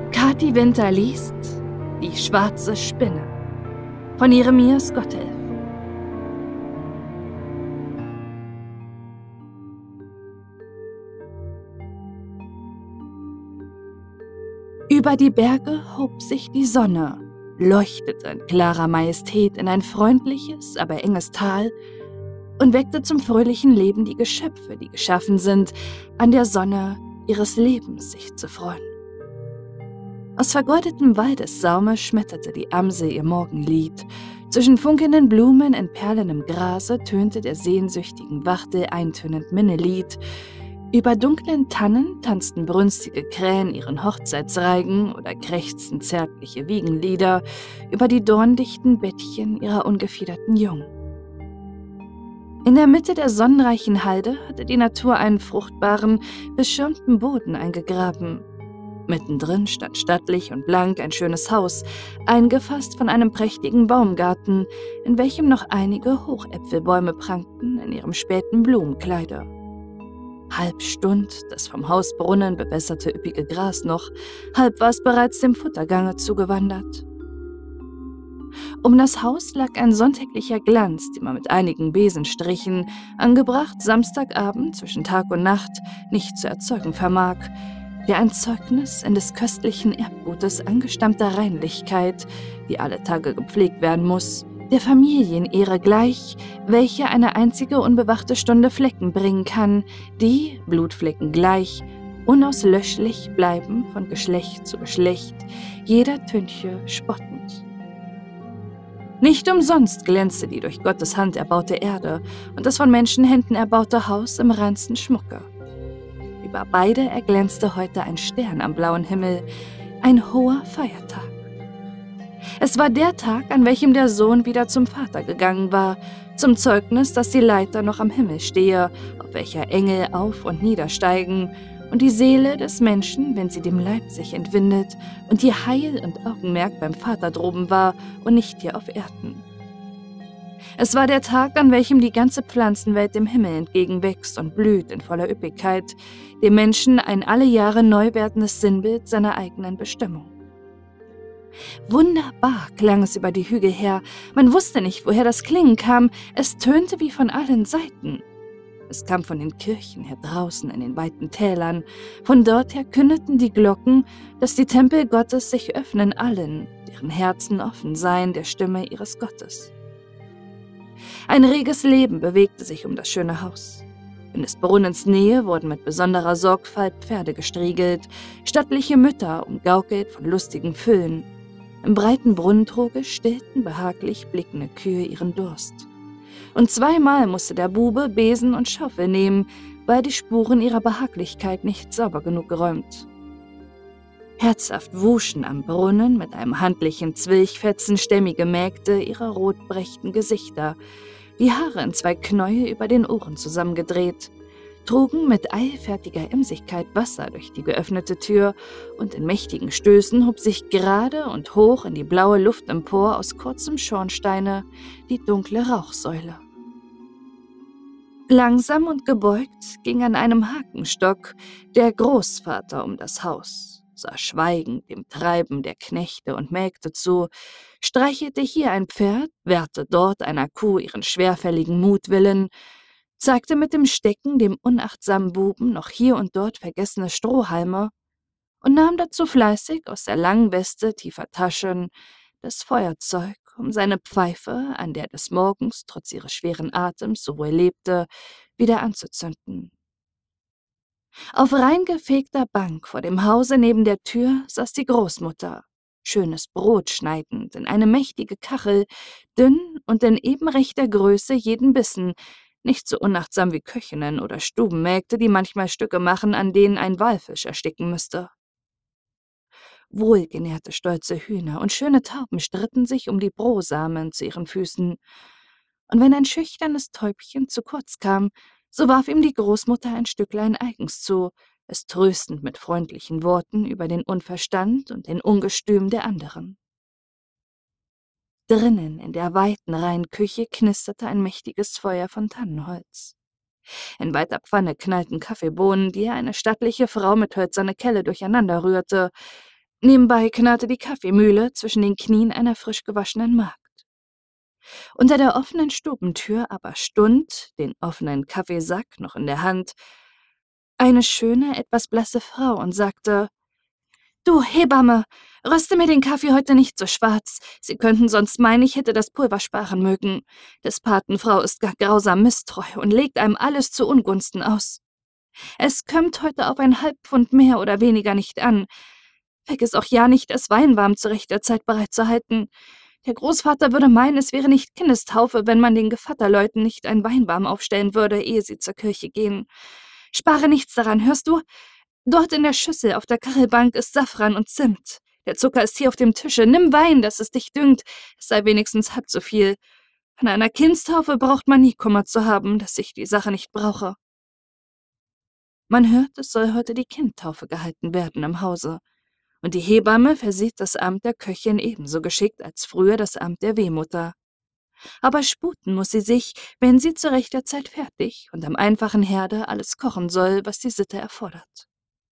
Kathi Winter liest Die schwarze Spinne von Jeremias Gotthelf. Über die Berge hob sich die Sonne, leuchtete in klarer Majestät in ein freundliches, aber enges Tal und weckte zum fröhlichen Leben die Geschöpfe, die geschaffen sind, an der Sonne ihres Lebens sich zu freuen. Aus vergoldetem Waldessaume schmetterte die Amsel ihr Morgenlied. Zwischen funkelnden Blumen in perlendem Grase tönte der sehnsüchtigen Wachtel eintönend Minnelied. Über dunklen Tannen tanzten brünstige Krähen ihren Hochzeitsreigen oder krächzten zärtliche Wiegenlieder über die dorndichten Bettchen ihrer ungefiederten Jungen. In der Mitte der sonnenreichen Halde hatte die Natur einen fruchtbaren, beschirmten Boden eingegraben. Mittendrin stand stattlich und blank ein schönes Haus, eingefasst von einem prächtigen Baumgarten, in welchem noch einige Hochäpfelbäume prangten in ihrem späten Blumenkleide. Halb stund das vom Hausbrunnen bewässerte üppige Gras noch, halb war es bereits dem Futtergange zugewandert. Um das Haus lag ein sonntäglicher Glanz, den man mit einigen Besenstrichen, angebracht Samstagabend zwischen Tag und Nacht, nicht zu erzeugen vermag, der ein Zeugnis in des köstlichen Erbgutes angestammter Reinlichkeit, die alle Tage gepflegt werden muss, der Familienehre gleich, welche eine einzige unbewachte Stunde Flecken bringen kann, die, Blutflecken gleich, unauslöschlich bleiben von Geschlecht zu Geschlecht, jeder Tünche spottend. Nicht umsonst glänzte die durch Gottes Hand erbaute Erde und das von Menschenhänden erbaute Haus im reinsten Schmucke. Über beide erglänzte heute ein Stern am blauen Himmel, ein hoher Feiertag. Es war der Tag, an welchem der Sohn wieder zum Vater gegangen war, zum Zeugnis, dass die Leiter noch am Himmel stehe, auf welcher Engel auf- und niedersteigen, und die Seele des Menschen, wenn sie dem Leib sich entwindet, und ihr Heil und Augenmerk beim Vater droben war und nicht hier auf Erden. Es war der Tag, an welchem die ganze Pflanzenwelt dem Himmel entgegenwächst und blüht in voller Üppigkeit, dem Menschen ein alle Jahre neu werdendes Sinnbild seiner eigenen Bestimmung. Wunderbar klang es über die Hügel her, man wusste nicht, woher das Klingen kam, es tönte wie von allen Seiten. Es kam von den Kirchen her draußen in den weiten Tälern, von dort her kündeten die Glocken, dass die Tempel Gottes sich öffnen allen, deren Herzen offen seien der Stimme ihres Gottes. Ein reges Leben bewegte sich um das schöne Haus. In des Brunnens Nähe wurden mit besonderer Sorgfalt Pferde gestriegelt, stattliche Mütter umgaukelt von lustigen Füllen. Im breiten Brunnentroge stillten behaglich blickende Kühe ihren Durst. Und zweimal musste der Bube Besen und Schaufel nehmen, weil die Spuren ihrer Behaglichkeit nicht sauber genug geräumt. Herzhaft wuschen am Brunnen mit einem handlichen Zwilchfetzen stämmige Mägde ihre rotbrechten Gesichter, die Haare in 2 Knäuel über den Ohren zusammengedreht, trugen mit eilfertiger Emsigkeit Wasser durch die geöffnete Tür und in mächtigen Stößen hob sich gerade und hoch in die blaue Luft empor aus kurzem Schornsteine die dunkle Rauchsäule. Langsam und gebeugt ging an einem Hakenstock der Großvater um das Haus, sah schweigend dem Treiben der Knechte und Mägde zu, streichelte hier ein Pferd, wehrte dort einer Kuh ihren schwerfälligen Mutwillen, zeigte mit dem Stecken dem unachtsamen Buben noch hier und dort vergessene Strohhalme und nahm dazu fleißig aus der langen Weste tiefer Taschen das Feuerzeug, um seine Pfeife, an der des Morgens trotz ihres schweren Atems so wohl lebte, wieder anzuzünden. Auf rein gefegter Bank vor dem Hause neben der Tür saß die Großmutter, schönes Brot schneidend in eine mächtige Kachel, dünn und in eben rechter Größe jeden Bissen, nicht so unachtsam wie Köchinnen oder Stubenmägde, die manchmal Stücke machen, an denen ein Walfisch ersticken müsste. Wohlgenährte, stolze Hühner und schöne Tauben stritten sich um die Brosamen zu ihren Füßen, und wenn ein schüchternes Täubchen zu kurz kam, so warf ihm die Großmutter ein Stücklein eigens zu, es tröstend mit freundlichen Worten über den Unverstand und den Ungestüm der anderen. Drinnen in der weiten, reinen Küche knisterte ein mächtiges Feuer von Tannenholz. In weiter Pfanne knallten Kaffeebohnen, die eine stattliche Frau mit hölzerner Kelle durcheinander rührte. Nebenbei knarrte die Kaffeemühle zwischen den Knien einer frisch gewaschenen Magd. Unter der offenen Stubentür aber stund, den offenen Kaffeesack noch in der Hand, eine schöne, etwas blasse Frau und sagte: »Du, Hebamme, röste mir den Kaffee heute nicht so schwarz. Sie könnten sonst meinen, ich hätte das Pulver sparen mögen. Des Patenfrau ist gar grausam misstreu und legt einem alles zu Ungunsten aus. Es kömmt heute auf ein Halbpfund mehr oder weniger nicht an. Vergiss auch ja nicht, das Weinwarm zu rechter Zeit bereitzuhalten. Der Großvater würde meinen, es wäre nicht Kindestaufe, wenn man den Gevatterleuten nicht ein Weinwarm aufstellen würde, ehe sie zur Kirche gehen. Spare nichts daran, hörst du? Dort in der Schüssel auf der Kachelbank ist Safran und Zimt. Der Zucker ist hier auf dem Tische. Nimm Wein, dass es dich dünkt. Es sei wenigstens halb so viel. An einer Kindstaufe braucht man nie Kummer zu haben, dass ich die Sache nicht brauche.« Man hört, es soll heute die Kindtaufe gehalten werden im Hause. Und die Hebamme versieht das Amt der Köchin ebenso geschickt als früher das Amt der Wehmutter. Aber sputen muss sie sich, wenn sie zu rechter Zeit fertig und am einfachen Herde alles kochen soll, was die Sitte erfordert.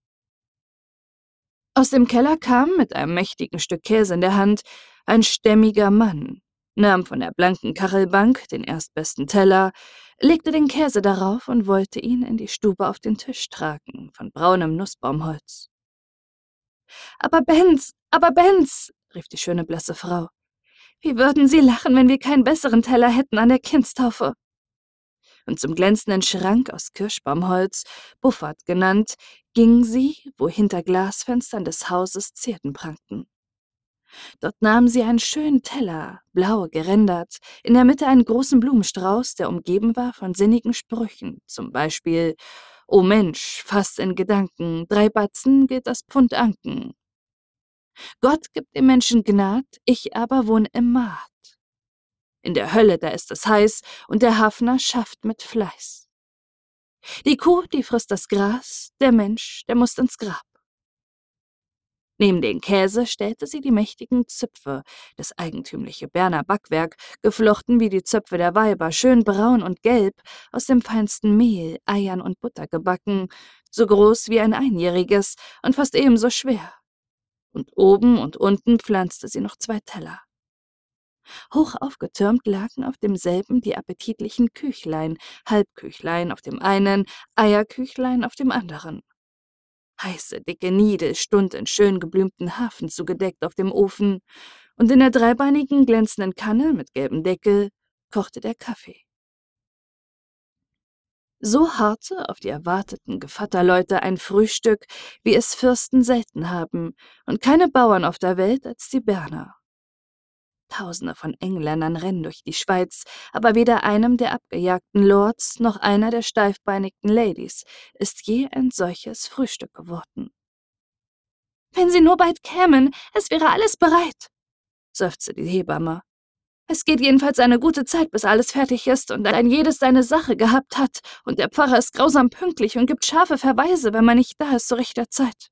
Aus dem Keller kam, mit einem mächtigen Stück Käse in der Hand, ein stämmiger Mann, nahm von der blanken Kachelbank den erstbesten Teller, legte den Käse darauf und wollte ihn in die Stube auf den Tisch tragen, von braunem Nussbaumholz. Aber Benz«, rief die schöne blasse Frau, »wie würden Sie lachen, wenn wir keinen besseren Teller hätten an der Kindstaufe?« Und zum glänzenden Schrank aus Kirschbaumholz, Buffert genannt, ging sie, wo hinter Glasfenstern des Hauses Zierden prangten. Dort nahm sie einen schönen Teller, blau gerändert, in der Mitte einen großen Blumenstrauß, der umgeben war von sinnigen Sprüchen, zum Beispiel: »O Mensch, fass in Gedanken, 3 Batzen gilt das Pfund Anken. Gott gibt dem Menschen Gnad, ich aber wohn im Maat. In der Hölle, da ist es heiß, und der Hafner schafft mit Fleiß. Die Kuh, die frisst das Gras, der Mensch, der muß ins Grab.« Neben den Käse stellte sie die mächtigen Zöpfe, das eigentümliche Berner Backwerk, geflochten wie die Zöpfe der Weiber, schön braun und gelb, aus dem feinsten Mehl, Eiern und Butter gebacken, so groß wie ein Einjähriges und fast ebenso schwer. Und oben und unten pflanzte sie noch 2 Teller. Hoch aufgetürmt lagen auf demselben die appetitlichen Küchlein, Halbküchlein auf dem einen, Eierküchlein auf dem anderen. Heiße, dicke Niedel stund in schön geblümten Hafen zugedeckt auf dem Ofen, und in der dreibeinigen, glänzenden Kanne mit gelbem Deckel kochte der Kaffee. So harrte auf die erwarteten Gevatterleute ein Frühstück, wie es Fürsten selten haben, und keine Bauern auf der Welt als die Berner. Tausende von Engländern rennen durch die Schweiz, aber weder einem der abgejagten Lords noch einer der steifbeinigten Ladies ist je ein solches Frühstück geworden. »Wenn Sie nur bald kämen, es wäre alles bereit«, seufzte die Hebamme. »Es geht jedenfalls eine gute Zeit, bis alles fertig ist und ein jedes seine Sache gehabt hat, und der Pfarrer ist grausam pünktlich und gibt scharfe Verweise, wenn man nicht da ist zu rechter Zeit.«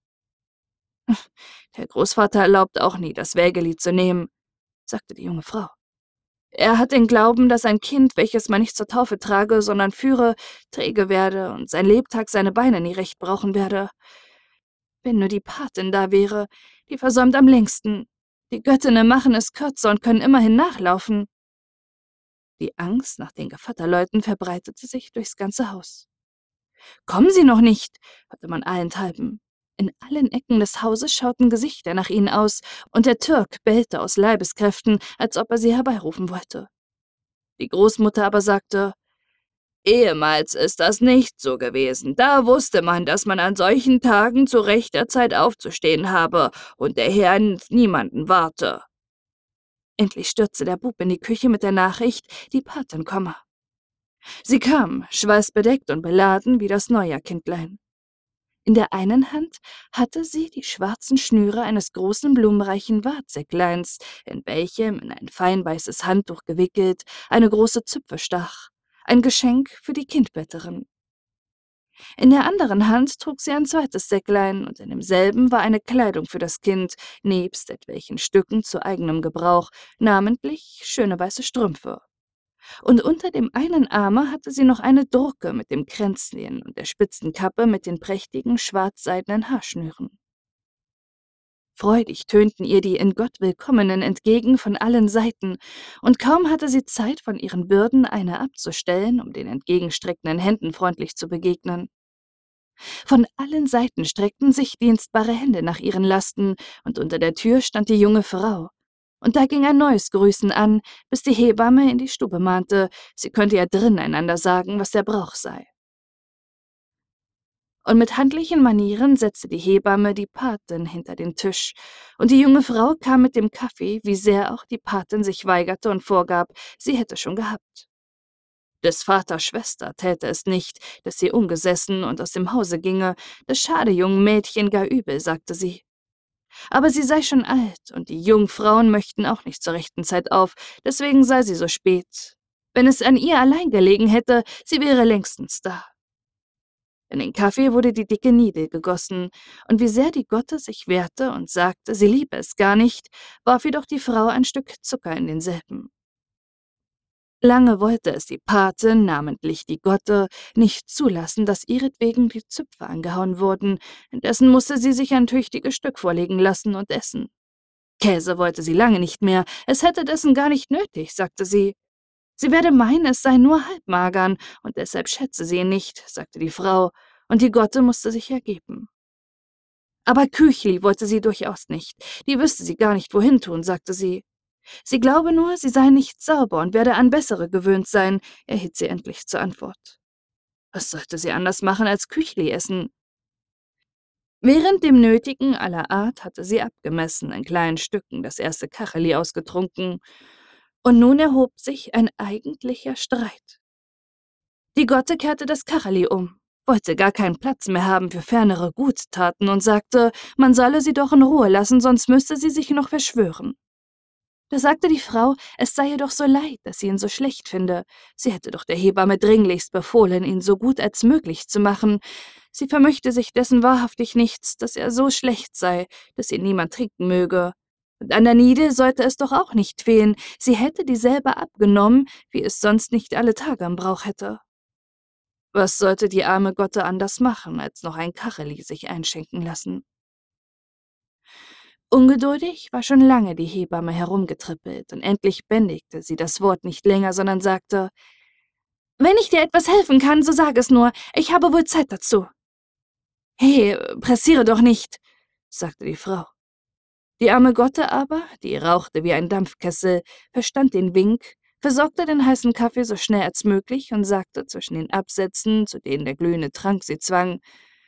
»Der Großvater erlaubt auch nie, das Wägeli zu nehmen«, sagte die junge Frau. »Er hat den Glauben, dass ein Kind, welches man nicht zur Taufe trage, sondern führe, träge werde und sein Lebtag seine Beine nie recht brauchen werde. Wenn nur die Patin da wäre, die versäumt am längsten. Die Göttinnen machen es kürzer und können immerhin nachlaufen.« Die Angst nach den Gevatterleuten verbreitete sich durchs ganze Haus. »Kommen Sie noch nicht«, hörte man allenthalben. In allen Ecken des Hauses schauten Gesichter nach ihnen aus, und der Türk bellte aus Leibeskräften, als ob er sie herbeirufen wollte. Die Großmutter aber sagte: »Ehemals ist das nicht so gewesen. Da wusste man, dass man an solchen Tagen zu rechter Zeit aufzustehen habe und der Herr niemanden warte.« Endlich stürzte der Bub in die Küche mit der Nachricht, die Patin komme. Sie kam, schweißbedeckt und beladen wie das Neujahrkindlein. In der einen Hand hatte sie die schwarzen Schnüre eines großen blumenreichen Wartsäckleins, in welchem, in ein fein weißes Handtuch gewickelt, eine große Züpfe stach, ein Geschenk für die Kindbetterin. In der anderen Hand trug sie ein zweites Säcklein, und in demselben war eine Kleidung für das Kind, nebst etwelchen Stücken zu eigenem Gebrauch, namentlich schöne weiße Strümpfe. Und unter dem einen Arme hatte sie noch eine Drucke mit dem Kränzchen und der spitzen Kappe mit den prächtigen schwarzseidenen Haarschnüren. Freudig tönten ihr die in Gott Willkommenen entgegen von allen Seiten, und kaum hatte sie Zeit, von ihren Bürden eine abzustellen, um den entgegenstreckenden Händen freundlich zu begegnen. Von allen Seiten streckten sich dienstbare Hände nach ihren Lasten, und unter der Tür stand die junge Frau. Und da ging ein neues Grüßen an, bis die Hebamme in die Stube mahnte, sie könnte ja drin einander sagen, was der Brauch sei. Und mit handlichen Manieren setzte die Hebamme die Patin hinter den Tisch, und die junge Frau kam mit dem Kaffee, wie sehr auch die Patin sich weigerte und vorgab, sie hätte schon gehabt. Des Vaters Schwester täte es nicht, dass sie ungesessen und aus dem Hause ginge, das schade jungen Mädchen gar übel, sagte sie. Aber sie sei schon alt, und die jungen Frauen möchten auch nicht zur rechten Zeit auf, deswegen sei sie so spät. Wenn es an ihr allein gelegen hätte, sie wäre längstens da. In den Kaffee wurde die dicke Nidel gegossen, und wie sehr die Gotte sich wehrte und sagte, sie liebe es gar nicht, warf jedoch die Frau ein Stück Zucker in denselben. Lange wollte es die Patin, namentlich die Gotte, nicht zulassen, dass ihretwegen die Zöpfe angehauen wurden, indessen musste sie sich ein tüchtiges Stück vorlegen lassen und essen. Käse wollte sie lange nicht mehr, es hätte dessen gar nicht nötig, sagte sie. Sie werde meinen, es sei nur halbmagern, und deshalb schätze sie ihn nicht, sagte die Frau, und die Gotte musste sich ergeben. Aber Küchli wollte sie durchaus nicht, die wüsste sie gar nicht wohin tun, sagte sie. Sie glaube nur, sie sei nicht sauber und werde an bessere gewöhnt sein, erhielt sie endlich zur Antwort. Was sollte sie anders machen als Küchli essen? Während dem Nötigen aller Art hatte sie abgemessen, in kleinen Stücken das erste Kacheli ausgetrunken, und nun erhob sich ein eigentlicher Streit. Die Gotte kehrte das Kacheli um, wollte gar keinen Platz mehr haben für fernere Guttaten und sagte, man solle sie doch in Ruhe lassen, sonst müsste sie sich noch verschwören. Da sagte die Frau, es sei ihr doch so leid, dass sie ihn so schlecht finde. Sie hätte doch der Hebamme dringlichst befohlen, ihn so gut als möglich zu machen. Sie vermöchte sich dessen wahrhaftig nichts, dass er so schlecht sei, dass ihn niemand trinken möge. Und an der Nidel sollte es doch auch nicht fehlen. Sie hätte dieselbe abgenommen, wie es sonst nicht alle Tage im Brauch hätte. Was sollte die arme Gotte anders machen, als noch ein Kacheli sich einschenken lassen? Ungeduldig war schon lange die Hebamme herumgetrippelt, und endlich bändigte sie das Wort nicht länger, sondern sagte, »Wenn ich dir etwas helfen kann, so sag es nur, ich habe wohl Zeit dazu.« »He, pressiere doch nicht«, sagte die Frau. Die arme Gotte aber, die rauchte wie ein Dampfkessel, verstand den Wink, versorgte den heißen Kaffee so schnell als möglich und sagte zwischen den Absätzen, zu denen der glühende Trank sie zwang,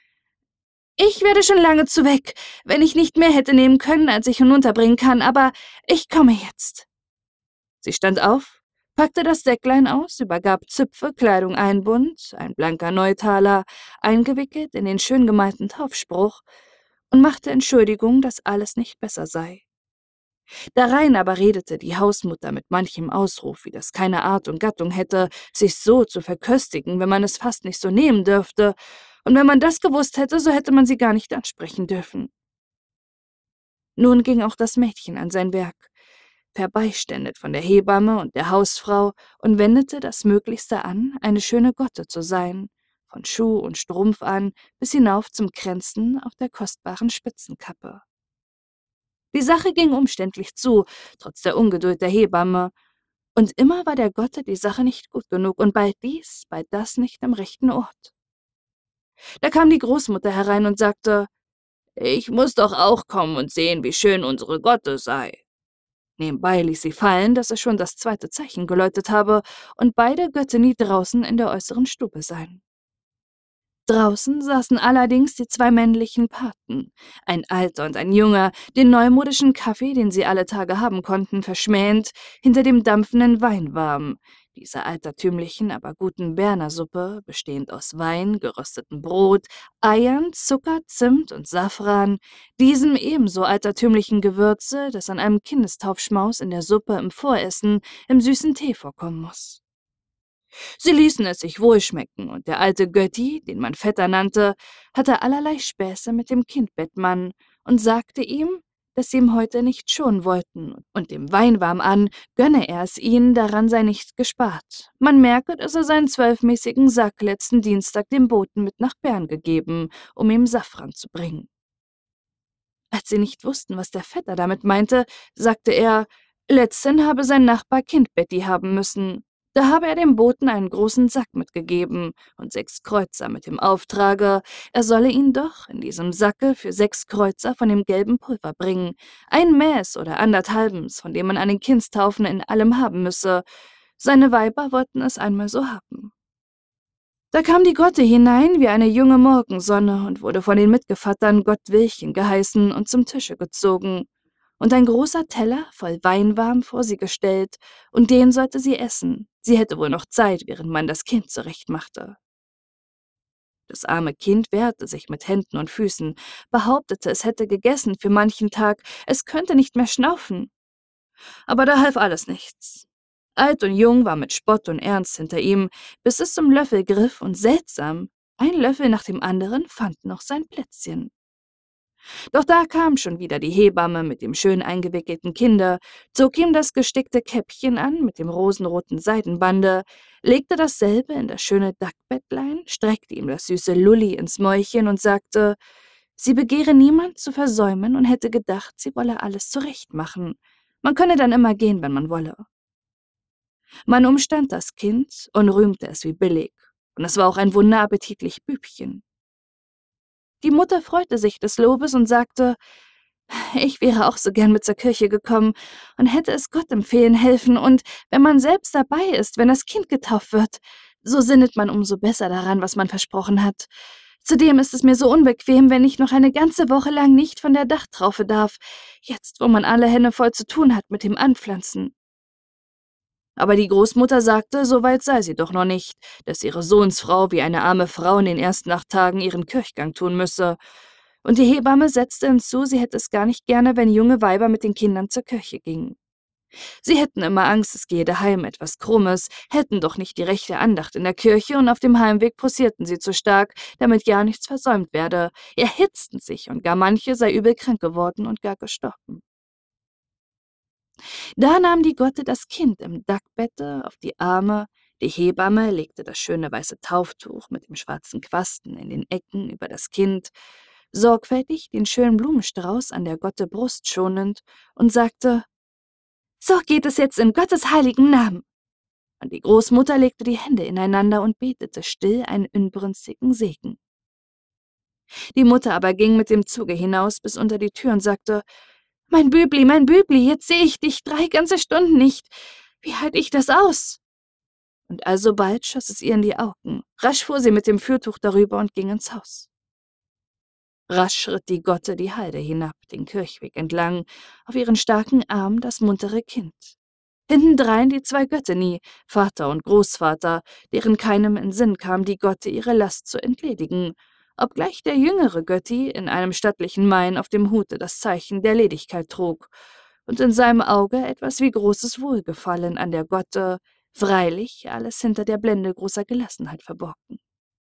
»Ich werde schon lange zu weg, wenn ich nicht mehr hätte nehmen können, als ich hinunterbringen kann, aber ich komme jetzt.« Sie stand auf, packte das Säcklein aus, übergab Zöpfe, Kleidung einbund, ein blanker Neutaler, eingewickelt in den schön gemalten Taufspruch, und machte Entschuldigung, dass alles nicht besser sei. Darein aber redete die Hausmutter mit manchem Ausruf, wie das keine Art und Gattung hätte, sich so zu verköstigen, wenn man es fast nicht so nehmen dürfte, und wenn man das gewusst hätte, so hätte man sie gar nicht ansprechen dürfen. Nun ging auch das Mädchen an sein Werk, verbeiständet von der Hebamme und der Hausfrau, und wendete das Möglichste an, eine schöne Gotte zu sein, von Schuh und Strumpf an bis hinauf zum Kränzen auf der kostbaren Spitzenkappe. Die Sache ging umständlich zu, trotz der Ungeduld der Hebamme, und immer war der Gotte die Sache nicht gut genug, und bald dies, bald das nicht am rechten Ort. Da kam die Großmutter herein und sagte, »Ich muß doch auch kommen und sehen, wie schön unsere Gotte sei.« Nebenbei ließ sie fallen, dass es schon das zweite Zeichen geläutet habe und beide Göttini draußen in der äußeren Stube seien. Draußen saßen allerdings die zwei männlichen Paten, ein alter und ein junger, den neumodischen Kaffee, den sie alle Tage haben konnten, verschmähend, hinter dem dampfenden Weinwarm, dieser altertümlichen, aber guten Bernersuppe, bestehend aus Wein, geröstetem Brot, Eiern, Zucker, Zimt und Safran, diesem ebenso altertümlichen Gewürze, das an einem Kindestaufschmaus in der Suppe im Voressen im süßen Tee vorkommen muss. Sie ließen es sich wohlschmecken, und der alte Götti, den man Vetter nannte, hatte allerlei Späße mit dem Kindbettmann und sagte ihm, dass sie ihm heute nicht schonen wollten, und dem Weinwarm an, gönne er es ihnen, daran sei nichts gespart. Man merke, dass er seinen 12-mäßigen Sack letzten Dienstag dem Boten mit nach Bern gegeben, um ihm Safran zu bringen. Als als sie nicht wussten, was der Vetter damit meinte, sagte er, letzthin habe sein Nachbar Kind Betty haben müssen. Da habe er dem Boten einen großen Sack mitgegeben und 6 Kreuzer mit dem Auftrage, er solle ihn doch in diesem Sacke für 6 Kreuzer von dem gelben Pulver bringen, ein Mäß oder anderthalbens, von dem man einen Kindstaufen in allem haben müsse. Seine Weiber wollten es einmal so haben. Da kam die Gotte hinein wie eine junge Morgensonne und wurde von den Mitgevattern Gottwillchen geheißen und zum Tische gezogen und ein großer Teller voll Weinwarm vor sie gestellt, und den sollte sie essen. Sie hätte wohl noch Zeit, während man das Kind zurechtmachte. Das arme Kind wehrte sich mit Händen und Füßen, behauptete, es hätte gegessen für manchen Tag, es könnte nicht mehr schnaufen. Aber da half alles nichts. Alt und jung war mit Spott und Ernst hinter ihm, bis es zum Löffel griff, und seltsam, ein Löffel nach dem anderen fand noch sein Plätzchen. Doch da kam schon wieder die Hebamme mit dem schön eingewickelten Kinde, zog ihm das gestickte Käppchen an mit dem rosenroten Seidenbande, legte dasselbe in das schöne Dackbettlein, streckte ihm das süße Lulli ins Mäulchen und sagte, sie begehre niemand zu versäumen und hätte gedacht, sie wolle alles zurechtmachen. Man könne dann immer gehen, wenn man wolle. Man umstand das Kind und rühmte es wie billig, und es war auch ein wunderappetitlich Bübchen. Die Mutter freute sich des Lobes und sagte, ich wäre auch so gern mit zur Kirche gekommen und hätte es Gott empfehlen helfen, und wenn man selbst dabei ist, wenn das Kind getauft wird, so sinnet man umso besser daran, was man versprochen hat. Zudem ist es mir so unbequem, wenn ich noch eine ganze Woche lang nicht von der Dachtraufe darf, jetzt wo man alle Hände voll zu tun hat mit dem Anpflanzen. Aber die Großmutter sagte, so weit sei sie doch noch nicht, dass ihre Sohnsfrau wie eine arme Frau in den ersten 8 Tagen ihren Kirchgang tun müsse. Und die Hebamme setzte hinzu, sie hätte es gar nicht gerne, wenn junge Weiber mit den Kindern zur Kirche gingen. Sie hätten immer Angst, es gehe daheim etwas Krummes, hätten doch nicht die rechte Andacht in der Kirche, und auf dem Heimweg posierten sie zu stark, damit ja nichts versäumt werde, erhitzten sich, und gar manche sei übel krank geworden und gar gestorben. Da nahm die Gotte das Kind im Dackbette auf die Arme, die Hebamme legte das schöne weiße Tauftuch mit dem schwarzen Quasten in den Ecken über das Kind, sorgfältig den schönen Blumenstrauß an der Gotte Brust schonend, und sagte, »So geht es jetzt in Gottes heiligem Namen.« Und die Großmutter legte die Hände ineinander und betete still einen inbrünstigen Segen. Die Mutter aber ging mit dem Zuge hinaus bis unter die Tür und sagte, mein Bübli, jetzt sehe ich dich 3 ganze Stunden nicht. Wie halte ich das aus?« Und alsobald schoss es ihr in die Augen. Rasch fuhr sie mit dem Fürtuch darüber und ging ins Haus. Rasch schritt die Gotte die Halde hinab, den Kirchweg entlang, auf ihren starken Arm das muntere Kind. Hintendrein die 2 Göttini, Vater und Großvater, deren keinem in Sinn kam, die Gotte ihre Last zu entledigen, obgleich der jüngere Götti in einem stattlichen Mein auf dem Hute das Zeichen der Ledigkeit trug und in seinem Auge etwas wie großes Wohlgefallen an der Gotte, freilich alles hinter der Blende großer Gelassenheit verborgen.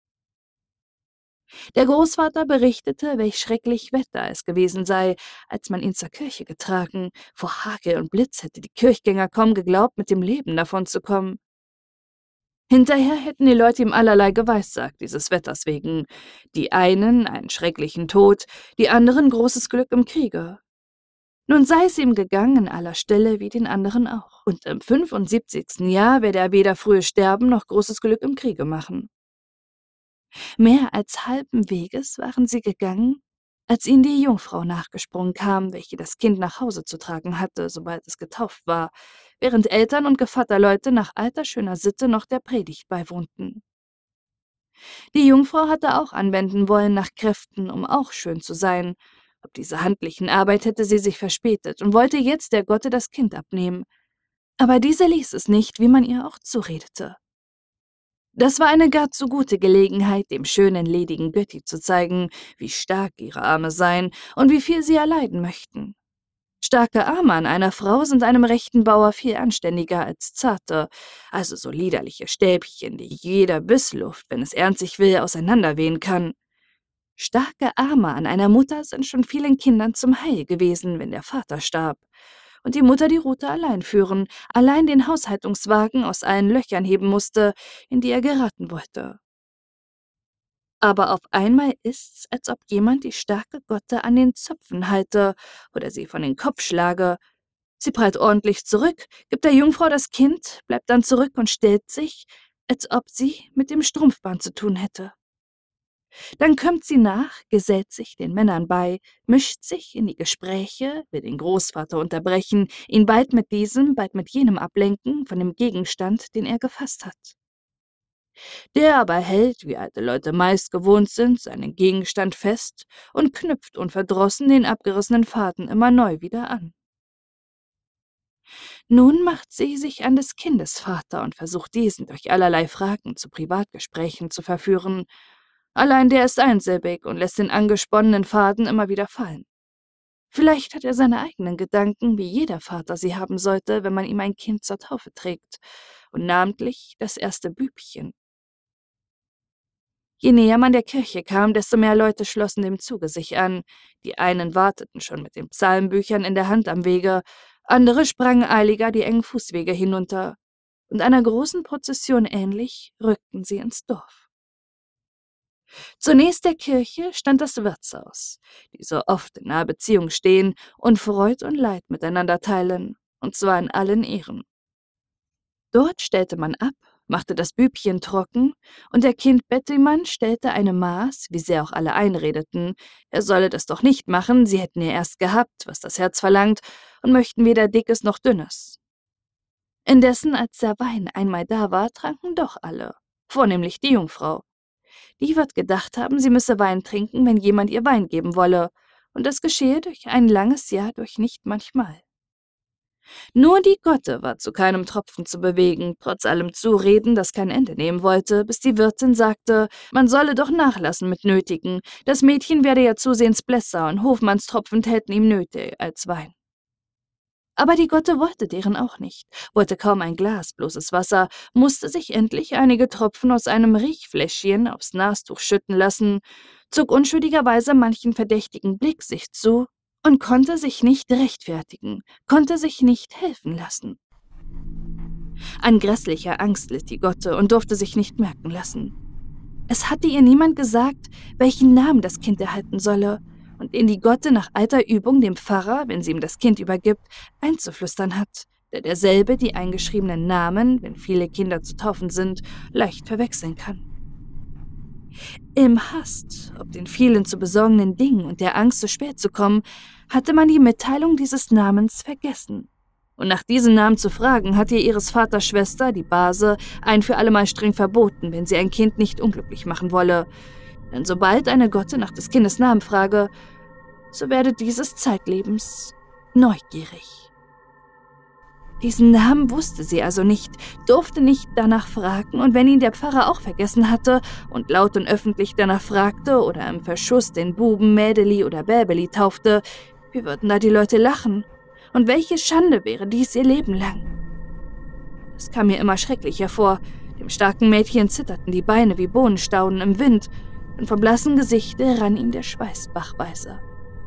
Der Großvater berichtete, welch schrecklich Wetter es gewesen sei, als man ihn zur Kirche getragen. Vor Hagel und Blitz hätte die Kirchgänger kaum geglaubt, mit dem Leben davonzukommen. Hinterher hätten die Leute ihm allerlei geweissagt, dieses Wetters wegen. Die einen einen schrecklichen Tod, die anderen großes Glück im Kriege. Nun sei es ihm gegangen in aller Stille wie den anderen auch. Und im 75. Jahr werde er weder frühe sterben noch großes Glück im Kriege machen. Mehr als halben Weges waren sie gegangen, als ihnen die Jungfrau nachgesprungen kam, welche das Kind nach Hause zu tragen hatte, sobald es getauft war, während Eltern und Gevatterleute nach alter schöner Sitte noch der Predigt beiwohnten. Die Jungfrau hatte auch anwenden wollen nach Kräften, um auch schön zu sein. Ob dieser handlichen Arbeit hätte sie sich verspätet und wollte jetzt der Gotte das Kind abnehmen. Aber diese ließ es nicht, wie man ihr auch zuredete. Das war eine gar zu gute Gelegenheit, dem schönen, ledigen Götti zu zeigen, wie stark ihre Arme seien und wie viel sie erleiden möchten. Starke Arme an einer Frau sind einem rechten Bauer viel anständiger als zarte, also so liederliche Stäbchen, die jeder Bissluft, wenn es ernstlich will, auseinanderwehen kann. Starke Arme an einer Mutter sind schon vielen Kindern zum Heil gewesen, wenn der Vater starb und die Mutter die Rute allein führen, allein den Haushaltungswagen aus allen Löchern heben musste, in die er geraten wollte. Aber auf einmal ist's, als ob jemand die starke Gotte an den Zöpfen halte oder sie von den Kopf schlage. Sie prallt ordentlich zurück, gibt der Jungfrau das Kind, bleibt dann zurück und stellt sich, als ob sie mit dem Strumpfband zu tun hätte. Dann kömmt sie nach, gesellt sich den Männern bei, mischt sich in die Gespräche, will den Großvater unterbrechen, ihn bald mit diesem, bald mit jenem ablenken von dem Gegenstand, den er gefasst hat. Der aber hält, wie alte Leute meist gewohnt sind, seinen Gegenstand fest und knüpft unverdrossen den abgerissenen Faden immer neu wieder an. Nun macht sie sich an des Kindes Vater und versucht diesen durch allerlei Fragen zu Privatgesprächen zu verführen. Allein der ist einsilbig und lässt den angesponnenen Faden immer wieder fallen. Vielleicht hat er seine eigenen Gedanken, wie jeder Vater sie haben sollte, wenn man ihm ein Kind zur Taufe trägt, und namentlich das erste Bübchen. Je näher man der Kirche kam, desto mehr Leute schlossen dem Zuge sich an. Die einen warteten schon mit den Psalmbüchern in der Hand am Wege, andere sprangen eiliger die engen Fußwege hinunter, und einer großen Prozession ähnlich rückten sie ins Dorf. Zunächst der Kirche stand das Wirtshaus, die so oft in naher Beziehung stehen und Freud und Leid miteinander teilen, und zwar in allen Ehren. Dort stellte man ab, machte das Bübchen trocken, und der Kindbettimann stellte eine Maß, wie sehr auch alle einredeten, er solle das doch nicht machen, sie hätten ja erst gehabt, was das Herz verlangt, und möchten weder Dickes noch Dünnes. Indessen, als der Wein einmal da war, tranken doch alle, vornehmlich die Jungfrau. Die wird gedacht haben, sie müsse Wein trinken, wenn jemand ihr Wein geben wolle, und das geschehe durch ein langes Jahr durch nicht manchmal. Nur die Gotte war zu keinem Tropfen zu bewegen, trotz allem Zureden, das kein Ende nehmen wollte, bis die Wirtin sagte, man solle doch nachlassen mit Nötigen, das Mädchen werde ja zusehends blässer und Hofmannstropfen täten ihm nötig als Wein. Aber die Gotte wollte deren auch nicht, wollte kaum ein Glas bloßes Wasser, musste sich endlich einige Tropfen aus einem Riechfläschchen aufs Nastuch schütten lassen, zog unschuldigerweise manchen verdächtigen Blick sich zu und konnte sich nicht rechtfertigen, konnte sich nicht helfen lassen. An grässlicher Angst litt die Gotte und durfte sich nicht merken lassen. Es hatte ihr niemand gesagt, welchen Namen das Kind erhalten solle, und den die Gotte nach alter Übung dem Pfarrer, wenn sie ihm das Kind übergibt, einzuflüstern hat, der derselbe die eingeschriebenen Namen, wenn viele Kinder zu taufen sind, leicht verwechseln kann. Im Hast, ob den vielen zu besorgenden Dingen und der Angst, so spät zu kommen, hatte man die Mitteilung dieses Namens vergessen. Und nach diesem Namen zu fragen, hatte ihr ihres Vaters Schwester, die Base, ein für allemal streng verboten, wenn sie ein Kind nicht unglücklich machen wolle. Denn sobald eine Gotte nach des Kindes Namen frage, so werde dieses zeitlebens neugierig. Diesen Namen wusste sie also nicht, durfte nicht danach fragen, und wenn ihn der Pfarrer auch vergessen hatte und laut und öffentlich danach fragte oder im Verschuss den Buben Mädeli oder Bäbeli taufte, wie würden da die Leute lachen? Und welche Schande wäre dies ihr Leben lang? Es kam mir immer schrecklicher vor, dem starken Mädchen zitterten die Beine wie Bohnenstauden im Wind, und vom blassen Gesichte rann ihm der Schweiß bachweise.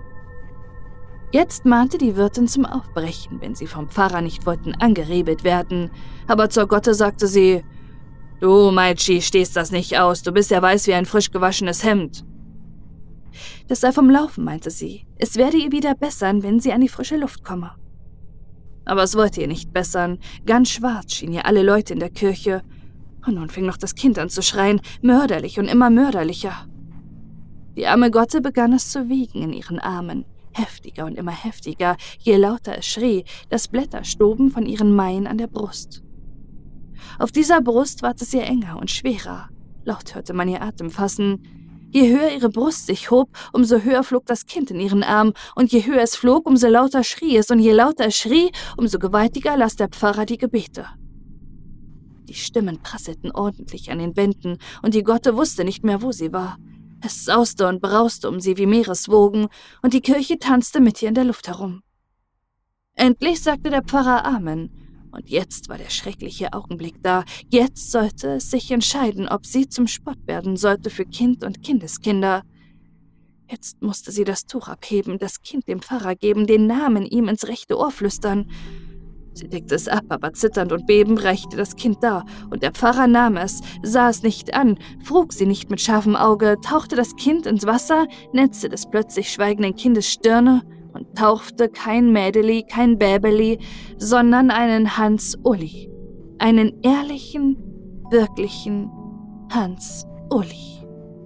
Jetzt mahnte die Wirtin zum Aufbrechen, wenn sie vom Pfarrer nicht wollten angerebelt werden, aber zur Gotte sagte sie, »Du, Meitschi, stehst das nicht aus, du bist ja weiß wie ein frisch gewaschenes Hemd.« Das sei vom Laufen, meinte sie, es werde ihr wieder bessern, wenn sie an die frische Luft komme. Aber es wollte ihr nicht bessern, ganz schwarz schienen ihr alle Leute in der Kirche, und nun fing noch das Kind an zu schreien, mörderlich und immer mörderlicher. Die arme Gotte begann es zu wiegen in ihren Armen, heftiger und immer heftiger, je lauter es schrie, dass Blätter stoben von ihren Maien an der Brust. Auf dieser Brust ward es ihr enger und schwerer, laut hörte man ihr Atem fassen. Je höher ihre Brust sich hob, umso höher flog das Kind in ihren Arm, und je höher es flog, umso lauter schrie es, und je lauter es schrie, umso gewaltiger las der Pfarrer die Gebete. Die Stimmen prasselten ordentlich an den Wänden, und die Gotte wusste nicht mehr, wo sie war. Es sauste und brauste um sie wie Meereswogen, und die Kirche tanzte mit ihr in der Luft herum. Endlich sagte der Pfarrer Amen, und jetzt war der schreckliche Augenblick da. Jetzt sollte es sich entscheiden, ob sie zum Spott werden sollte für Kind und Kindeskinder. Jetzt musste sie das Tuch abheben, das Kind dem Pfarrer geben, den Namen ihm ins rechte Ohr flüstern. Sie legte es ab, aber zitternd und bebend reichte das Kind dar, und der Pfarrer nahm es, sah es nicht an, frug sie nicht mit scharfem Auge, tauchte das Kind ins Wasser, netzte des plötzlich schweigenden Kindes Stirne und tauchte kein Mädeli, kein Bäbeli, sondern einen Hans-Uli. Einen ehrlichen, wirklichen Hans-Uli.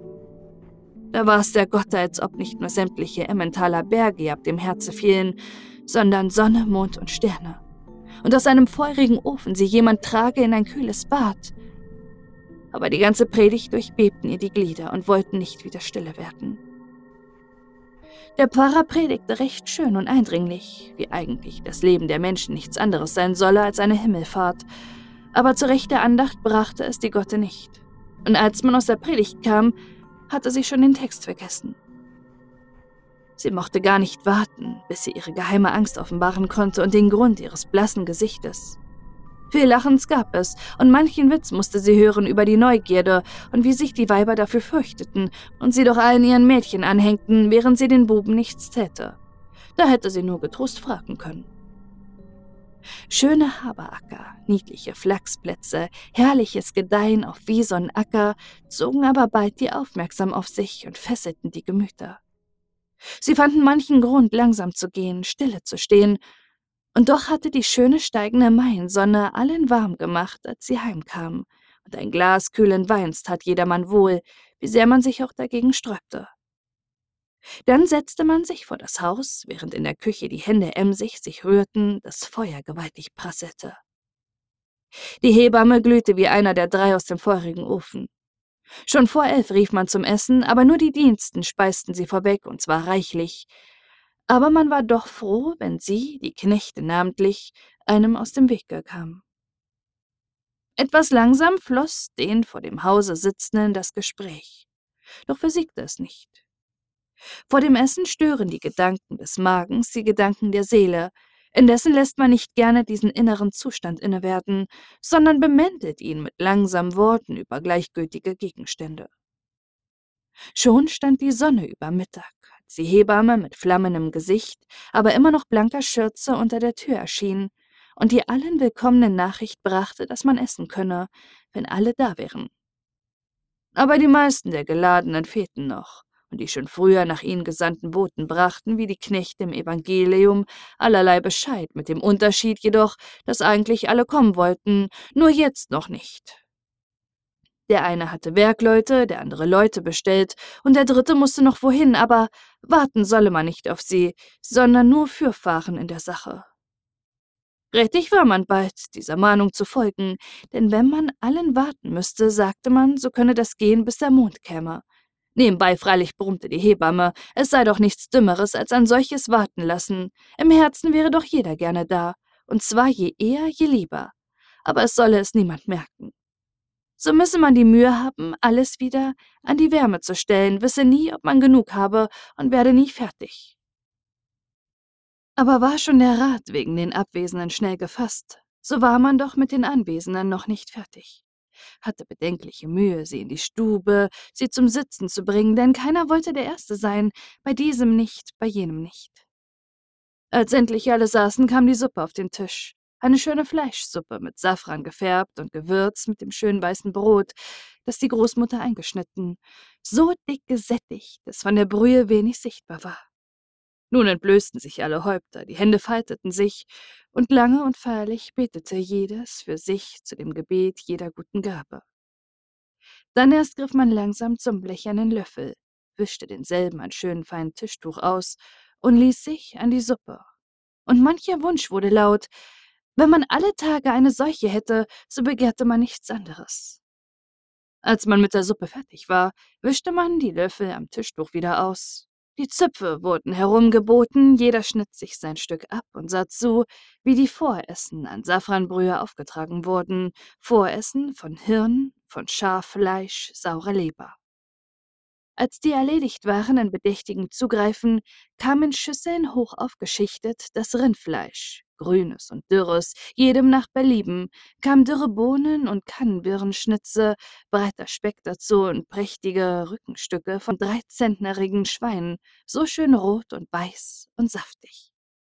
Da war es der Gott, als ob nicht nur sämtliche Emmentaler Berge ihr ab dem Herze fielen, sondern Sonne, Mond und Sterne. Und aus einem feurigen Ofen sie jemand trage in ein kühles Bad. Aber die ganze Predigt durchbebten ihr die Glieder und wollten nicht wieder stille werden. Der Pfarrer predigte recht schön und eindringlich, wie eigentlich das Leben der Menschen nichts anderes sein solle als eine Himmelfahrt, aber zur rechten Andacht brachte es die Gotte nicht. Und als man aus der Predigt kam, hatte sie schon den Text vergessen. Sie mochte gar nicht warten, bis sie ihre geheime Angst offenbaren konnte und den Grund ihres blassen Gesichtes. Viel Lachens gab es, und manchen Witz musste sie hören über die Neugierde und wie sich die Weiber dafür fürchteten und sie doch allen ihren Mädchen anhängten, während sie den Buben nichts täte. Da hätte sie nur getrost fragen können. Schöne Haberacker, niedliche Flachsplätze, herrliches Gedeihen auf Wiese und Acker zogen aber bald die Aufmerksam auf sich und fesselten die Gemüter. Sie fanden manchen Grund, langsam zu gehen, stille zu stehen, und doch hatte die schöne steigende Maiensonne allen warm gemacht, als sie heimkamen, und ein Glas kühlen Weins tat jedermann wohl, wie sehr man sich auch dagegen sträubte. Dann setzte man sich vor das Haus, während in der Küche die Hände emsig sich rührten, das Feuer gewaltig prasselte. Die Hebamme glühte wie einer der drei aus dem feurigen Ofen. Schon vor 11 rief man zum Essen, aber nur die Diensten speisten sie vorweg, und zwar reichlich. Aber man war doch froh, wenn sie, die Knechte namentlich, einem aus dem Wege kamen. Etwas langsam floss den vor dem Hause Sitzenden das Gespräch. Doch versiegte es nicht. Vor dem Essen stören die Gedanken des Magens die Gedanken der Seele. Indessen lässt man nicht gerne diesen inneren Zustand innewerten, sondern bemäntelt ihn mit langsamen Worten über gleichgültige Gegenstände. Schon stand die Sonne über Mittag, als die Hebamme mit flammendem Gesicht, aber immer noch blanker Schürze unter der Tür erschien und die allen willkommenen Nachricht brachte, dass man essen könne, wenn alle da wären. Aber die meisten der Geladenen fehlten noch, und die schon früher nach ihnen gesandten Boten brachten, wie die Knechte im Evangelium, allerlei Bescheid, mit dem Unterschied jedoch, dass eigentlich alle kommen wollten, nur jetzt noch nicht. Der eine hatte Werkleute, der andere Leute bestellt, und der dritte musste noch wohin, aber warten solle man nicht auf sie, sondern nur fürfahren in der Sache. Rätig war man bald, dieser Mahnung zu folgen, denn wenn man allen warten müsste, sagte man, so könne das gehen, bis der Mond käme. Nebenbei freilich brummte die Hebamme, es sei doch nichts Dümmeres als ein solches Warten lassen. Im Herzen wäre doch jeder gerne da, und zwar je eher, je lieber. Aber es solle es niemand merken. So müsse man die Mühe haben, alles wieder an die Wärme zu stellen, wisse nie, ob man genug habe und werde nie fertig. Aber war schon der Rat wegen den Abwesenden schnell gefasst, so war man doch mit den Anwesenden noch nicht fertig. Hatte bedenkliche Mühe, sie in die Stube, sie zum Sitzen zu bringen, denn keiner wollte der Erste sein, bei diesem nicht, bei jenem nicht. Als endlich alle saßen, kam die Suppe auf den Tisch. Eine schöne Fleischsuppe mit Safran gefärbt und gewürzt mit dem schönen weißen Brot, das die Großmutter eingeschnitten, so dick gesättigt, dass von der Brühe wenig sichtbar war. Nun entblößten sich alle Häupter, die Hände falteten sich, und lange und feierlich betete jedes für sich zu dem Gebet jeder guten Gabe. Dann erst griff man langsam zum blechernen Löffel, wischte denselben ein schön feines Tischtuch aus und ließ sich an die Suppe. Und mancher Wunsch wurde laut, wenn man alle Tage eine solche hätte, so begehrte man nichts anderes. Als man mit der Suppe fertig war, wischte man die Löffel am Tischtuch wieder aus. Die Zöpfe wurden herumgeboten, jeder schnitt sich sein Stück ab und sah zu, wie die Voressen an Safranbrühe aufgetragen wurden, Voressen von Hirn, von Schaffleisch, saurer Leber. Als die erledigt waren in bedächtigem Zugreifen, kam in Schüsseln hoch aufgeschichtet das Rindfleisch, grünes und dürres, jedem nach Belieben, kam dürre Bohnen und Kannenbirnenschnitze, breiter Speck dazu und prächtige Rückenstücke von 3 zentnerigen Schweinen, so schön rot und weiß und saftig.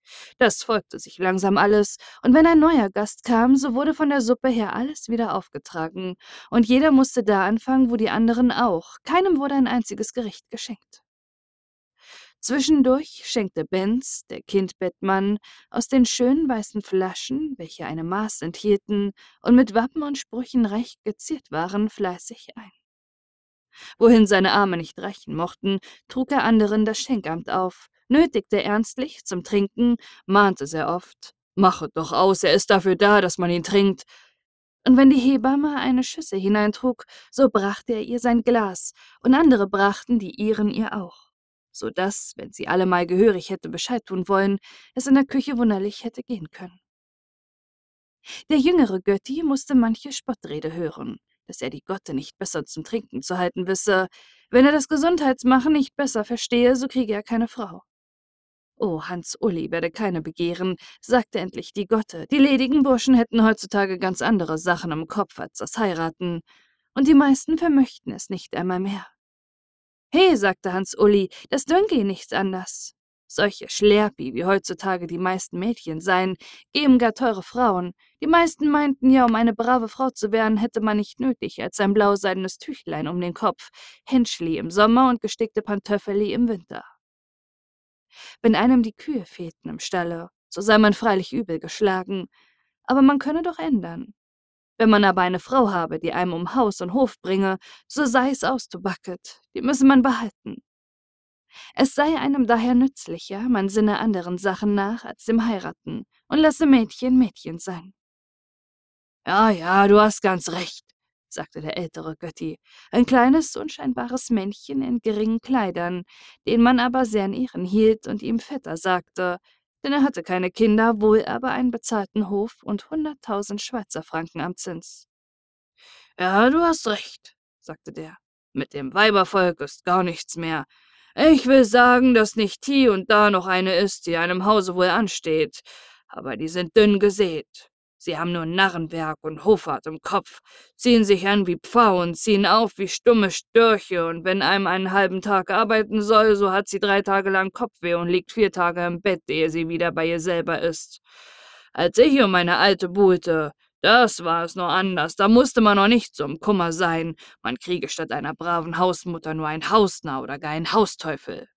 Das folgte sich langsam alles, und wenn ein neuer Gast kam, so wurde von der Suppe her alles wieder aufgetragen, und jeder musste da anfangen, wo die anderen auch. Keinem wurde ein einziges Gericht geschenkt. Zwischendurch schenkte Benz, der Kindbettmann, aus den schönen weißen Flaschen, welche eine Maß enthielten und mit Wappen und Sprüchen reich geziert waren, fleißig ein. Wohin seine Arme nicht reichen mochten, trug er anderen das Schenkamt auf, nötigte ernstlich zum Trinken, mahnte sehr oft: »Machet doch aus, er ist dafür da, dass man ihn trinkt.« Und wenn die Hebamme eine Schüssel hineintrug, so brachte er ihr sein Glas, und andere brachten die ihren ihr auch, so daß, wenn sie allemal gehörig hätte Bescheid tun wollen, es in der Küche wunderlich hätte gehen können. Der jüngere Götti musste manche Spottrede hören, dass er die Gotte nicht besser zum Trinken zu halten wisse. Wenn er das Gesundheitsmachen nicht besser verstehe, so kriege er keine Frau. Oh, Hans Uli werde keine begehren, sagte endlich die Gotte. Die ledigen Burschen hätten heutzutage ganz andere Sachen im Kopf als das Heiraten, und die meisten vermöchten es nicht einmal mehr. He, sagte Hans Uli, das dünke ihn nichts anders. Solche Schlerpi, wie heutzutage die meisten Mädchen seien, geben gar teure Frauen. Die meisten meinten ja, um eine brave Frau zu werden, hätte man nicht nötig als ein blauseidenes Tüchlein um den Kopf, Händschli im Sommer und gestickte Pantöffeli im Winter. Wenn einem die Kühe fehlten im Stalle, so sei man freilich übel geschlagen, aber man könne doch ändern. Wenn man aber eine Frau habe, die einem um Haus und Hof bringe, so sei es ausgebacket, die müsse man behalten. Es sei einem daher nützlicher, man sinne anderen Sachen nach als dem Heiraten und lasse Mädchen Mädchen sein. »Ja, ja, du hast ganz recht«, sagte der ältere Götti, ein kleines, unscheinbares Männchen in geringen Kleidern, den man aber sehr in Ehren hielt und ihm Vetter sagte, denn er hatte keine Kinder, wohl aber einen bezahlten Hof und 100.000 Schweizer Franken am Zins. »Ja, du hast recht«, sagte der, »mit dem Weibervolk ist gar nichts mehr. Ich will sagen, dass nicht hie und da noch eine ist, die einem Hause wohl ansteht, aber die sind dünn gesät. Sie haben nur Narrenwerk und Hoffart im Kopf, ziehen sich an wie Pfauen, ziehen auf wie stumme Störche, und wenn einem einen halben Tag arbeiten soll, so hat sie 3 Tage lang Kopfweh und liegt 4 Tage im Bett, ehe sie wieder bei ihr selber ist. Als ich um meine Alte buhlte, das war es noch anders, da musste man noch nicht zum Kummer sein, man kriege statt einer braven Hausmutter nur ein Hausnarr oder gar einen Hausteufel.«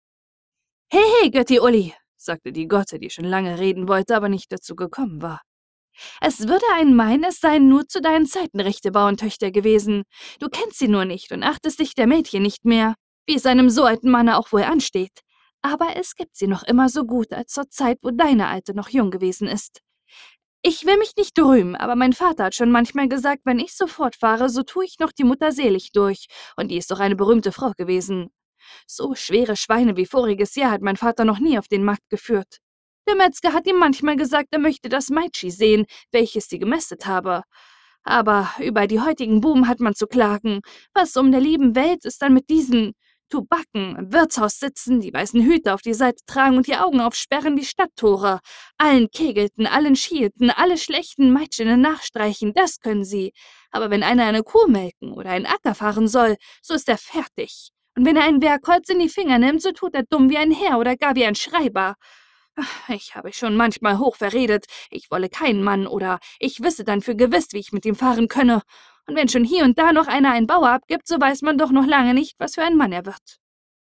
»He, he, Götti Uli«, sagte die Gotte, die schon lange reden wollte, aber nicht dazu gekommen war. »Es würde einen meinen, es seien nur zu deinen Zeiten rechte Bauerntöchter gewesen. Du kennst sie nur nicht und achtest dich der Mädchen nicht mehr, wie es einem so alten Manne auch wohl ansteht. Aber es gibt sie noch immer so gut als zur Zeit, wo deine Alte noch jung gewesen ist. Ich will mich nicht rühmen, aber mein Vater hat schon manchmal gesagt, wenn ich so fortfahre, so tue ich noch die Mutter selig durch, und die ist doch eine berühmte Frau gewesen. So schwere Schweine wie voriges Jahr hat mein Vater noch nie auf den Markt geführt. Der Metzger hat ihm manchmal gesagt, er möchte das Meitschi sehen, welches sie gemästet habe. Aber über die heutigen Buben hat man zu klagen. Was um der lieben Welt ist dann mit diesen Tubaken im Wirtshaus sitzen, die weißen Hüte auf die Seite tragen und die Augen aufsperren wie Stadttore. Allen kegelten, allen schielten, alle schlechten Meitschinnen nachstreichen, das können sie. Aber wenn einer eine Kuh melken oder einen Acker fahren soll, so ist er fertig. Und wenn er ein Werkholz in die Finger nimmt, so tut er dumm wie ein Herr oder gar wie ein Schreiber. Ich habe schon manchmal hoch verredet, ich wolle keinen Mann, oder ich wisse dann für gewiss, wie ich mit ihm fahren könne. Und wenn schon hier und da noch einer einen Bauer abgibt, so weiß man doch noch lange nicht, was für ein Mann er wird.«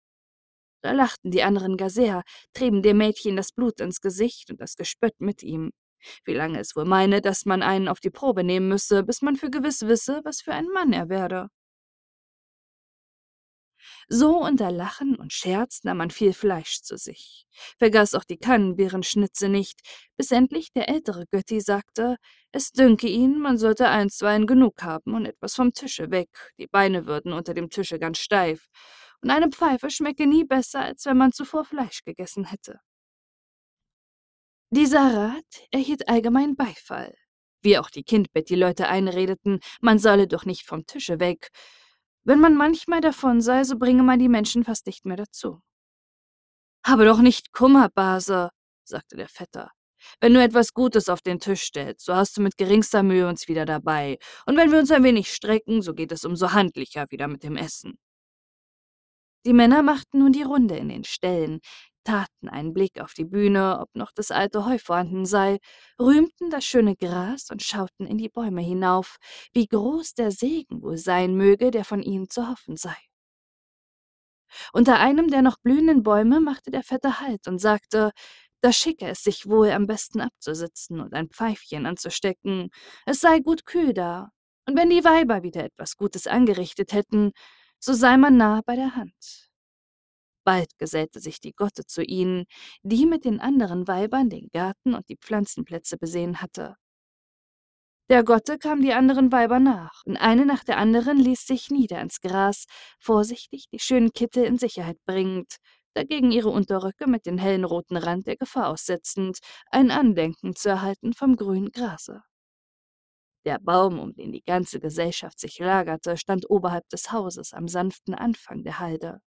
Da lachten die anderen gar sehr, trieben dem Mädchen das Blut ins Gesicht und das Gespött mit ihm. Wie lange es wohl meine, dass man einen auf die Probe nehmen müsse, bis man für gewiss wisse, was für ein Mann er werde. So unter Lachen und Scherz nahm man viel Fleisch zu sich, vergaß auch die Kannenbeerenschnitze nicht, bis endlich der ältere Götti sagte, es dünke ihn, man sollte einstweilen genug haben und etwas vom Tische weg, die Beine würden unter dem Tische ganz steif, und eine Pfeife schmecke nie besser, als wenn man zuvor Fleisch gegessen hätte. Dieser Rat erhielt allgemein Beifall, wie auch die Kindbetti-Leute einredeten, man solle doch nicht vom Tische weg. Wenn man manchmal davon sei, so bringe man die Menschen fast nicht mehr dazu. »Habe doch nicht Kummer, Base«, sagte der Vetter. »Wenn du etwas Gutes auf den Tisch stellst, so hast du mit geringster Mühe uns wieder dabei. Und wenn wir uns ein wenig strecken, so geht es umso handlicher wieder mit dem Essen.« Die Männer machten nun die Runde in den Ställen, taten einen Blick auf die Bühne, ob noch das alte Heu vorhanden sei, rühmten das schöne Gras und schauten in die Bäume hinauf, wie groß der Segen wohl sein möge, der von ihnen zu hoffen sei. Unter einem der noch blühenden Bäume machte der Vetter Halt und sagte, da schicke es sich wohl am besten abzusitzen und ein Pfeifchen anzustecken, es sei gut kühl da, und wenn die Weiber wieder etwas Gutes angerichtet hätten, so sei man nahe bei der Hand. Bald gesellte sich die Gotte zu ihnen, die mit den anderen Weibern den Garten und die Pflanzenplätze besehen hatte. Der Gotte kam die anderen Weiber nach, und eine nach der anderen ließ sich nieder ins Gras, vorsichtig die schönen Kittel in Sicherheit bringend, dagegen ihre Unterröcke mit dem hellen roten Rand der Gefahr aussetzend, ein Andenken zu erhalten vom grünen Grase. Der Baum, um den die ganze Gesellschaft sich lagerte, stand oberhalb des Hauses am sanften Anfang der Halde.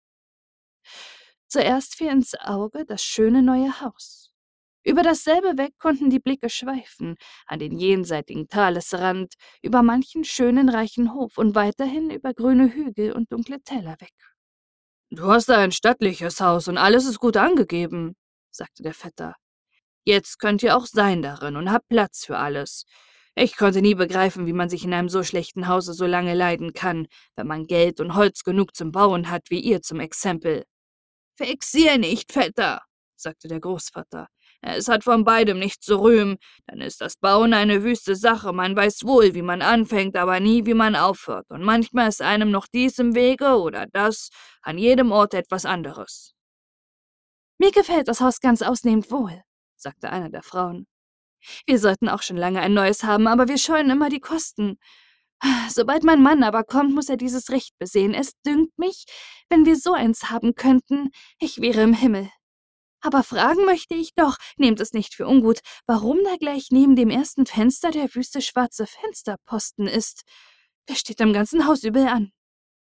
Zuerst fiel ins Auge das schöne neue Haus. Über dasselbe weg konnten die Blicke schweifen, an den jenseitigen Talesrand, über manchen schönen, reichen Hof und weiterhin über grüne Hügel und dunkle Täler weg. »Du hast da ein stattliches Haus und alles ist gut angegeben«, sagte der Vetter. »Jetzt könnt ihr auch sein darin und habt Platz für alles. Ich konnte nie begreifen, wie man sich in einem so schlechten Hause so lange leiden kann, wenn man Geld und Holz genug zum Bauen hat, wie ihr zum Exempel.« »Vexier nicht, Vetter«, sagte der Großvater. »Es hat von beidem nichts zu rühmen. Dann ist das Bauen eine wüste Sache. Man weiß wohl, wie man anfängt, aber nie, wie man aufhört. Und manchmal ist einem noch dies im Wege oder das, an jedem Ort etwas anderes.« »Mir gefällt das Haus ganz ausnehmend wohl«, sagte eine der Frauen. »Wir sollten auch schon lange ein neues haben, aber wir scheuen immer die Kosten. Sobald mein Mann aber kommt, muss er dieses Recht besehen. Es dünkt mich, wenn wir so eins haben könnten, ich wäre im Himmel. Aber fragen möchte ich doch, nehmt es nicht für ungut, warum da gleich neben dem ersten Fenster der wüste schwarze Fensterposten ist. Der steht am ganzen Haus übel an.«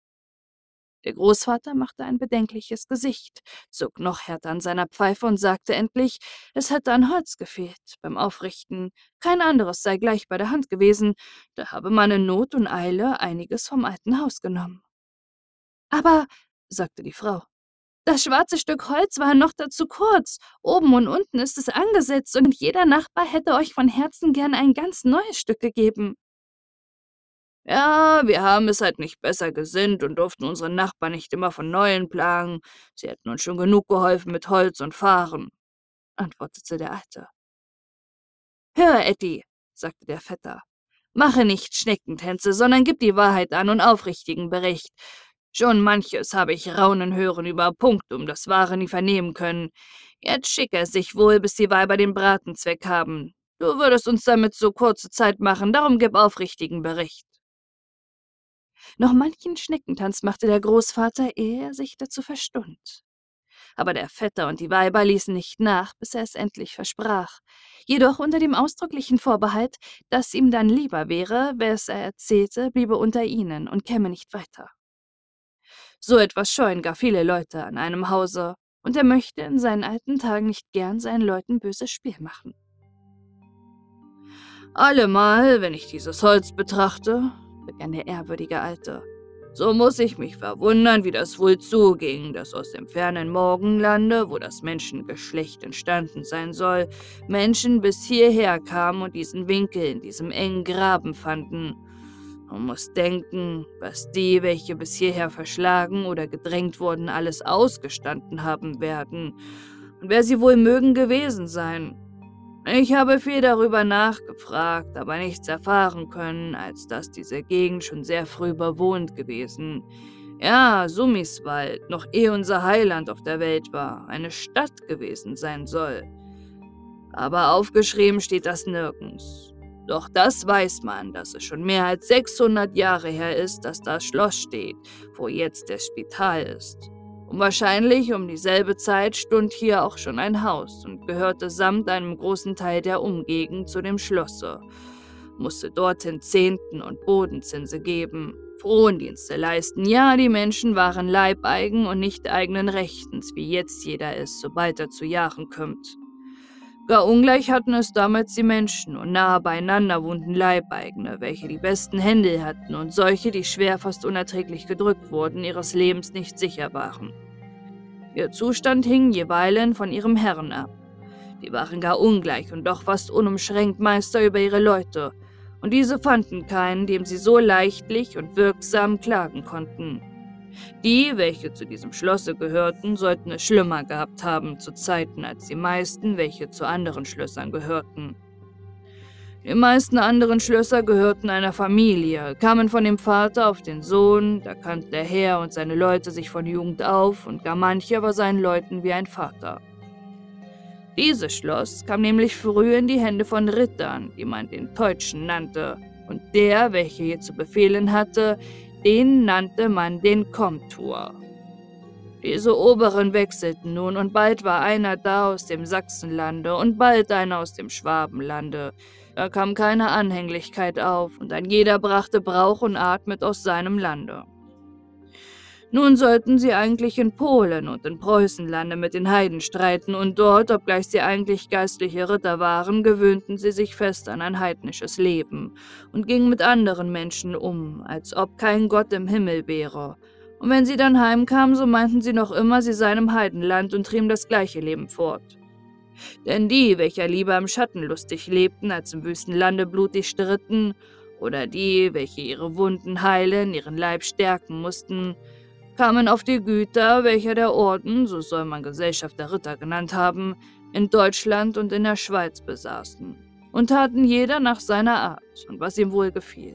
Der Großvater machte ein bedenkliches Gesicht, zog noch härter an seiner Pfeife und sagte endlich, es hätte an Holz gefehlt beim Aufrichten, kein anderes sei gleich bei der Hand gewesen, da habe man in Not und Eile einiges vom alten Haus genommen. »Aber«, sagte die Frau, »das schwarze Stück Holz war noch dazu kurz, oben und unten ist es angesetzt, und jeder Nachbar hätte euch von Herzen gern ein ganz neues Stück gegeben.« »Ja, wir haben es halt nicht besser gesinnt und durften unseren Nachbarn nicht immer von Neuem plagen. Sie hätten uns schon genug geholfen mit Holz und Fahren«, antwortete der Alte. »Hör, Etty«, sagte der Vetter, »mache nicht Schneckentänze, sondern gib die Wahrheit an und aufrichtigen Bericht. Schon manches habe ich raunen hören über Punktum, das Wahre nie vernehmen können. Jetzt schick er sich wohl, bis die Weiber den Bratenzweck haben. Du würdest uns damit so kurze Zeit machen, darum gib aufrichtigen Bericht.« Noch manchen Schneckentanz machte der Großvater, ehe er sich dazu verstund. Aber der Vetter und die Weiber ließen nicht nach, bis er es endlich versprach, jedoch unter dem ausdrücklichen Vorbehalt, dass ihm dann lieber wäre, was er erzählte, bliebe unter ihnen und käme nicht weiter. So etwas scheuen gar viele Leute an einem Hause, und er möchte in seinen alten Tagen nicht gern seinen Leuten böses Spiel machen. »Allemal, wenn ich dieses Holz betrachte«, begann der ehrwürdige Alte, »so muss ich mich verwundern, wie das wohl zuging, dass aus dem fernen Morgenlande, wo das Menschengeschlecht entstanden sein soll, Menschen bis hierher kamen und diesen Winkel in diesem engen Graben fanden. Man muss denken, was die, welche bis hierher verschlagen oder gedrängt wurden, alles ausgestanden haben werden, und wer sie wohl mögen gewesen sein. Ich habe viel darüber nachgefragt, aber nichts erfahren können, als dass diese Gegend schon sehr früh bewohnt gewesen. Ja, Sumiswald, noch ehe unser Heiland auf der Welt war, eine Stadt gewesen sein soll. Aber aufgeschrieben steht das nirgends. Doch das weiß man, dass es schon mehr als 600 Jahre her ist, dass das Schloss steht, wo jetzt das Spital ist. Und wahrscheinlich um dieselbe Zeit stund hier auch schon ein Haus und gehörte samt einem großen Teil der Umgegend zu dem Schlosse, musste dorthin Zehnten und Bodenzinse geben, Frondienste leisten. Ja, die Menschen waren Leibeigen und nicht eigenen Rechtens, wie jetzt jeder ist, sobald er zu Jahren kommt. Gar ungleich hatten es damals die Menschen, und nahe beieinander wohnten Leibeigene, welche die besten Händel hatten und solche, die schwer, fast unerträglich gedrückt wurden, ihres Lebens nicht sicher waren. Ihr Zustand hing jeweilen von ihrem Herrn ab. Die waren gar ungleich und doch fast unumschränkt Meister über ihre Leute, und diese fanden keinen, dem sie so leichtlich und wirksam klagen konnten. Die, welche zu diesem Schlosse gehörten, sollten es schlimmer gehabt haben zu Zeiten als die meisten, welche zu anderen Schlössern gehörten. Die meisten anderen Schlösser gehörten einer Familie, kamen von dem Vater auf den Sohn, da kannte der Herr und seine Leute sich von Jugend auf, und gar mancher war seinen Leuten wie ein Vater. Dieses Schloss kam nämlich früh in die Hände von Rittern, die man den Teutschen nannte, und der, welcher hier zu befehlen hatte, den nannte man den Komtur. Diese Oberen wechselten nun, und bald war einer da aus dem Sachsenlande und bald einer aus dem Schwabenlande. Da kam keine Anhänglichkeit auf, und ein jeder brachte Brauch und Art mit aus seinem Lande. Nun sollten sie eigentlich in Polen und in Preußenlande mit den Heiden streiten, und dort, obgleich sie eigentlich geistliche Ritter waren, gewöhnten sie sich fest an ein heidnisches Leben und gingen mit anderen Menschen um, als ob kein Gott im Himmel wäre. Und wenn sie dann heimkamen, so meinten sie noch immer, sie seien im Heidenland und trieben das gleiche Leben fort. Denn die, welche lieber im Schatten lustig lebten, als im wüsten Lande blutig stritten, oder die, welche ihre Wunden heilen, ihren Leib stärken mussten, kamen auf die Güter, welche der Orden, so soll man Gesellschaft der Ritter genannt haben, in Deutschland und in der Schweiz besaßen, und taten jeder nach seiner Art und was ihm wohl gefiel.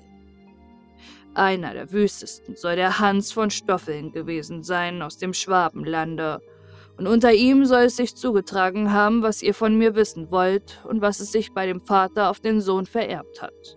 Einer der wüstesten soll der Hans von Stoffeln gewesen sein aus dem Schwabenlande, und unter ihm soll es sich zugetragen haben, was ihr von mir wissen wollt und was es sich bei dem Vater auf den Sohn vererbt hat.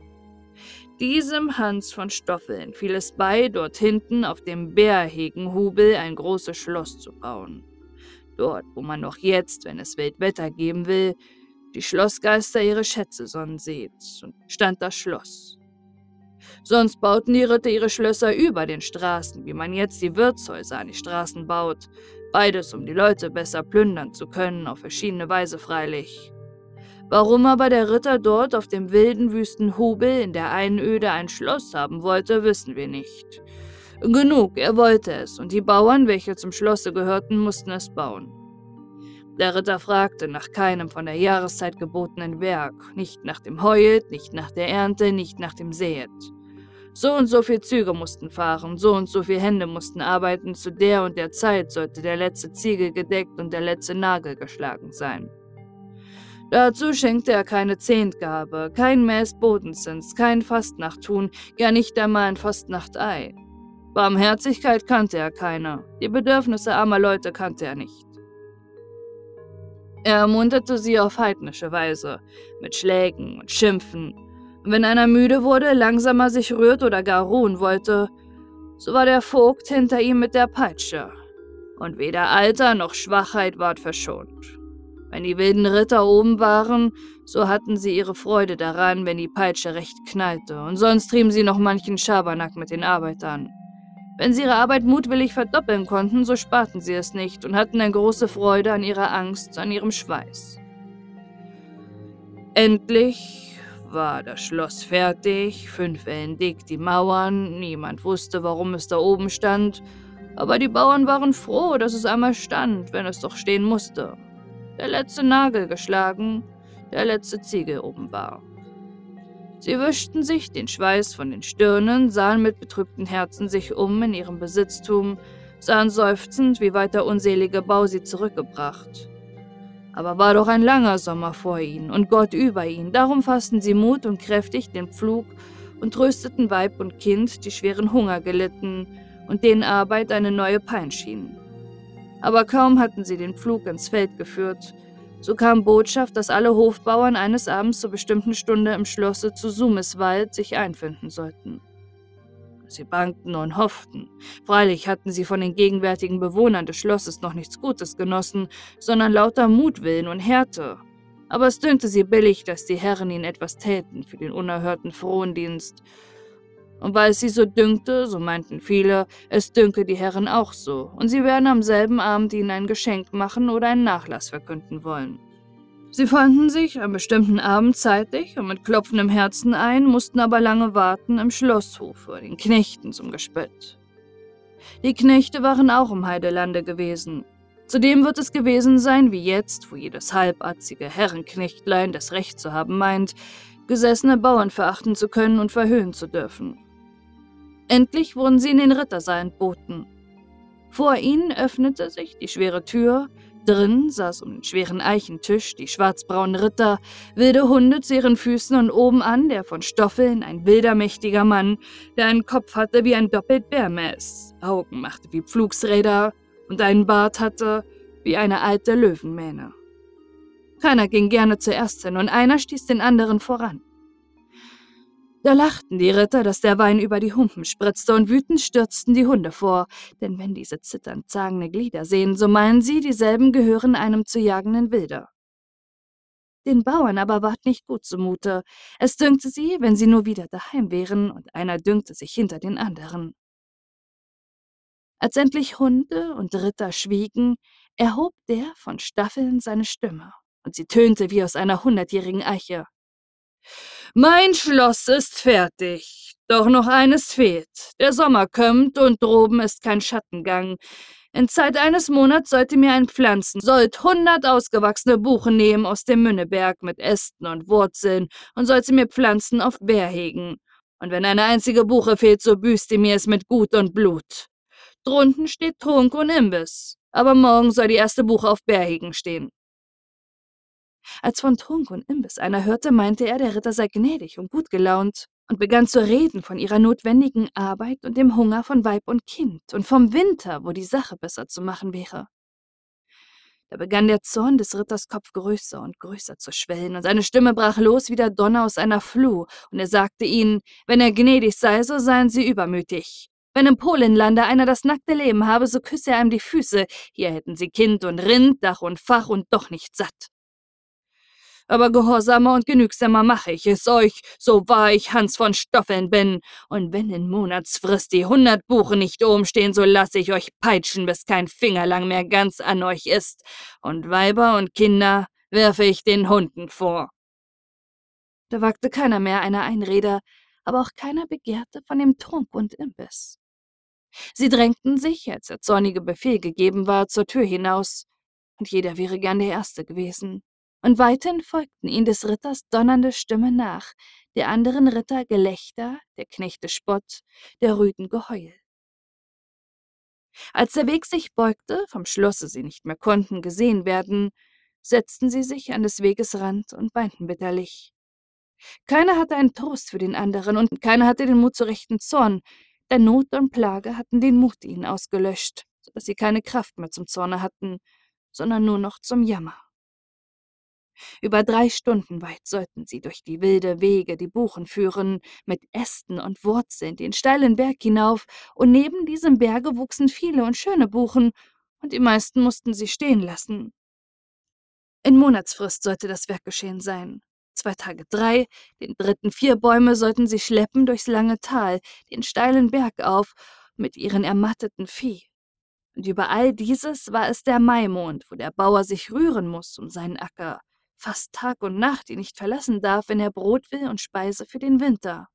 Diesem Hans von Stoffeln fiel es bei, dort hinten auf dem Bärhegenhubel ein großes Schloss zu bauen. Dort, wo man noch jetzt, wenn es wild Wetter geben will, die Schlossgeister ihre Schätze sonnen seht, und stand das Schloss. Sonst bauten die Ritter ihre Schlösser über den Straßen, wie man jetzt die Wirtshäuser an die Straßen baut, beides um die Leute besser plündern zu können, auf verschiedene Weise freilich. Warum aber der Ritter dort auf dem wilden, wüsten Hubel in der Einöde ein Schloss haben wollte, wissen wir nicht. Genug, er wollte es, und die Bauern, welche zum Schlosse gehörten, mussten es bauen. Der Ritter fragte nach keinem von der Jahreszeit gebotenen Werk, nicht nach dem Heuet, nicht nach der Ernte, nicht nach dem Säet. So und so viel Züge mussten fahren, so und so viel Hände mussten arbeiten, zu der und der Zeit sollte der letzte Ziegel gedeckt und der letzte Nagel geschlagen sein. Dazu schenkte er keine Zehntgabe, kein Mäß Bodenzins, kein Fastnachttun, ja nicht einmal ein Fastnachtei. Barmherzigkeit kannte er keine, die Bedürfnisse armer Leute kannte er nicht. Er ermunterte sie auf heidnische Weise, mit Schlägen und Schimpfen. Und wenn einer müde wurde, langsamer sich rührt oder gar ruhen wollte, so war der Vogt hinter ihm mit der Peitsche. Und weder Alter noch Schwachheit ward verschont. Wenn die wilden Ritter oben waren, so hatten sie ihre Freude daran, wenn die Peitsche recht knallte, und sonst trieben sie noch manchen Schabernack mit den Arbeitern. Wenn sie ihre Arbeit mutwillig verdoppeln konnten, so sparten sie es nicht und hatten eine große Freude an ihrer Angst, an ihrem Schweiß. Endlich war das Schloss fertig, 5 Ellen dick die Mauern, niemand wusste, warum es da oben stand, aber die Bauern waren froh, dass es einmal stand, wenn es doch stehen musste. Der letzte Nagel geschlagen, der letzte Ziegel oben war. Sie wischten sich den Schweiß von den Stirnen, sahen mit betrübten Herzen sich um in ihrem Besitztum, sahen seufzend, wie weit der unselige Bau sie zurückgebracht. Aber war doch ein langer Sommer vor ihnen und Gott über ihnen, darum fassten sie Mut und kräftig den Pflug und trösteten Weib und Kind, die schweren Hunger gelitten und denen Arbeit eine neue Pein schien. Aber kaum hatten sie den Pflug ins Feld geführt, so kam Botschaft, dass alle Hofbauern eines Abends zur bestimmten Stunde im Schlosse zu Sumiswald sich einfinden sollten. Sie bangten und hofften. Freilich hatten sie von den gegenwärtigen Bewohnern des Schlosses noch nichts Gutes genossen, sondern lauter Mutwillen und Härte. Aber es dünkte sie billig, dass die Herren ihnen etwas täten für den unerhörten Frondienst. Und weil es sie so dünkte, so meinten viele, es dünke die Herren auch so, und sie werden am selben Abend ihnen ein Geschenk machen oder einen Nachlass verkünden wollen. Sie fanden sich am bestimmten Abend zeitig und mit klopfendem Herzen ein, mussten aber lange warten im Schlosshofe, den Knechten zum Gespött. Die Knechte waren auch im Heidelande gewesen. Zudem wird es gewesen sein wie jetzt, wo jedes halbatzige Herrenknechtlein das Recht zu haben meint, gesessene Bauern verachten zu können und verhöhnen zu dürfen. Endlich wurden sie in den Rittersaal entboten. Vor ihnen öffnete sich die schwere Tür, drin saß um den schweren Eichentisch die schwarzbraunen Ritter, wilde Hunde zu ihren Füßen und obenan der von Stoffeln ein wilder, mächtiger Mann, der einen Kopf hatte wie ein doppelt Bärmäß, Augen machte wie Pflugsräder und einen Bart hatte wie eine alte Löwenmähne. Keiner ging gerne zuerst hin und einer stieß den anderen voran. Da lachten die Ritter, dass der Wein über die Humpen spritzte, und wütend stürzten die Hunde vor, denn wenn diese zitternd zagende Glieder sehen, so meinen sie, dieselben gehören einem zu jagenden Wilder. Den Bauern aber ward nicht gut zumute. Es dünkte sie, wenn sie nur wieder daheim wären, und einer dünkte sich hinter den anderen. Als endlich Hunde und Ritter schwiegen, erhob der von Staffeln seine Stimme, und sie tönte wie aus einer 100-jährigen Eiche. »Mein Schloss ist fertig, doch noch eines fehlt. Der Sommer kömmt und droben ist kein Schattengang. In Zeit eines Monats sollt ihr mir ein Pflanzen, sollt 100 ausgewachsene Buchen nehmen aus dem Münneberg mit Ästen und Wurzeln und sollt sie mir pflanzen auf Bärhegen. Und wenn eine einzige Buche fehlt, so büßt ihr mir es mit Gut und Blut. Drunten steht Trunk und Imbiss, aber morgen soll die erste Buche auf Bärhegen stehen.« Als von Trunk und Imbiss einer hörte, meinte er, der Ritter sei gnädig und gut gelaunt und begann zu reden von ihrer notwendigen Arbeit und dem Hunger von Weib und Kind und vom Winter, wo die Sache besser zu machen wäre. Da begann der Zorn des Ritters Kopf größer und größer zu schwellen, und seine Stimme brach los wie der Donner aus einer Fluh, und er sagte ihnen, wenn er gnädig sei, so seien sie übermütig. Wenn im Polenlande einer das nackte Leben habe, so küsse er ihm die Füße, hier hätten sie Kind und Rind, Dach und Fach und doch nicht satt. Aber gehorsamer und genügsamer mache ich es euch, so wahr ich Hans von Stoffeln bin. Und wenn in Monatsfrist die 100 Buchen nicht oben stehen, so lasse ich euch peitschen, bis kein Finger lang mehr ganz an euch ist. Und Weiber und Kinder werfe ich den Hunden vor. Da wagte keiner mehr eine Einrede, aber auch keiner begehrte von dem Trunk und Imbiss. Sie drängten sich, als der zornige Befehl gegeben war, zur Tür hinaus, und jeder wäre gern der Erste gewesen. Und weithin folgten ihnen des Ritters donnernde Stimme nach, der anderen Ritter Gelächter, der Knechte Spott, der Rüden Geheul. Als der Weg sich beugte, vom Schlosse sie nicht mehr konnten gesehen werden, setzten sie sich an des Weges Rand und weinten bitterlich. Keiner hatte einen Trost für den anderen, und keiner hatte den Mut zu rechten Zorn, denn Not und Plage hatten den Mut ihnen ausgelöscht, so dass sie keine Kraft mehr zum Zorne hatten, sondern nur noch zum Jammer. Über 3 Stunden weit sollten sie durch die wilde Wege die Buchen führen, mit Ästen und Wurzeln den steilen Berg hinauf, und neben diesem Berge wuchsen viele und schöne Buchen, und die meisten mussten sie stehen lassen. In Monatsfrist sollte das Werk geschehen sein. 2 Tage 3, den 3. 4 Bäume sollten sie schleppen durchs lange Tal, den steilen Berg auf, mit ihren ermatteten Vieh. Und über all dieses war es der Maimond, wo der Bauer sich rühren muß um seinen Acker, fast Tag und Nacht ihn nicht verlassen darf, wenn er Brot will und Speise für den Winter.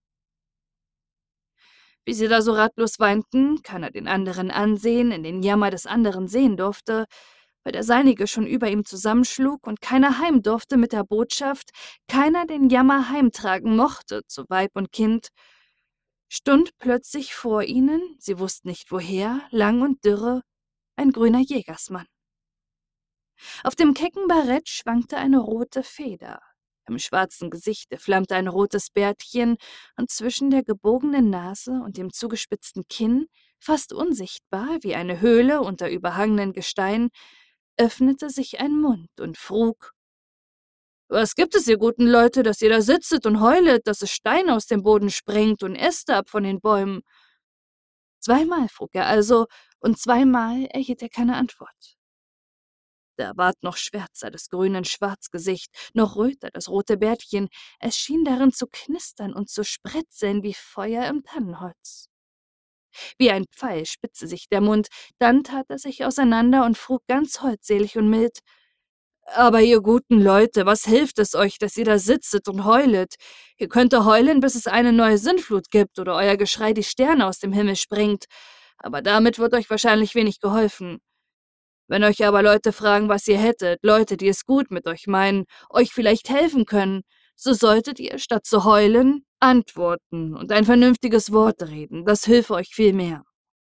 Wie sie da so ratlos weinten, keiner den anderen ansehen, in den Jammer des anderen sehen durfte, weil der Seinige schon über ihm zusammenschlug und keiner heim durfte mit der Botschaft, keiner den Jammer heimtragen mochte zu Weib und Kind, stund plötzlich vor ihnen, sie wussten nicht woher, lang und dürre, ein grüner Jägersmann. Auf dem kecken Barett schwankte eine rote Feder. Im schwarzen Gesichte flammte ein rotes Bärtchen, und zwischen der gebogenen Nase und dem zugespitzten Kinn, fast unsichtbar wie eine Höhle unter überhangenen Gestein, öffnete sich ein Mund und frug: »Was gibt es, ihr guten Leute, dass ihr da sitzet und heulet, dass es Steine aus dem Boden sprengt und Äste ab von den Bäumen?« Zweimal frug er also, und zweimal erhielt er keine Antwort. Da ward noch schwärzer des grünen Schwarzgesicht, noch röter das rote Bärtchen, es schien darin zu knistern und zu spretzeln wie Feuer im Tannenholz. Wie ein Pfeil spitzte sich der Mund, dann tat er sich auseinander und frug ganz holdselig und mild: »Aber ihr guten Leute, was hilft es euch, dass ihr da sitzet und heulet? Ihr könnt heulen, bis es eine neue Sintflut gibt oder euer Geschrei die Sterne aus dem Himmel springt. aber damit wird euch wahrscheinlich wenig geholfen. Wenn euch aber Leute fragen, was ihr hättet, Leute, die es gut mit euch meinen, euch vielleicht helfen können, so solltet ihr, statt zu heulen, antworten und ein vernünftiges Wort reden. Das hilft euch viel mehr.«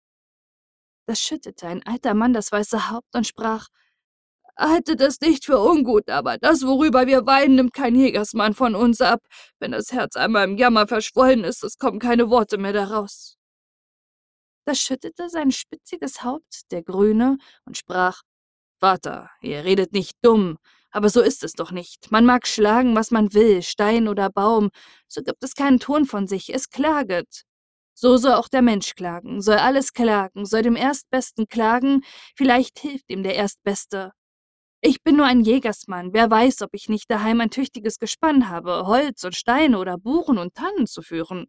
Da schüttelte ein alter Mann das weiße Haupt und sprach: »Haltet es nicht für ungut, aber das, worüber wir weinen, nimmt kein Jägersmann von uns ab. Wenn das Herz einmal im Jammer verschwollen ist, es kommen keine Worte mehr daraus.« Da schüttelte sein spitziges Haupt der Grüne und sprach: »Vater, ihr redet nicht dumm, aber so ist es doch nicht. Man mag schlagen, was man will, Stein oder Baum, so gibt es keinen Ton von sich, es klaget. So soll auch der Mensch klagen, soll alles klagen, soll dem Erstbesten klagen, vielleicht hilft ihm der Erstbeste. Ich bin nur ein Jägersmann, wer weiß, ob ich nicht daheim ein tüchtiges Gespann habe, Holz und Steine oder Buchen und Tannen zu führen.«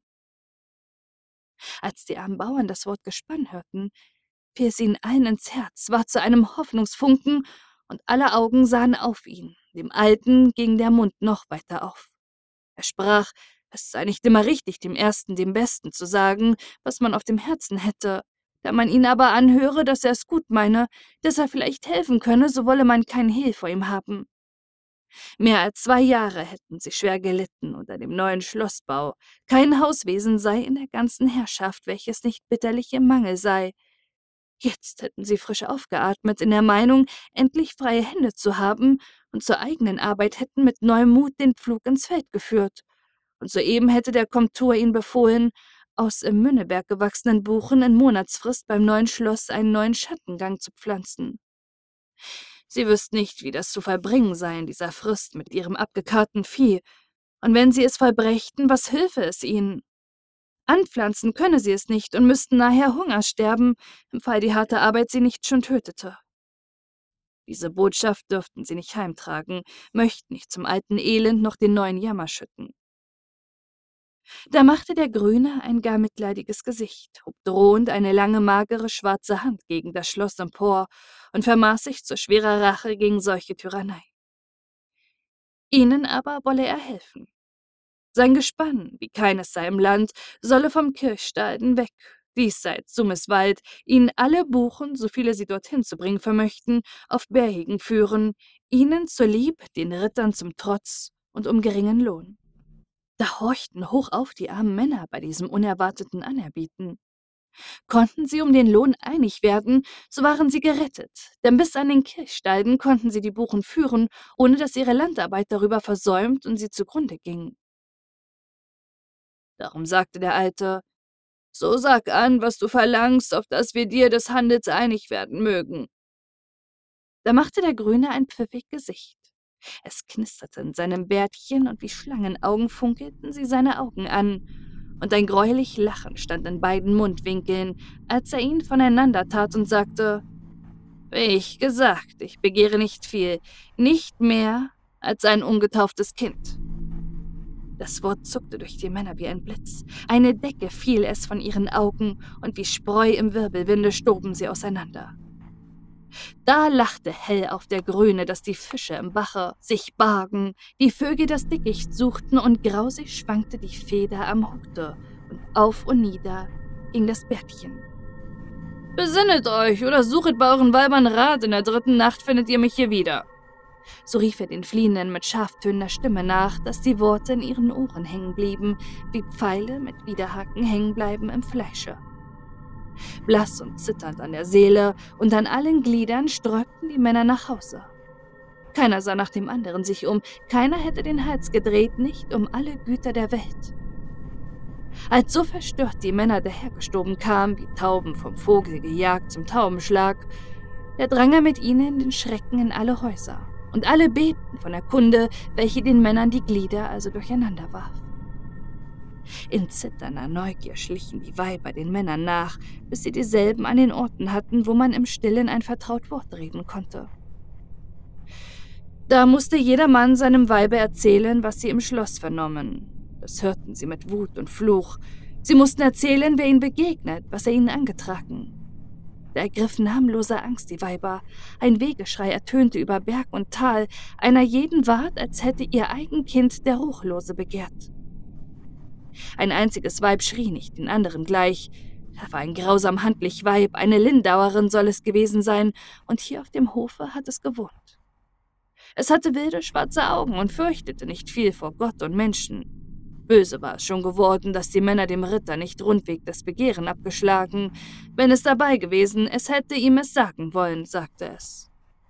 Als die armen Bauern das Wort Gespann hörten, fiel es ihnen allen ins Herz, war zu einem Hoffnungsfunken, und alle Augen sahen auf ihn. Dem Alten ging der Mund noch weiter auf. Er sprach, es sei nicht immer richtig, dem Ersten, dem Besten zu sagen, was man auf dem Herzen hätte. Da man ihn aber anhöre, dass er es gut meine, dass er vielleicht helfen könne, so wolle man kein Hehl vor ihm haben. Mehr als 2 Jahre hätten sie schwer gelitten unter dem neuen Schlossbau. Kein Hauswesen sei in der ganzen Herrschaft, welches nicht bitterlich im Mangel sei. Jetzt hätten sie frisch aufgeatmet, in der Meinung, endlich freie Hände zu haben, und zur eigenen Arbeit hätten mit neuem Mut den Pflug ins Feld geführt. Und soeben hätte der Komtur ihnen befohlen, aus im Münneberg gewachsenen Buchen in Monatsfrist beim neuen Schloss einen neuen Schattengang zu pflanzen. Sie wüssten nicht, wie das zu vollbringen sei in dieser Frist mit ihrem abgekarrten Vieh, und wenn sie es vollbrächten, was hülfe es ihnen? Anpflanzen könne sie es nicht und müssten nachher Hunger sterben, im Fall die harte Arbeit sie nicht schon tötete. Diese Botschaft dürften sie nicht heimtragen, möchten nicht zum alten Elend noch den neuen Jammer schütten. Da machte der Grüne ein gar mitleidiges Gesicht, hob drohend eine lange, magere, schwarze Hand gegen das Schloss empor und vermaß sich zu schwerer Rache gegen solche Tyrannei. Ihnen aber wolle er helfen. Sein Gespann, wie keines sei im Land, solle vom Kirchstalden weg, diesseits Sumiswald, ihnen alle Buchen, so viele sie dorthin zu bringen vermöchten, auf Bärhigen führen, ihnen zur Lieb, den Rittern zum Trotz und um geringen Lohn. Da horchten hoch auf die armen Männer bei diesem unerwarteten Anerbieten. Konnten sie um den Lohn einig werden, so waren sie gerettet, denn bis an den Kirchstalden konnten sie die Buchen führen, ohne dass ihre Landarbeit darüber versäumt und sie zugrunde ging. Darum sagte der Alte, »So sag an, was du verlangst, auf dass wir dir des Handels einig werden mögen.« Da machte der Grüne ein pfiffig Gesicht. Es knisterte in seinem Bärtchen, und wie Schlangenaugen funkelten sie seine Augen an, und ein greulich Lachen stand in beiden Mundwinkeln, als er ihn voneinander tat und sagte, »Wie ich gesagt, ich begehre nicht viel, nicht mehr als ein ungetauftes Kind.« Das Wort zuckte durch die Männer wie ein Blitz. Eine Decke fiel es von ihren Augen, und wie Spreu im Wirbelwinde stoben sie auseinander. Da lachte hell auf der Grüne, dass die Fische im Bache sich bargen, die Vögel das Dickicht suchten, und grausig schwankte die Feder am Hute, und auf und nieder ging das Bärtchen. »Besinnet euch oder suchet bei euren Weibern Rat, in der 3. Nacht findet ihr mich hier wieder.« So rief er den Fliehenden mit scharftönender Stimme nach, dass die Worte in ihren Ohren hängen blieben, wie Pfeile mit Widerhaken hängen bleiben im Fleische. Blass und zitternd an der Seele und an allen Gliedern sträubten die Männer nach Hause. Keiner sah nach dem anderen sich um, keiner hätte den Hals gedreht, nicht um alle Güter der Welt. Als so verstört die Männer dahergestoben kamen, wie Tauben vom Vogel gejagt zum Taubenschlag, da drang er mit ihnen den Schrecken in alle Häuser, und alle bebten von der Kunde, welche den Männern die Glieder also durcheinander warf. In zitternder Neugier schlichen die Weiber den Männern nach, bis sie dieselben an den Orten hatten, wo man im Stillen ein vertraut Wort reden konnte. Da musste jeder Mann seinem Weibe erzählen, was sie im Schloss vernommen. Das hörten sie mit Wut und Fluch. Sie mussten erzählen, wer ihnen begegnet, was er ihnen angetragen. Da ergriffen namenloser Angst die Weiber. Ein Wehgeschrei ertönte über Berg und Tal. Einer jeden ward, als hätte ihr eigen Kind der Ruchlose begehrt. Ein einziges Weib schrie nicht den anderen gleich. Er war ein grausam handlich Weib, eine Lindauerin soll es gewesen sein, und hier auf dem Hofe hat es gewohnt. Es hatte wilde, schwarze Augen und fürchtete nicht viel vor Gott und Menschen. Böse war es schon geworden, dass die Männer dem Ritter nicht rundweg das Begehren abgeschlagen. Wenn es dabei gewesen, es hätte ihm es sagen wollen, sagte es.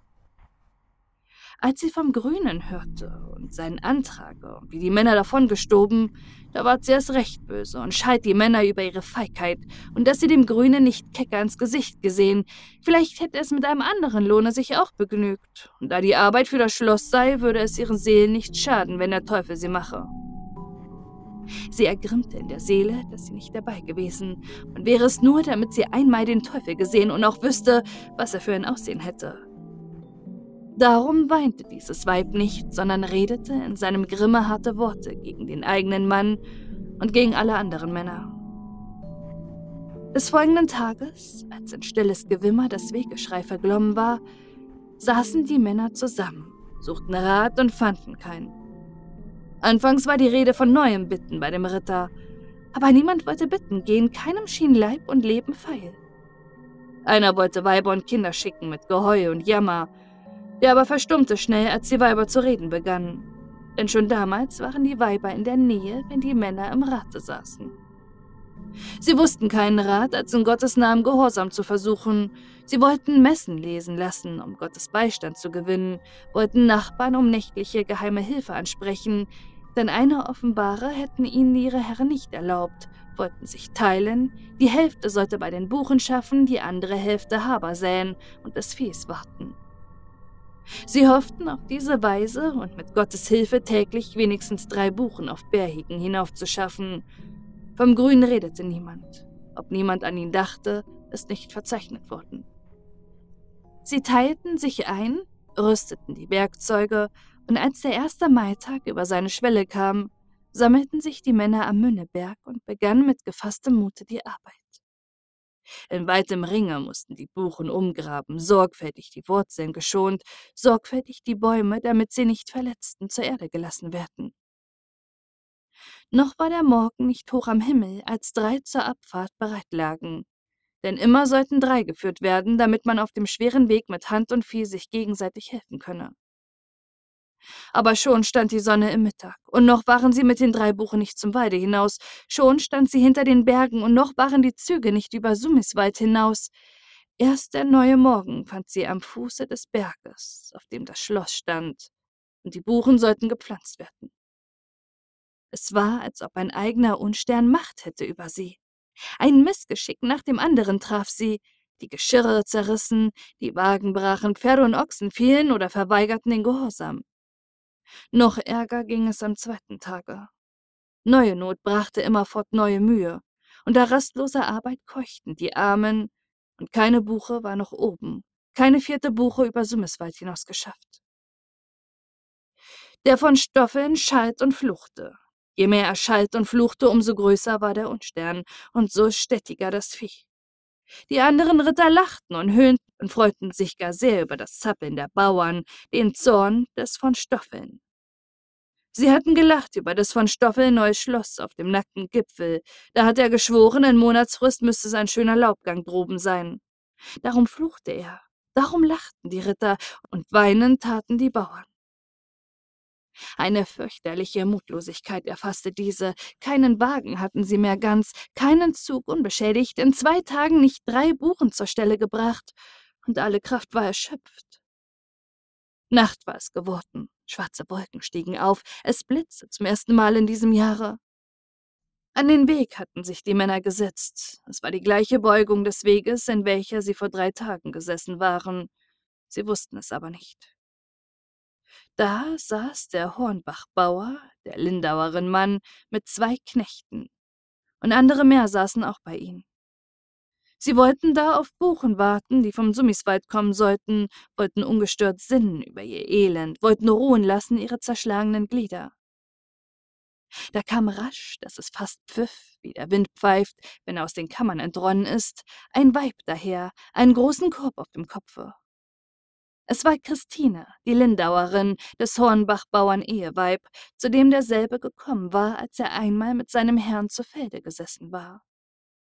Als sie vom Grünen hörte und seinen Antrag und wie die Männer davongestoben, da ward sie erst recht böse und scheit die Männer über ihre Feigheit und dass sie dem Grünen nicht kecker ins Gesicht gesehen. Vielleicht hätte es mit einem anderen Lohne sich auch begnügt. Und da die Arbeit für das Schloss sei, würde es ihren Seelen nicht schaden, wenn der Teufel sie mache. Sie ergrimmte in der Seele, dass sie nicht dabei gewesen, und wäre es nur, damit sie einmal den Teufel gesehen und auch wüsste, was er für ein Aussehen hätte. Darum weinte dieses Weib nicht, sondern redete in seinem Grimme harte Worte gegen den eigenen Mann und gegen alle anderen Männer. Des folgenden Tages, als in stilles Gewimmer das Wehgeschrei verglommen war, saßen die Männer zusammen, suchten Rat und fanden keinen. Anfangs war die Rede von neuem Bitten bei dem Ritter, aber niemand wollte bitten gehen, keinem schien Leib und Leben feil. Einer wollte Weiber und Kinder schicken mit Geheul und Jammer, der aber verstummte schnell, als die Weiber zu reden begannen. Denn schon damals waren die Weiber in der Nähe, wenn die Männer im Rate saßen. Sie wussten keinen Rat, als in Gottes Namen Gehorsam zu versuchen. Sie wollten Messen lesen lassen, um Gottes Beistand zu gewinnen, wollten Nachbarn um nächtliche geheime Hilfe ansprechen, denn eine Offenbare hätten ihnen ihre Herren nicht erlaubt, wollten sich teilen, die Hälfte sollte bei den Buchen schaffen, die andere Hälfte Haber säen und des Viehs warten. Sie hofften auf diese Weise und mit Gottes Hilfe täglich wenigstens 3 Buchen auf Bärhiken hinaufzuschaffen. Vom Grünen redete niemand. Ob niemand an ihn dachte, ist nicht verzeichnet worden. Sie teilten sich ein, rüsteten die Werkzeuge, und als der erste Maitag über seine Schwelle kam, sammelten sich die Männer am Münneberg und begannen mit gefasstem Mute die Arbeit. In weitem Ringe mussten die Buchen umgraben, sorgfältig die Wurzeln geschont, sorgfältig die Bäume, damit sie nicht verletzten, zur Erde gelassen werden. Noch war der Morgen nicht hoch am Himmel, als 3 zur Abfahrt bereit lagen. Denn immer sollten 3 geführt werden, damit man auf dem schweren Weg mit Hand und Vieh sich gegenseitig helfen könne. Aber schon stand die Sonne im Mittag, und noch waren sie mit den 3 Buchen nicht zum Walde hinaus, schon stand sie hinter den Bergen, und noch waren die Züge nicht über Sumiswald hinaus. Erst der neue Morgen fand sie am Fuße des Berges, auf dem das Schloss stand, und die Buchen sollten gepflanzt werden. Es war, als ob ein eigener Unstern Macht hätte über sie. Ein Missgeschick nach dem anderen traf sie, die Geschirre zerrissen, die Wagen brachen, Pferde und Ochsen fielen oder verweigerten den Gehorsam. Noch ärger ging es am 2. Tage. Neue Not brachte immerfort neue Mühe, unter rastloser Arbeit keuchten die Armen, und keine Buche war noch oben, keine 4. Buche über Sumiswald hinaus geschafft. Der von Stoffeln schalt und fluchte. Je mehr er schalt und fluchte, umso größer war der Unstern, und so stättiger das Vieh. Die anderen Ritter lachten und höhnten und freuten sich gar sehr über das Zappeln der Bauern, den Zorn des von Stoffeln. Sie hatten gelacht über des von Stoffeln neues Schloss auf dem nackten Gipfel. Da hatte er geschworen, in Monatsfrist müsste sein schöner Laubgang droben sein. Darum fluchte er, darum lachten die Ritter, und weinend taten die Bauern. Eine fürchterliche Mutlosigkeit erfasste diese. Keinen Wagen hatten sie mehr ganz, keinen Zug unbeschädigt, in 2 Tagen nicht 3 Buchen zur Stelle gebracht, und alle Kraft war erschöpft. Nacht war es geworden, schwarze Wolken stiegen auf, es blitzte zum ersten Mal in diesem Jahre. An den Weg hatten sich die Männer gesetzt. Es war die gleiche Beugung des Weges, in welcher sie vor 3 Tagen gesessen waren. Sie wussten es aber nicht. Da saß der Hornbachbauer, der Lindauerin Mann, mit 2 Knechten, und andere mehr saßen auch bei ihm. Sie wollten da auf Buchen warten, die vom Sumiswald kommen sollten, wollten ungestört sinnen über ihr Elend, wollten ruhen lassen ihre zerschlagenen Glieder. Da kam rasch, dass es fast pfiff, wie der Wind pfeift, wenn er aus den Kammern entronnen ist, ein Weib daher, einen großen Korb auf dem Kopfe. Es war Christine, die Lindauerin, des Hornbachbauern Eheweib, zu dem derselbe gekommen war, als er einmal mit seinem Herrn zu Felde gesessen war.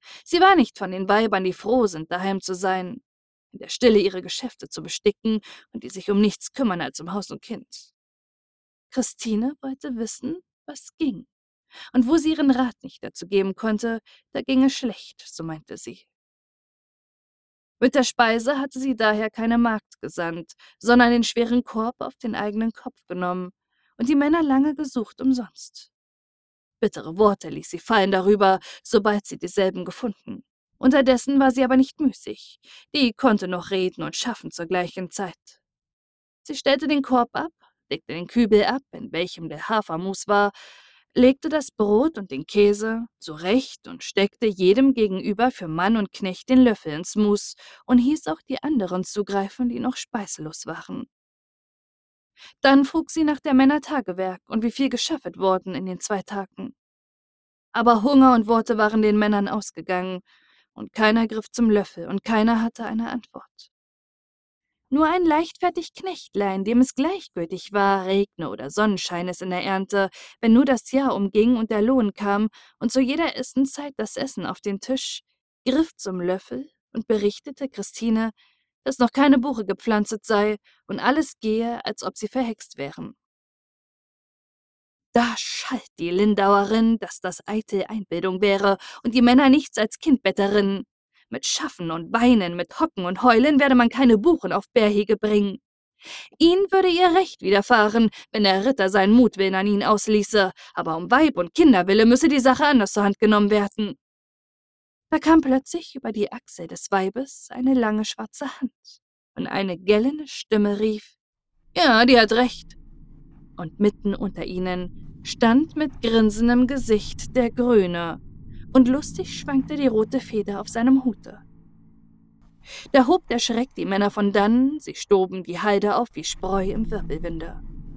Sie war nicht von den Weibern, die froh sind, daheim zu sein, in der Stille ihre Geschäfte zu besticken und die sich um nichts kümmern als um Haus und Kind. Christine wollte wissen, was ging, und wo sie ihren Rat nicht dazu geben konnte, da ging es schlecht, so meinte sie. Mit der Speise hatte sie daher keine Magd gesandt, sondern den schweren Korb auf den eigenen Kopf genommen und die Männer lange gesucht umsonst. Bittere Worte ließ sie fallen darüber, sobald sie dieselben gefunden. Unterdessen war sie aber nicht müßig. Die konnte noch reden und schaffen zur gleichen Zeit. Sie stellte den Korb ab, legte den Kübel ab, in welchem der Hafermus war, legte das Brot und den Käse zurecht und steckte jedem gegenüber für Mann und Knecht den Löffel ins Mus und hieß auch die anderen zugreifen, die noch speislos waren. Dann frug sie nach der Männer Tagewerk und wie viel geschaffet worden in den 2 Tagen. Aber Hunger und Worte waren den Männern ausgegangen, und keiner griff zum Löffel, und keiner hatte eine Antwort. Nur ein leichtfertig Knechtlein, dem es gleichgültig war, regne oder Sonnenschein es in der Ernte, wenn nur das Jahr umging und der Lohn kam und zu jeder Essenszeit das Essen auf den Tisch, griff zum Löffel und berichtete Christine, dass noch keine Buche gepflanzet sei und alles gehe, als ob sie verhext wären. Da schalt die Lindauerin, dass das eitel Einbildung wäre und die Männer nichts als Kindbetterinnen. Mit Schaffen und Weinen, mit Hocken und Heulen werde man keine Buchen auf Bärhege bringen. Ihnen würde ihr Recht widerfahren, wenn der Ritter seinen Mutwillen an ihn ausließe, aber um Weib und Kinderwille müsse die Sache anders zur Hand genommen werden. Da kam plötzlich über die Achsel des Weibes eine lange schwarze Hand, und eine gellende Stimme rief, »Ja, die hat recht.« Und mitten unter ihnen stand mit grinsendem Gesicht der Grüne, und lustig schwankte die rote Feder auf seinem Hute. Da hob der Schreck die Männer von dannen, sie stoben die Halde auf wie Spreu im Wirbelwinde.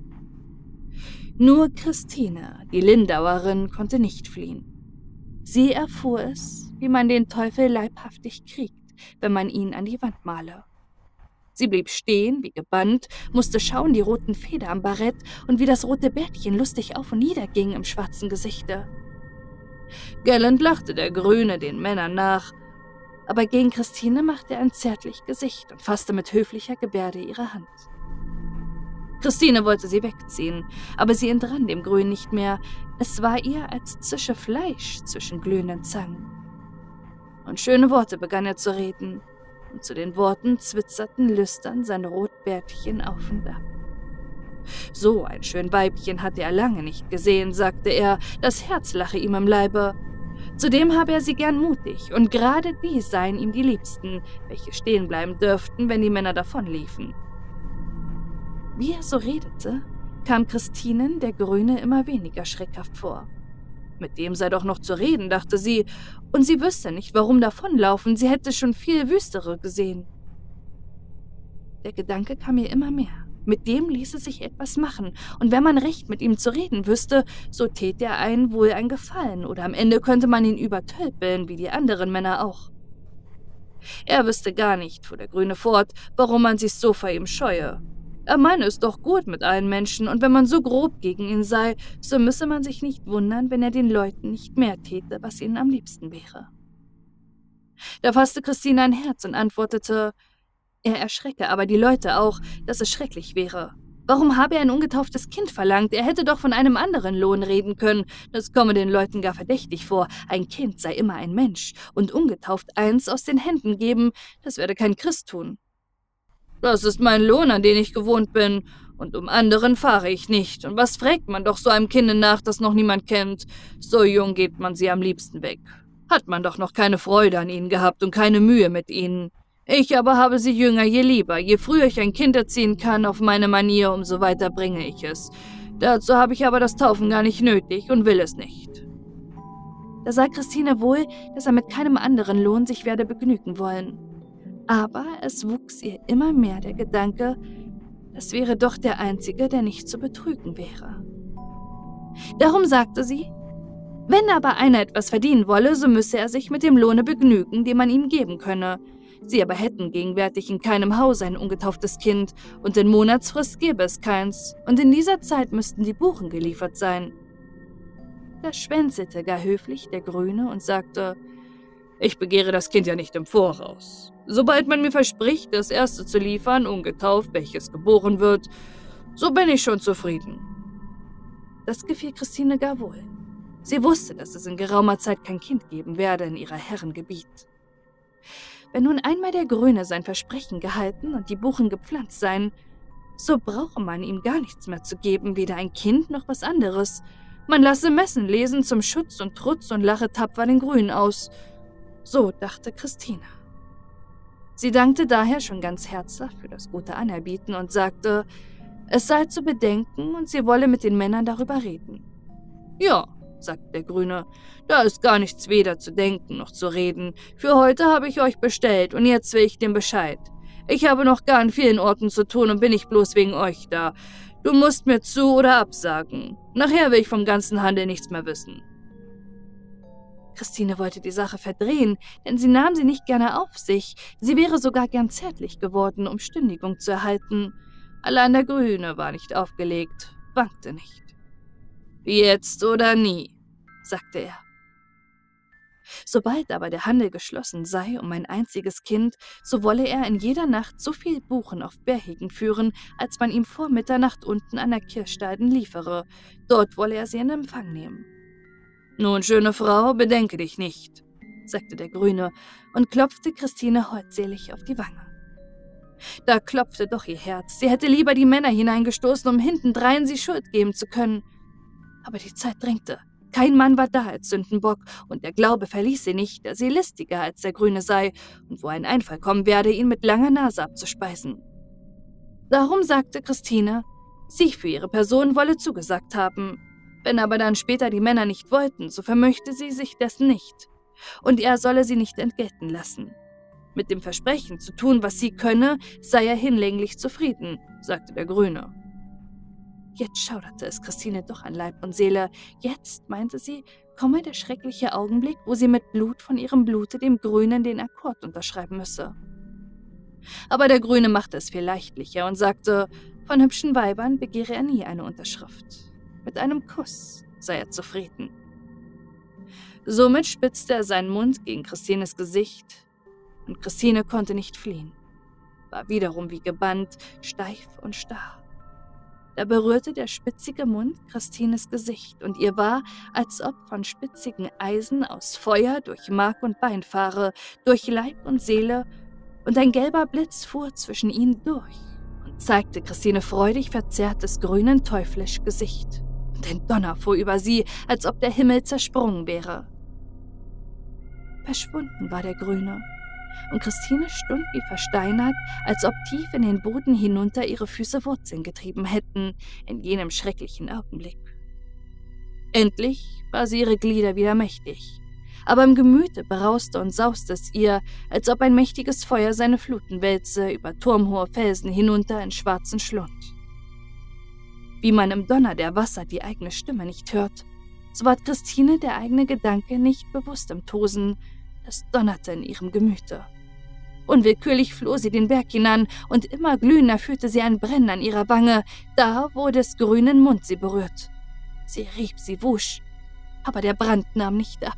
Nur Christine, die Lindauerin, konnte nicht fliehen. Sie erfuhr es, wie man den Teufel leibhaftig kriegt, wenn man ihn an die Wand male. Sie blieb stehen, wie gebannt, musste schauen die roten Feder am Barett und wie das rote Bärtchen lustig auf und nieder ging im schwarzen Gesichte. Gellend lachte der Grüne den Männern nach, aber gegen Christine machte er ein zärtlich Gesicht und fasste mit höflicher Gebärde ihre Hand. Christine wollte sie wegziehen, aber sie entrann dem Grün nicht mehr. Es war ihr, als zische Fleisch zwischen glühenden Zangen. Und schöne Worte begann er zu reden, und zu den Worten zwitzerten lüstern sein Rotbärtchen auf und ab. So ein schön Weibchen hatte er lange nicht gesehen, sagte er, das Herz lache ihm im Leibe. Zudem habe er sie gern mutig, und gerade die seien ihm die Liebsten, welche stehen bleiben dürften, wenn die Männer davonliefen. Wie er so redete, kam Christinen der Grüne immer weniger schreckhaft vor. Mit dem sei doch noch zu reden, dachte sie, und sie wüsste nicht, warum davonlaufen, sie hätte schon viel wüstere gesehen. Der Gedanke kam ihr immer mehr. Mit dem ließe sich etwas machen, und wenn man recht mit ihm zu reden wüsste, so täte er einen wohl ein Gefallen, oder am Ende könnte man ihn übertölpeln, wie die anderen Männer auch. Er wüsste gar nicht, fuhr der Grüne fort, warum man sich so vor ihm scheue. Er meine es doch gut mit allen Menschen, und wenn man so grob gegen ihn sei, so müsse man sich nicht wundern, wenn er den Leuten nicht mehr täte, was ihnen am liebsten wäre. Da fasste Christine ein Herz und antwortete, er erschrecke aber die Leute auch, dass es schrecklich wäre. Warum habe er ein ungetauftes Kind verlangt? Er hätte doch von einem anderen Lohn reden können. Das komme den Leuten gar verdächtig vor. Ein Kind sei immer ein Mensch, und ungetauft eins aus den Händen geben, das werde kein Christ tun. Das ist mein Lohn, an den ich gewohnt bin, und um anderen fahre ich nicht. Und was fragt man doch so einem Kinde nach, das noch niemand kennt? So jung gibt man sie am liebsten weg. Hat man doch noch keine Freude an ihnen gehabt und keine Mühe mit ihnen. Ich aber habe sie jünger je lieber. Je früher ich ein Kind erziehen kann auf meine Manier, umso weiter bringe ich es. Dazu habe ich aber das Taufen gar nicht nötig und will es nicht. Da sah Christine wohl, dass er mit keinem anderen Lohn sich werde begnügen wollen. Aber es wuchs ihr immer mehr der Gedanke, das wäre doch der Einzige, der nicht zu betrügen wäre. Darum sagte sie, wenn aber einer etwas verdienen wolle, so müsse er sich mit dem Lohne begnügen, den man ihm geben könne. Sie aber hätten gegenwärtig in keinem Hause ein ungetauftes Kind, und in Monatsfrist gäbe es keins, und in dieser Zeit müssten die Buchen geliefert sein. Da schwänzelte gar höflich der Grüne und sagte, Ich begehre das Kind ja nicht im Voraus. Sobald man mir verspricht, das erste zu liefern, ungetauft, welches geboren wird, so bin ich schon zufrieden.« Das gefiel Christine gar wohl. Sie wusste, dass es in geraumer Zeit kein Kind geben werde in ihrer Herren Gebiet. Wenn nun einmal der Grüne sein Versprechen gehalten und die Buchen gepflanzt seien, so brauche man ihm gar nichts mehr zu geben, weder ein Kind noch was anderes. Man lasse Messen lesen zum Schutz und Trutz und lache tapfer den Grünen aus. So dachte Christine. Sie dankte daher schon ganz herzhaft für das gute Anerbieten und sagte, es sei zu bedenken und sie wolle mit den Männern darüber reden. »Ja«, sagte der Grüne, »da ist gar nichts weder zu denken noch zu reden. Für heute habe ich euch bestellt und jetzt will ich den Bescheid. Ich habe noch gar an vielen Orten zu tun und bin nicht bloß wegen euch da. Du musst mir zu- oder absagen. Nachher will ich vom ganzen Handel nichts mehr wissen.« Christine wollte die Sache verdrehen, denn sie nahm sie nicht gerne auf sich. Sie wäre sogar gern zärtlich geworden, um Stündigung zu erhalten. Allein der Grüne war nicht aufgelegt, wankte nicht. »Jetzt oder nie«, sagte er. Sobald aber der Handel geschlossen sei um ein einziges Kind, so wolle er in jeder Nacht so viel Buchen auf Bärhegen führen, als man ihm vor Mitternacht unten an der Kirchstalden liefere. Dort wolle er sie in Empfang nehmen. »Nun, schöne Frau, bedenke dich nicht«, sagte der Grüne und klopfte Christine holdselig auf die Wange. Da klopfte doch ihr Herz. Sie hätte lieber die Männer hineingestoßen, um hintendrein sie Schuld geben zu können. Aber die Zeit drängte. Kein Mann war da als Sündenbock, und der Glaube verließ sie nicht, da sie listiger als der Grüne sei und wo ein Einfall kommen werde, ihn mit langer Nase abzuspeisen. Darum sagte Christine, sie für ihre Person wolle zugesagt haben. Wenn aber dann später die Männer nicht wollten, so vermöchte sie sich dessen nicht. Und er solle sie nicht entgelten lassen. Mit dem Versprechen zu tun, was sie könne, sei er hinlänglich zufrieden, sagte der Grüne. Jetzt schauderte es Christine doch an Leib und Seele. Jetzt, meinte sie, komme der schreckliche Augenblick, wo sie mit Blut von ihrem Blute dem Grünen den Akkord unterschreiben müsse. Aber der Grüne machte es viel leichtlicher und sagte, von hübschen Weibern begehre er nie eine Unterschrift. Mit einem Kuss sei er zufrieden. Somit spitzte er seinen Mund gegen Christines Gesicht, und Christine konnte nicht fliehen, war wiederum wie gebannt, steif und starr. Da berührte der spitzige Mund Christines Gesicht, und ihr war, als ob von spitzigen Eisen aus Feuer durch Mark und Bein fahre, durch Leib und Seele, und ein gelber Blitz fuhr zwischen ihnen durch und zeigte Christine freudig verzerrtes grünen teuflisch Gesicht. Und ein Donner fuhr über sie, als ob der Himmel zersprungen wäre. Verschwunden war der Grüne, und Christine stund wie versteinert, als ob tief in den Boden hinunter ihre Füße Wurzeln getrieben hätten, in jenem schrecklichen Augenblick. Endlich war sie ihre Glieder wieder mächtig, aber im Gemüte brauste und sauste es ihr, als ob ein mächtiges Feuer seine Fluten wälze über turmhohe Felsen hinunter in schwarzen Schlund. Wie man im Donner der Wasser die eigene Stimme nicht hört, so ward Christine der eigene Gedanke nicht bewusst im Tosen, es donnerte in ihrem Gemüte. Unwillkürlich floh sie den Berg hinan, und immer glühender fühlte sie ein Brennen an ihrer Wange, da, wo des Grünen Mund sie berührt. Sie rieb, sie wusch, aber der Brand nahm nicht ab.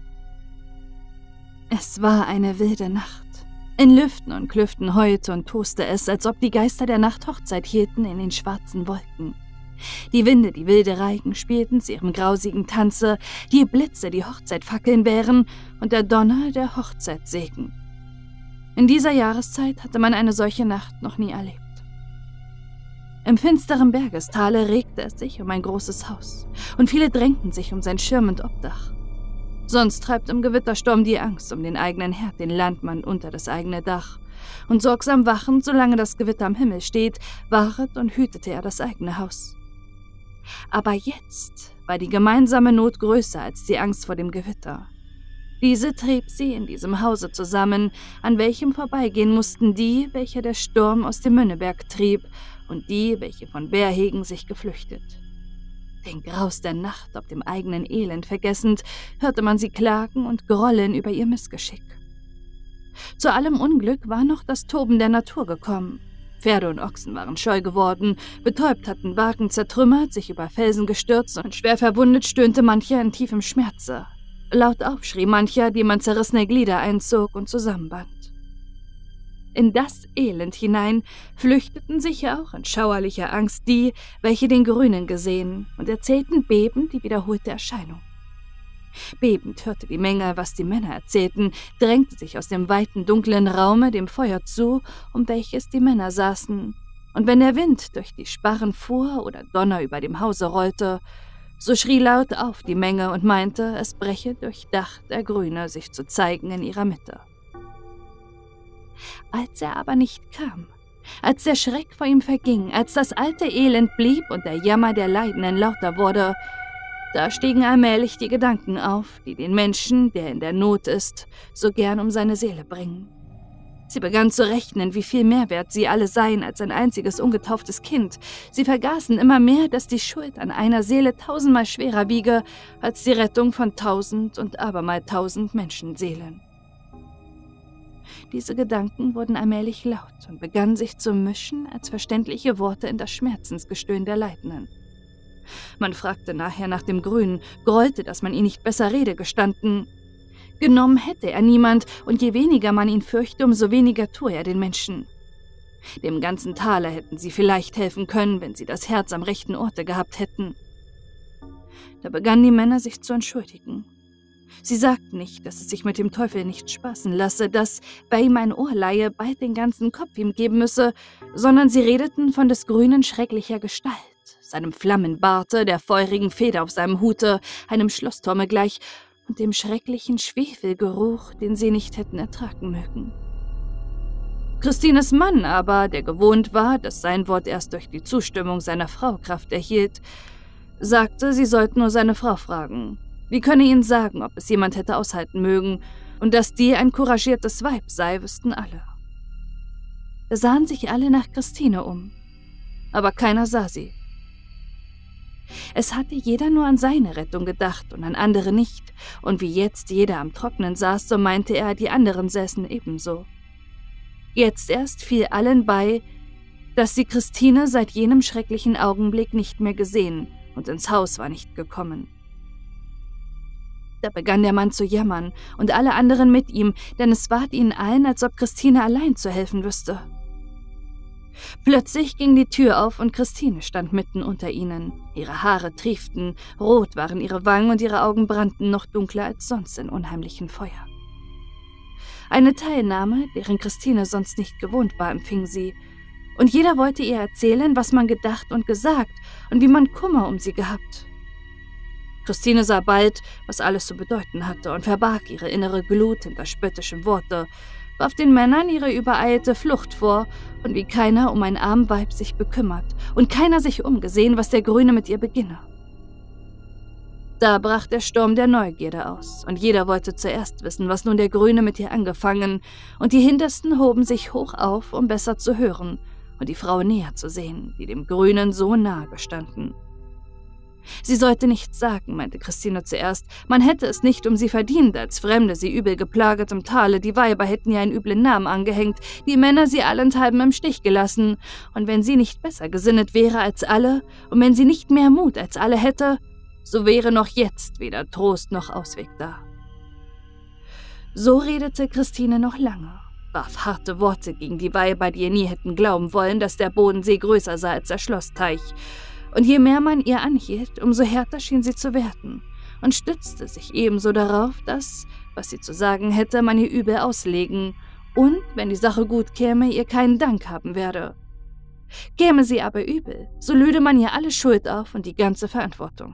Es war eine wilde Nacht. In Lüften und Klüften heulte und toste es, als ob die Geister der Nacht Hochzeit hielten in den schwarzen Wolken. Die Winde, die wilde Reigen, spielten zu ihrem grausigen Tanze, die Blitze, die Hochzeitfackeln wären, und der Donner, der Hochzeitssegen. In dieser Jahreszeit hatte man eine solche Nacht noch nie erlebt. Im finsteren Bergestale regte es sich um ein großes Haus, und viele drängten sich um sein Schirm und Obdach. Sonst treibt im Gewittersturm die Angst um den eigenen Herd den Landmann unter das eigene Dach, und sorgsam wachend, solange das Gewitter am Himmel steht, wahret und hütete er das eigene Haus. Aber jetzt war die gemeinsame Not größer als die Angst vor dem Gewitter. Diese trieb sie in diesem Hause zusammen, an welchem vorbeigehen mussten die, welche der Sturm aus dem Mönneberg trieb, und die, welche von Bärhegen sich geflüchtet. Den Graus der Nacht ob dem eigenen Elend vergessend, hörte man sie klagen und grollen über ihr Missgeschick. Zu allem Unglück war noch das Toben der Natur gekommen. Pferde und Ochsen waren scheu geworden, betäubt hatten Wagen zertrümmert, sich über Felsen gestürzt, und schwer verwundet stöhnte mancher in tiefem Schmerze. Laut aufschrie mancher, die man zerrissene Glieder einzog und zusammenband. In das Elend hinein flüchteten sich auch in schauerlicher Angst die, welche den Grünen gesehen, und erzählten bebend die wiederholte Erscheinung. Bebend hörte die Menge, was die Männer erzählten, drängte sich aus dem weiten, dunklen Raume dem Feuer zu, um welches die Männer saßen, und wenn der Wind durch die Sparren fuhr oder Donner über dem Hause rollte, so schrie laut auf die Menge und meinte, es breche durch Dach der Grüne sich zu zeigen in ihrer Mitte. Als er aber nicht kam, als der Schreck vor ihm verging, als das alte Elend blieb und der Jammer der Leidenden lauter wurde, da stiegen allmählich die Gedanken auf, die den Menschen, der in der Not ist, so gern um seine Seele bringen. Sie begann zu rechnen, wie viel mehr wert sie alle seien als ein einziges ungetauftes Kind. Sie vergaßen immer mehr, dass die Schuld an einer Seele 1000-mal schwerer wiege, als die Rettung von 1000 und abermal 1000 Menschenseelen. Diese Gedanken wurden allmählich laut und begannen sich zu mischen als verständliche Worte in das Schmerzensgestöhn der Leidenden. Man fragte nachher nach dem Grünen, grollte, dass man ihn nicht besser Rede gestanden. Genommen hätte er niemand, und je weniger man ihn fürchte, umso weniger tue er den Menschen. Dem ganzen Tale hätten sie vielleicht helfen können, wenn sie das Herz am rechten Orte gehabt hätten. Da begannen die Männer sich zu entschuldigen. Sie sagten nicht, dass es sich mit dem Teufel nicht spaßen lasse, dass, wer ihm ein Ohr leihe, bald den ganzen Kopf ihm geben müsse, sondern sie redeten von des Grünen schrecklicher Gestalt, seinem Flammenbarte, der feurigen Feder auf seinem Hute, einem Schlossturme gleich, und dem schrecklichen Schwefelgeruch, den sie nicht hätten ertragen mögen. Christines Mann aber, der gewohnt war, dass sein Wort erst durch die Zustimmung seiner Frau Kraft erhielt, sagte, sie sollten nur seine Frau fragen. Wie könne ihnen sagen, ob es jemand hätte aushalten mögen, und dass die ein couragiertes Weib sei, wüssten alle. Da sahen sich alle nach Christine um, aber keiner sah sie. Es hatte jeder nur an seine Rettung gedacht und an andere nicht, und wie jetzt jeder am Trocknen saß, so meinte er, die anderen säßen ebenso. Jetzt erst fiel allen bei, dass sie Christine seit jenem schrecklichen Augenblick nicht mehr gesehen und ins Haus war nicht gekommen. Da begann der Mann zu jammern und alle anderen mit ihm, denn es ward ihnen allen, als ob Christine allein zu helfen wüsste. Plötzlich ging die Tür auf und Christine stand mitten unter ihnen. Ihre Haare trieften, rot waren ihre Wangen und ihre Augen brannten noch dunkler als sonst in unheimlichem Feuer. Eine Teilnahme, deren Christine sonst nicht gewohnt war, empfing sie, und jeder wollte ihr erzählen, was man gedacht und gesagt und wie man Kummer um sie gehabt. Christine sah bald, was alles zu bedeuten hatte, und verbarg ihre innere Glut hinter spöttischen Worte, warf den Männern ihre übereilte Flucht vor, und wie keiner um ein armes Weib sich bekümmert und keiner sich umgesehen, was der Grüne mit ihr beginne. Da brach der Sturm der Neugierde aus, und jeder wollte zuerst wissen, was nun der Grüne mit ihr angefangen, und die Hintersten hoben sich hoch auf, um besser zu hören und die Frau näher zu sehen, die dem Grünen so nahe gestanden. Sie sollte nichts sagen, meinte Christine zuerst. Man hätte es nicht um sie verdient, als Fremde sie übel geplaget im Tale. Die Weiber hätten ihr einen üblen Namen angehängt, die Männer sie allenthalben im Stich gelassen. Und wenn sie nicht besser gesinnet wäre als alle, und wenn sie nicht mehr Mut als alle hätte, so wäre noch jetzt weder Trost noch Ausweg da. So redete Christine noch lange, warf harte Worte gegen die Weiber, die ihr nie hätten glauben wollen, dass der Bodensee größer sei als der Schlossteich. Und je mehr man ihr anhielt, umso härter schien sie zu werden und stützte sich ebenso darauf, dass, was sie zu sagen hätte, man ihr übel auslegen und, wenn die Sache gut käme, ihr keinen Dank haben werde. Käme sie aber übel, so lüde man ihr alle Schuld auf und die ganze Verantwortung.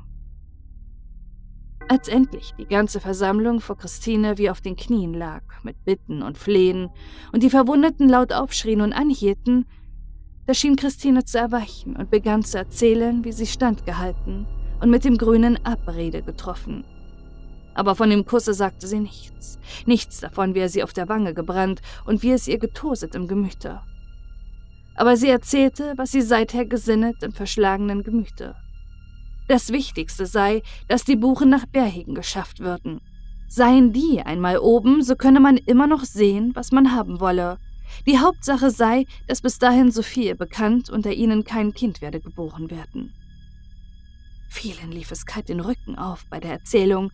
Als endlich die ganze Versammlung vor Christine wie auf den Knien lag, mit Bitten und Flehen, und die Verwundeten laut aufschrien und anhielten, da schien Christine zu erweichen und begann zu erzählen, wie sie standgehalten und mit dem Grünen Abrede getroffen. Aber von dem Kusse sagte sie nichts, nichts davon, wie er sie auf der Wange gebrannt und wie es ihr getoset im Gemüte. Aber sie erzählte, was sie seither gesinnet im verschlagenen Gemüte. Das Wichtigste sei, dass die Buchen nach Bärhegen geschafft würden. Seien die einmal oben, so könne man immer noch sehen, was man haben wolle. Die Hauptsache sei, dass bis dahin so viel bekannt unter ihnen kein Kind werde geboren werden. Vielen lief es kalt den Rücken auf bei der Erzählung,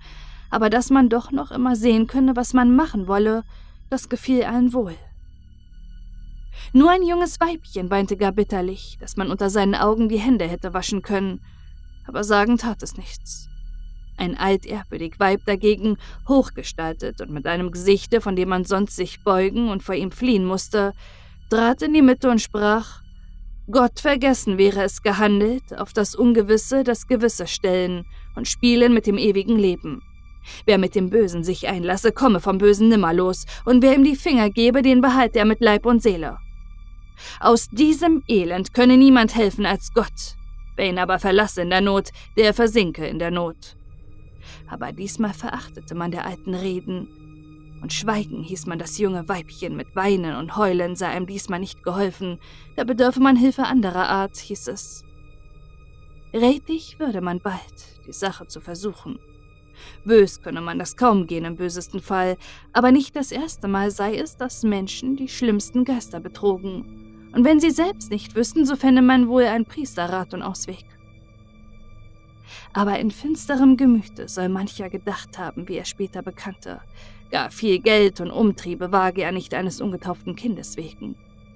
aber dass man doch noch immer sehen könne, was man machen wolle, das gefiel allen wohl. Nur ein junges Weibchen weinte gar bitterlich, dass man unter seinen Augen die Hände hätte waschen können, aber sagen tat es nichts. Ein altehrwürdig Weib dagegen, hochgestaltet und mit einem Gesichte, von dem man sonst sich beugen und vor ihm fliehen musste, trat in die Mitte und sprach: Gott vergessen wäre es gehandelt, auf das Ungewisse das Gewisse stellen und spielen mit dem ewigen Leben. Wer mit dem Bösen sich einlasse, komme vom Bösen nimmer los, und wer ihm die Finger gebe, den behalte er mit Leib und Seele. Aus diesem Elend könne niemand helfen als Gott. Wer ihn aber verlasse in der Not, der versinke in der Not. Aber diesmal verachtete man der alten Reden, und schweigen hieß man das junge Weibchen, mit Weinen und Heulen sei ihm diesmal nicht geholfen, da bedürfe man Hilfe anderer Art, hieß es. Rätig würde man bald, die Sache zu versuchen. Bös könne man das kaum gehen im bösesten Fall, aber nicht das erste Mal sei es, dass Menschen die schlimmsten Geister betrogen. Und wenn sie selbst nicht wüssten, so fände man wohl ein Priester Rat und Ausweg. Aber in finsterem Gemüte soll mancher gedacht haben, wie er später bekannte. Gar viel Geld und Umtriebe wage er nicht eines ungetauften Kindes wegen.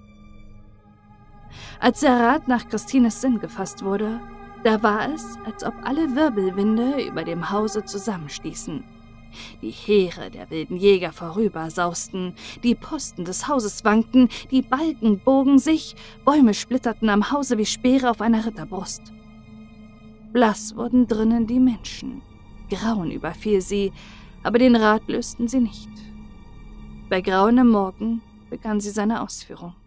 Als der Rat nach Christines Sinn gefasst wurde, da war es, als ob alle Wirbelwinde über dem Hause zusammenstießen. Die Heere der wilden Jäger vorüber sausten, die Posten des Hauses wankten, die Balken bogen sich, Bäume splitterten am Hause wie Speere auf einer Ritterbrust. Blass wurden drinnen die Menschen, Grauen überfiel sie, aber den Rat lösten sie nicht. Bei grauendem Morgen begann sie seine Ausführung.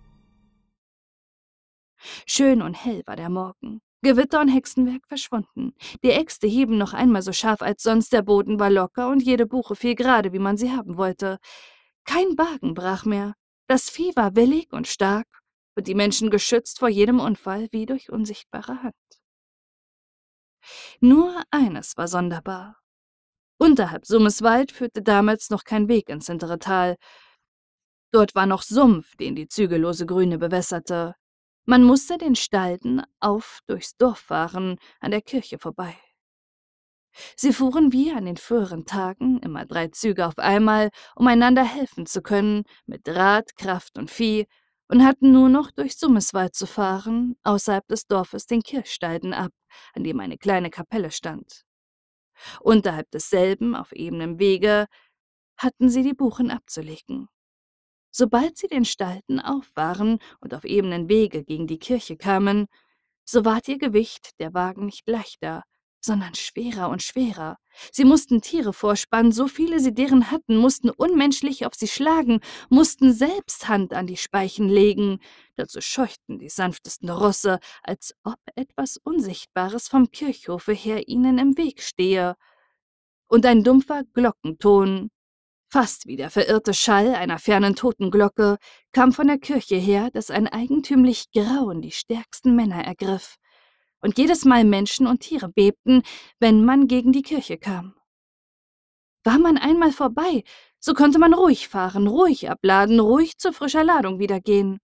Schön und hell war der Morgen. Gewitter und Hexenwerk verschwunden. Die Äxte hieben noch einmal so scharf als sonst, der Boden war locker und jede Buche fiel gerade, wie man sie haben wollte. Kein Wagen brach mehr. Das Vieh war willig und stark und die Menschen geschützt vor jedem Unfall wie durch unsichtbare Hand. Nur eines war sonderbar. Unterhalb Summeswald führte damals noch kein Weg ins hintere Tal. Dort war noch Sumpf, den die zügellose Grüne bewässerte. Man musste den Stalden auf durchs Dorf fahren, an der Kirche vorbei. Sie fuhren wie an den früheren Tagen, immer 3 Züge auf einmal, um einander helfen zu können, mit Rat, Kraft und Vieh, und hatten nur noch durch Summeswald zu fahren, außerhalb des Dorfes den Kirchstalden ab, an dem eine kleine Kapelle stand. Unterhalb desselben, auf ebenem Wege, hatten sie die Buchen abzulegen. Sobald sie den Stalden auf waren und auf ebenen Wege gegen die Kirche kamen, so ward ihr Gewicht der Wagen nicht leichter, sondern schwerer und schwerer. Sie mussten Tiere vorspannen, so viele sie deren hatten, mussten unmenschlich auf sie schlagen, mussten selbst Hand an die Speichen legen. Dazu scheuchten die sanftesten Rosse, als ob etwas Unsichtbares vom Kirchhofe her ihnen im Weg stehe. Und ein dumpfer Glockenton, fast wie der verirrte Schall einer fernen Totenglocke, kam von der Kirche her, dass ein eigentümlich Grauen die stärksten Männer ergriff, und jedes Mal Menschen und Tiere bebten, wenn man gegen die Kirche kam. War man einmal vorbei, so konnte man ruhig fahren, ruhig abladen, ruhig zu frischer Ladung wieder gehen.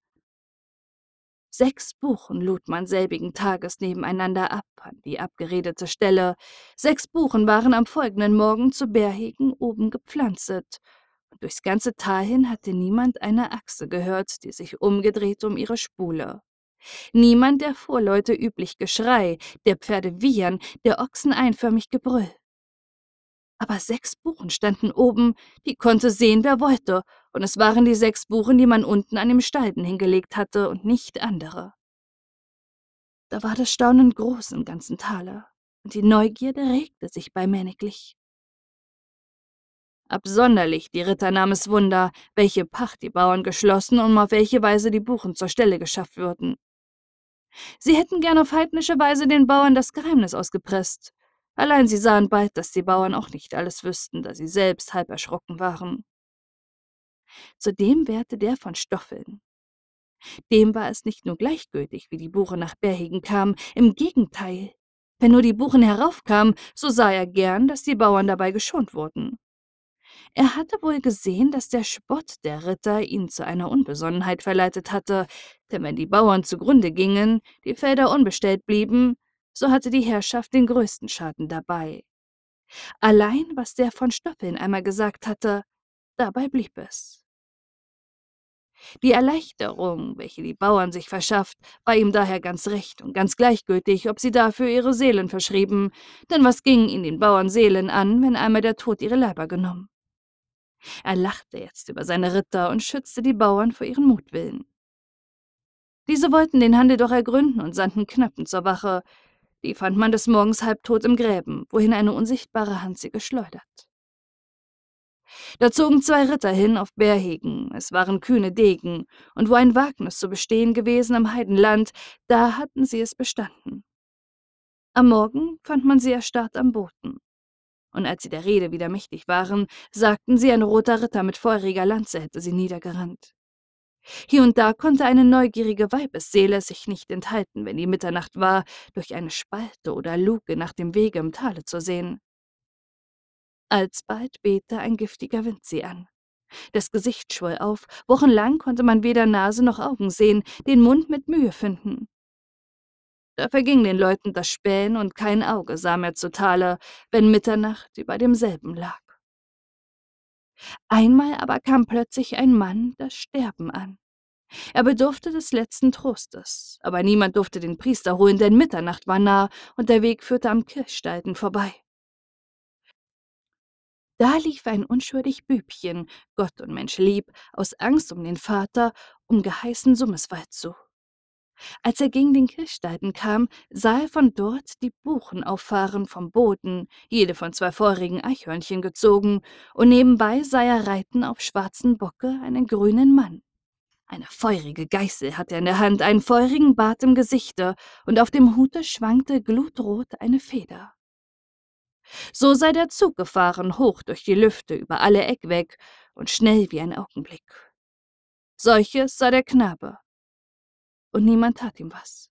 6 Buchen lud man selbigen Tages nebeneinander ab, an die abgeredete Stelle. 6 Buchen waren am folgenden Morgen zu Bärhegen oben gepflanzet, und durchs ganze Tal hin hatte niemand eine Achse gehört, die sich umgedreht um ihre Spule. Niemand der Vorleute üblich Geschrei, der Pferde Wiehern, der Ochsen einförmig Gebrüll. Aber 6 Buchen standen oben, die konnte sehen, wer wollte, und es waren die 6 Buchen, die man unten an dem Stalden hingelegt hatte, und nicht andere. Da war das Staunen groß im ganzen Tale, und die Neugierde regte sich beimänniglich. Absonderlich die Ritter nahm es Wunder, welche Pacht die Bauern geschlossen und auf welche Weise die Buchen zur Stelle geschafft würden. Sie hätten gern auf heidnische Weise den Bauern das Geheimnis ausgepresst. Allein sie sahen bald, dass die Bauern auch nicht alles wüssten, da sie selbst halb erschrocken waren. Zudem wehrte der von Stoffeln. Dem war es nicht nur gleichgültig, wie die Buche nach Bärhegen kam, im Gegenteil. Wenn nur die Buchen heraufkamen, so sah er gern, dass die Bauern dabei geschont wurden. Er hatte wohl gesehen, dass der Spott der Ritter ihn zu einer Unbesonnenheit verleitet hatte, denn wenn die Bauern zugrunde gingen, die Felder unbestellt blieben, so hatte die Herrschaft den größten Schaden dabei. Allein, was der von Stoffeln einmal gesagt hatte, dabei blieb es. Die Erleichterung, welche die Bauern sich verschafft, war ihm daher ganz recht und ganz gleichgültig, ob sie dafür ihre Seelen verschrieben, denn was ging ihn den Bauern Seelen an, wenn einmal der Tod ihre Leiber genommen? Er lachte jetzt über seine Ritter und schützte die Bauern vor ihren Mutwillen. Diese wollten den Handel doch ergründen und sandten Knappen zur Wache. Die fand man des Morgens halbtot im Gräben, wohin eine unsichtbare Hand sie geschleudert. Da zogen 2 Ritter hin auf Bärhegen, es waren kühne Degen, und wo ein Wagnis zu bestehen gewesen am Heidenland, da hatten sie es bestanden. Am Morgen fand man sie erstarrt am Boden, und als sie der Rede wieder mächtig waren, sagten sie, ein roter Ritter mit feuriger Lanze hätte sie niedergerannt. Hier und da konnte eine neugierige Weibesseele sich nicht enthalten, wenn die Mitternacht war, durch eine Spalte oder Luke nach dem Wege im Tale zu sehen. Alsbald wehte ein giftiger Wind sie an. Das Gesicht schwoll auf, wochenlang konnte man weder Nase noch Augen sehen, den Mund mit Mühe finden. Da verging den Leuten das Spähen, und kein Auge sah mehr zu Tale, wenn Mitternacht über demselben lag. Einmal aber kam plötzlich ein Mann das Sterben an. Er bedurfte des letzten Trostes, aber niemand durfte den Priester holen, denn Mitternacht war nah und der Weg führte am Kirchstalden vorbei. Da lief ein unschuldig Bübchen, Gott und Mensch lieb, aus Angst um den Vater, um geheißen Summeswald zu. Als er gegen den Kirchstalden kam, sah er von dort die Buchen auffahren vom Boden, jede von 2 feurigen Eichhörnchen gezogen, und nebenbei sah er reiten auf schwarzen Bocke einen grünen Mann. Eine feurige Geißel hatte er in der Hand, einen feurigen Bart im Gesichte, und auf dem Hute schwankte glutrot eine Feder. So sei der Zug gefahren, hoch durch die Lüfte, über alle Eck weg und schnell wie ein Augenblick. Solches sah der Knabe, und niemand tat ihm was.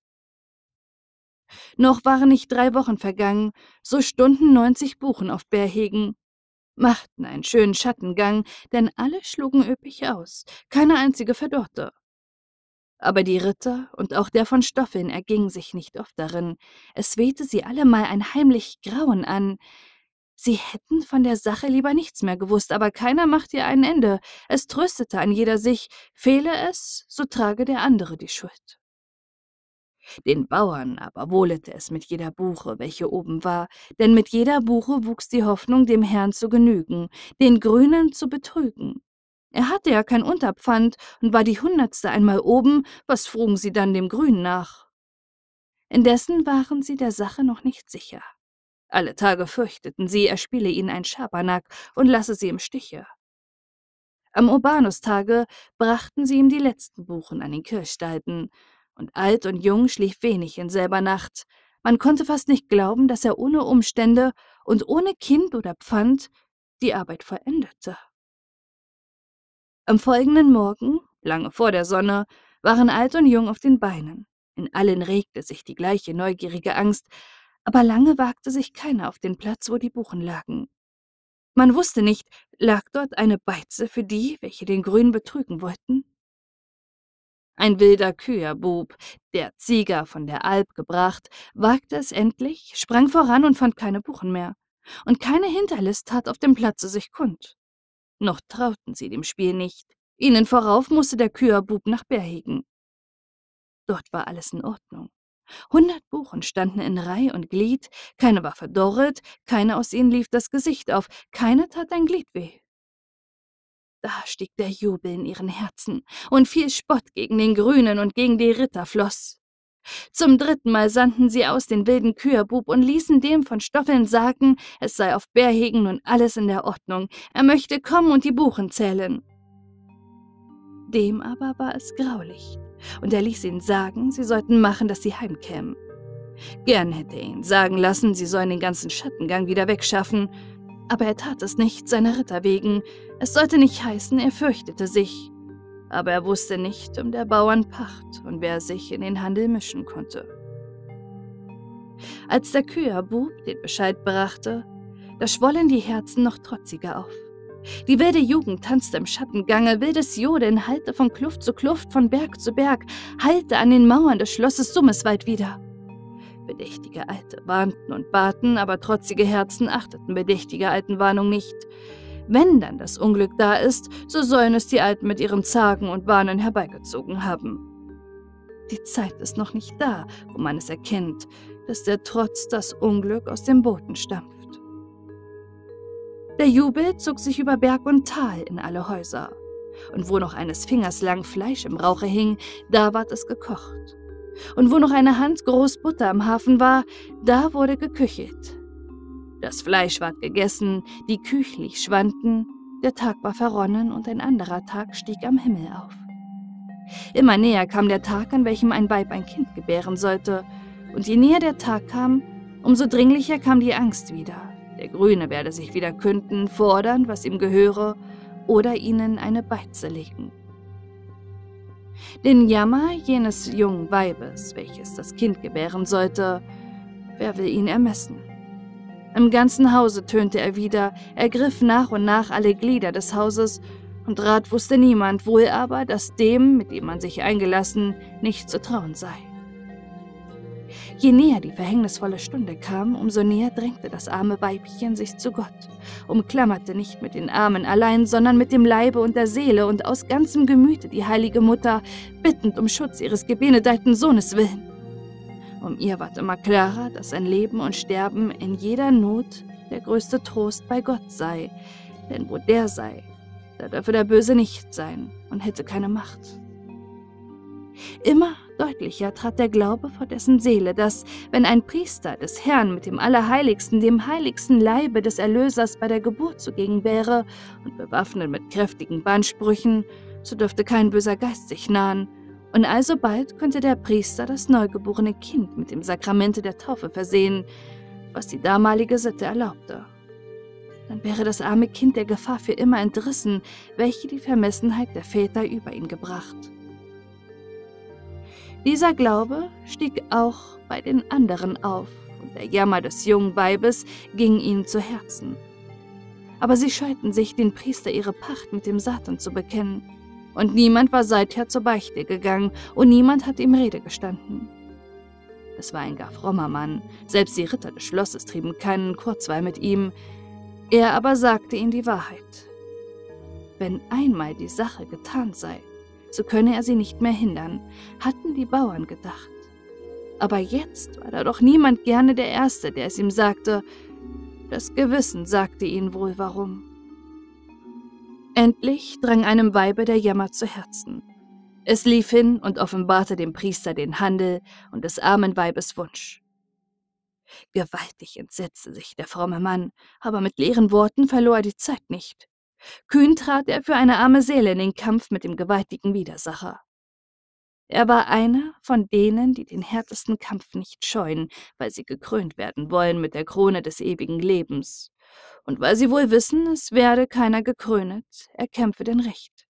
Noch waren nicht 3 Wochen vergangen, so stunden 90 Buchen auf Bärhegen, machten einen schönen Schattengang, denn alle schlugen üppig aus, keine einzige verdorrte. Aber die Ritter und auch der von Stoffeln erging sich nicht oft darin. Es wehte sie allemal ein heimlich Grauen an. Sie hätten von der Sache lieber nichts mehr gewusst, aber keiner machte ihr ein Ende. Es tröstete ein jeder sich, fehle es, so trage der andere die Schuld. Den Bauern aber wohlete es mit jeder Buche, welche oben war, denn mit jeder Buche wuchs die Hoffnung, dem Herrn zu genügen, den Grünen zu betrügen. Er hatte ja kein Unterpfand, und war die 100. einmal oben, was frugen sie dann dem Grünen nach? Indessen waren sie der Sache noch nicht sicher. Alle Tage fürchteten sie, er spiele ihnen ein Schabernack und lasse sie im Stiche. Am Urbanustage brachten sie ihm die letzten Buchen an den Kirchstalden, und alt und jung schlief wenig in selber Nacht. Man konnte fast nicht glauben, dass er ohne Umstände und ohne Kind oder Pfand die Arbeit vollendete. Am folgenden Morgen, lange vor der Sonne, waren alt und jung auf den Beinen. In allen regte sich die gleiche neugierige Angst, aber lange wagte sich keiner auf den Platz, wo die Buchen lagen. Man wusste nicht, lag dort eine Beize für die, welche den Grünen betrügen wollten? Ein wilder Küherbub, der Zieger von der Alp gebracht, wagte es endlich, sprang voran und fand keine Buchen mehr. Und keine Hinterlist tat auf dem Platze sich kund. Noch trauten sie dem Spiel nicht. Ihnen vorauf musste der Küherbub nach Bärhegen. Dort war alles in Ordnung. 100 Buchen standen in Reih und Glied, keine war verdorret, keine aus ihnen lief das Gesicht auf, keine tat ein Glied weh. Da stieg der Jubel in ihren Herzen, und viel Spott gegen den Grünen und gegen die Ritter floss. Zum 3. Mal sandten sie aus den wilden Küherbub und ließen dem von Stoffeln sagen, es sei auf Bärhegen nun alles in der Ordnung, er möchte kommen und die Buchen zählen. Dem aber war es graulich, und er ließ ihn sagen, sie sollten machen, dass sie heimkämen. Gern hätte er ihn sagen lassen, sie sollen den ganzen Schattengang wieder wegschaffen, aber er tat es nicht, seiner Ritter wegen. Es sollte nicht heißen, er fürchtete sich. Aber er wusste nicht um der Bauern Pacht und wer sich in den Handel mischen konnte. Als der Küherbub den Bescheid brachte, da schwollen die Herzen noch trotziger auf. Die wilde Jugend tanzte im Schattengange, wildes Jodeln hallte von Kluft zu Kluft, von Berg zu Berg, hallte an den Mauern des Schlosses Summeswald wieder. Bedächtige Alte warnten und baten, aber trotzige Herzen achteten bedächtige Alten Warnung nicht. Wenn dann das Unglück da ist, so sollen es die Alten mit ihrem Zagen und Warnen herbeigezogen haben. Die Zeit ist noch nicht da, wo man es erkennt, dass der Trotz das Unglück aus dem Boden stampft. Der Jubel zog sich über Berg und Tal in alle Häuser. Und wo noch eines Fingers lang Fleisch im Rauche hing, da ward es gekocht. Und wo noch eine Hand groß Butter am Hafen war, da wurde geküchelt. Das Fleisch ward gegessen, die Küchli schwanden, der Tag war verronnen und ein anderer Tag stieg am Himmel auf. Immer näher kam der Tag, an welchem ein Weib ein Kind gebären sollte, und je näher der Tag kam, umso dringlicher kam die Angst wieder. Der Grüne werde sich wieder künden, fordern, was ihm gehöre, oder ihnen eine Beize legen. Den Jammer jenes jungen Weibes, welches das Kind gebären sollte, wer will ihn ermessen? Im ganzen Hause tönte er wieder, ergriff nach und nach alle Glieder des Hauses, und Rat wusste niemand, wohl aber, dass dem, mit dem man sich eingelassen, nicht zu trauen sei. Je näher die verhängnisvolle Stunde kam, umso näher drängte das arme Weibchen sich zu Gott, umklammerte nicht mit den Armen allein, sondern mit dem Leibe und der Seele und aus ganzem Gemüte die heilige Mutter, bittend um Schutz ihres gebenedeiten Sohnes willen. Um ihr ward immer klarer, dass ein Leben und Sterben in jeder Not der größte Trost bei Gott sei, denn wo der sei, da dürfe der Böse nicht sein und hätte keine Macht. Immer deutlicher trat der Glaube vor dessen Seele, dass, wenn ein Priester des Herrn mit dem Allerheiligsten, dem heiligsten Leibe des Erlösers bei der Geburt zugegen wäre und bewaffnet mit kräftigen Bannsprüchen, so dürfte kein böser Geist sich nahen, und alsobald könnte der Priester das neugeborene Kind mit dem Sakramente der Taufe versehen, was die damalige Sitte erlaubte. Dann wäre das arme Kind der Gefahr für immer entrissen, welche die Vermessenheit der Väter über ihn gebracht. Dieser Glaube stieg auch bei den anderen auf, und der Jammer des jungen Weibes ging ihnen zu Herzen. Aber sie scheuten sich, den Priester ihre Pacht mit dem Satan zu bekennen, und niemand war seither zur Beichte gegangen, und niemand hat ihm Rede gestanden. Es war ein gar frommer Mann, selbst die Ritter des Schlosses trieben keinen Kurzweil mit ihm, er aber sagte ihnen die Wahrheit. Wenn einmal die Sache getan sei, so könne er sie nicht mehr hindern, hatten die Bauern gedacht. Aber jetzt war da doch niemand gerne der Erste, der es ihm sagte. Das Gewissen sagte ihnen wohl warum. Endlich drang einem Weibe der Jammer zu Herzen. Es lief hin und offenbarte dem Priester den Handel und des armen Weibes Wunsch. Gewaltig entsetzte sich der fromme Mann, aber mit leeren Worten verlor er die Zeit nicht. Kühn trat er für eine arme Seele in den Kampf mit dem gewaltigen Widersacher. Er war einer von denen, die den härtesten Kampf nicht scheuen, weil sie gekrönt werden wollen mit der Krone des ewigen Lebens. Und weil sie wohl wissen, es werde keiner gekrönet, er kämpfe denn recht.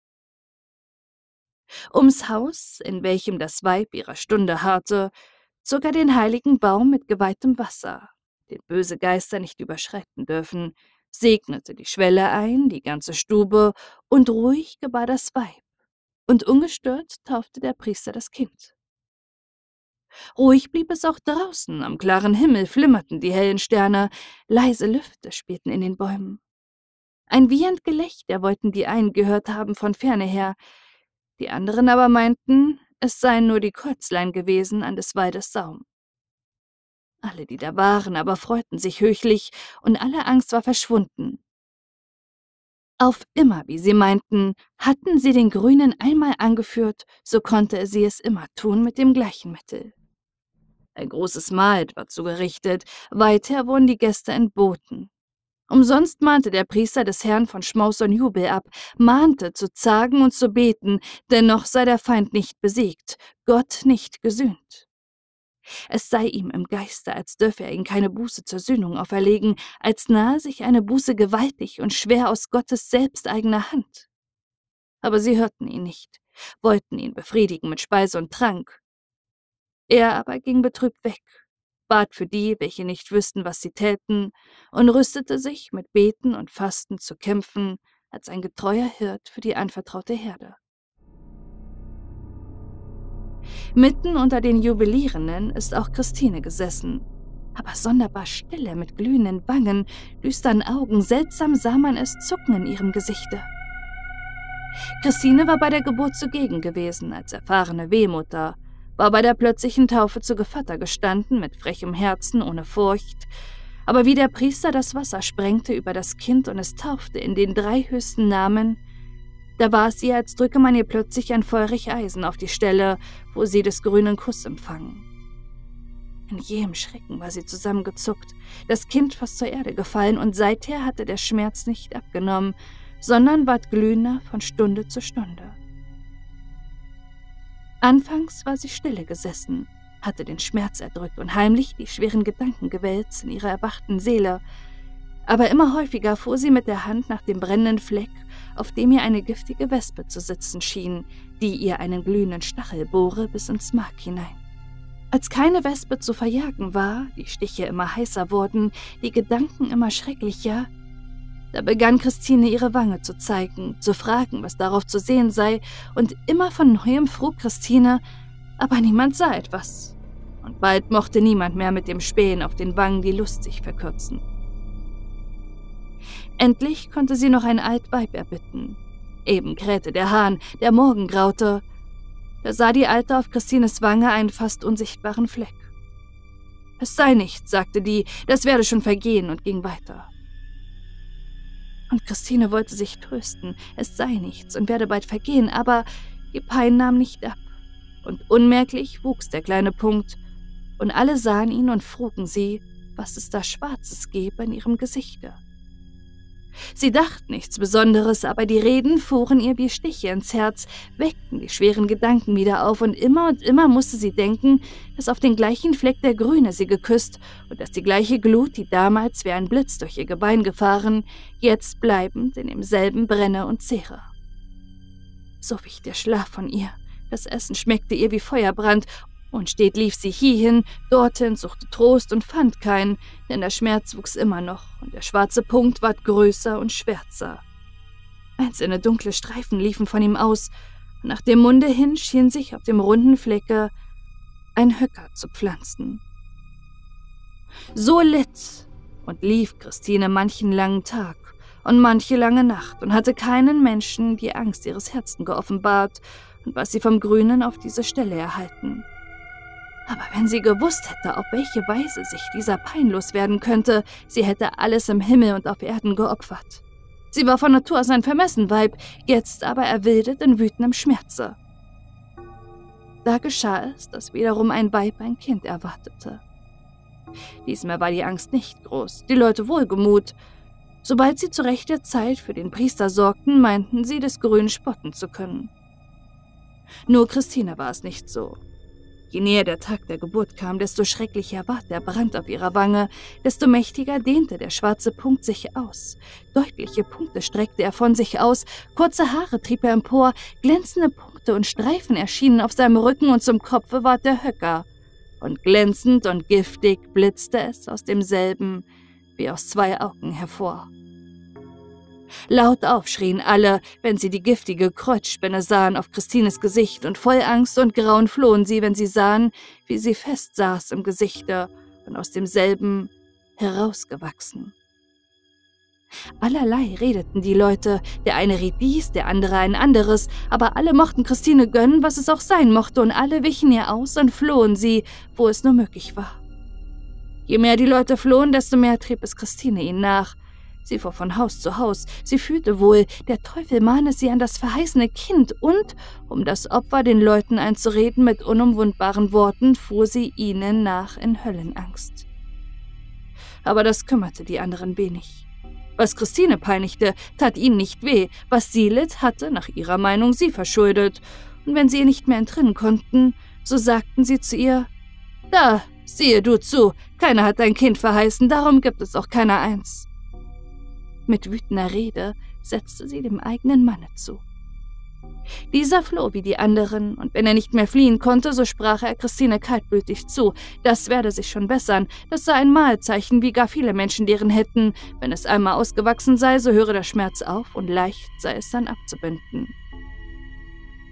Ums Haus, in welchem das Weib ihrer Stunde harrte, zog er den heiligen Baum mit geweihtem Wasser, den böse Geister nicht überschreiten dürfen, segnete die Schwelle ein, die ganze Stube, und ruhig gebar das Weib, und ungestört taufte der Priester das Kind. Ruhig blieb es auch draußen, am klaren Himmel flimmerten die hellen Sterne, leise Lüfte spielten in den Bäumen. Ein wiehend Gelächter wollten die einen gehört haben von ferne her, die anderen aber meinten, es seien nur die Käuzlein gewesen an des Waldes Saum. Alle, die da waren, aber freuten sich höchlich, und alle Angst war verschwunden. Auf immer, wie sie meinten, hatten sie den Grünen einmal angeführt, so konnte sie es immer tun mit dem gleichen Mittel. Ein großes Mahl war zugerichtet, weither wurden die Gäste entboten. Umsonst mahnte der Priester des Herrn von Schmaus und Jubel ab, mahnte zu zagen und zu beten, dennoch sei der Feind nicht besiegt, Gott nicht gesühnt. Es sei ihm im Geiste, als dürfe er ihn keine Buße zur Sühnung auferlegen, als nahe sich eine Buße gewaltig und schwer aus Gottes selbsteigener Hand. Aber sie hörten ihn nicht, wollten ihn befriedigen mit Speise und Trank. Er aber ging betrübt weg, bat für die, welche nicht wüssten, was sie täten, und rüstete sich, mit Beten und Fasten zu kämpfen, als ein getreuer Hirt für die anvertraute Herde. Mitten unter den Jubilierenden ist auch Christine gesessen. Aber sonderbar stille, mit glühenden Wangen, düsteren Augen, seltsam sah man es zucken in ihrem Gesichte. Christine war bei der Geburt zugegen gewesen, als erfahrene Wehmutter, war bei der plötzlichen Taufe zu Gevatter gestanden, mit frechem Herzen, ohne Furcht. Aber wie der Priester das Wasser sprengte über das Kind und es taufte in den 3 höchsten Namen, da war es ihr, als drücke man ihr plötzlich ein feurig Eisen auf die Stelle, wo sie des grünen Kuss empfangen. In jähem Schrecken war sie zusammengezuckt, das Kind fast zur Erde gefallen, und seither hatte der Schmerz nicht abgenommen, sondern ward glühender von Stunde zu Stunde. Anfangs war sie stille gesessen, hatte den Schmerz erdrückt und heimlich die schweren Gedanken gewälzt in ihrer erwachten Seele, aber immer häufiger fuhr sie mit der Hand nach dem brennenden Fleck, auf dem ihr eine giftige Wespe zu sitzen schien, die ihr einen glühenden Stachel bohre bis ins Mark hinein. Als keine Wespe zu verjagen war, die Stiche immer heißer wurden, die Gedanken immer schrecklicher, da begann Christine ihre Wange zu zeigen, zu fragen, was darauf zu sehen sei, und immer von Neuem frug Christine, aber niemand sah etwas. Und bald mochte niemand mehr mit dem Spähen auf den Wangen die Lust sich verkürzen. Endlich konnte sie noch ein alt Weib erbitten. Eben krähte der Hahn, der Morgen graute. Da sah die Alte auf Christines Wange einen fast unsichtbaren Fleck. »Es sei nichts«, sagte die, »das werde schon vergehen«, und ging weiter. Und Christine wollte sich trösten, es sei nichts und werde bald vergehen, aber die Pein nahm nicht ab. Und unmerklich wuchs der kleine Punkt, und alle sahen ihn und frugen sie, was es da Schwarzes gebe in ihrem Gesichte. Sie dachte nichts Besonderes, aber die Reden fuhren ihr wie Stiche ins Herz, weckten die schweren Gedanken wieder auf, und immer musste sie denken, dass auf den gleichen Fleck der Grüne sie geküsst und dass die gleiche Glut, die damals wie ein Blitz durch ihr Gebein gefahren, jetzt bleibend in demselben brenne und zehre. So wich der Schlaf von ihr, das Essen schmeckte ihr wie Feuerbrand, und stet lief sie hiehin, dorthin, suchte Trost und fand keinen, denn der Schmerz wuchs immer noch, und der schwarze Punkt ward größer und schwärzer. Einzelne dunkle Streifen liefen von ihm aus, und nach dem Munde hin schien sich auf dem runden Flecke ein Höcker zu pflanzen. So litt und lief Christine manchen langen Tag und manche lange Nacht und hatte keinen Menschen die Angst ihres Herzens geoffenbart und was sie vom Grünen auf diese Stelle erhalten. Aber wenn sie gewusst hätte, auf welche Weise sich dieser Pein loswerden könnte, sie hätte alles im Himmel und auf Erden geopfert. Sie war von Natur aus ein vermessen Weib, jetzt aber erwildet in wütendem Schmerze. Da geschah es, dass wiederum ein Weib ein Kind erwartete. Diesmal war die Angst nicht groß, die Leute wohlgemut. Sobald sie zu rechter Zeit für den Priester sorgten, meinten sie, des Grünen spotten zu können. Nur Christine war es nicht so. Je näher der Tag der Geburt kam, desto schrecklicher ward der Brand auf ihrer Wange, desto mächtiger dehnte der schwarze Punkt sich aus. Deutliche Punkte streckte er von sich aus, kurze Haare trieb er empor, glänzende Punkte und Streifen erschienen auf seinem Rücken, und zum Kopfe ward der Höcker. Und glänzend und giftig blitzte es aus demselben wie aus 2 Augen hervor. Laut auf schrien alle, wenn sie die giftige Kreuzspinne sahen auf Christines Gesicht, und voll Angst und Grauen flohen sie, wenn sie sahen, wie sie fest saß im Gesichte und aus demselben herausgewachsen. Allerlei redeten die Leute, der eine riet dies, der andere ein anderes, aber alle mochten Christine gönnen, was es auch sein mochte, und alle wichen ihr aus und flohen sie, wo es nur möglich war. Je mehr die Leute flohen, desto mehr trieb es Christine ihnen nach. Sie fuhr von Haus zu Haus, sie fühlte wohl, der Teufel mahne sie an das verheißene Kind, und, um das Opfer den Leuten einzureden mit unumwundbaren Worten, fuhr sie ihnen nach in Höllenangst. Aber das kümmerte die anderen wenig. Was Christine peinigte, tat ihnen nicht weh, was sie litt, hatte, nach ihrer Meinung, sie verschuldet, und wenn sie ihr nicht mehr entrinnen konnten, so sagten sie zu ihr, »Da, siehe du zu, keiner hat dein Kind verheißen, darum gibt es auch keiner eins.« Mit wütender Rede setzte sie dem eigenen Manne zu. Dieser floh wie die anderen, und wenn er nicht mehr fliehen konnte, so sprach er Christine kaltblütig zu, das werde sich schon bessern, das sei ein Mahlzeichen, wie gar viele Menschen deren hätten, wenn es einmal ausgewachsen sei, so höre der Schmerz auf, und leicht sei es dann abzubinden.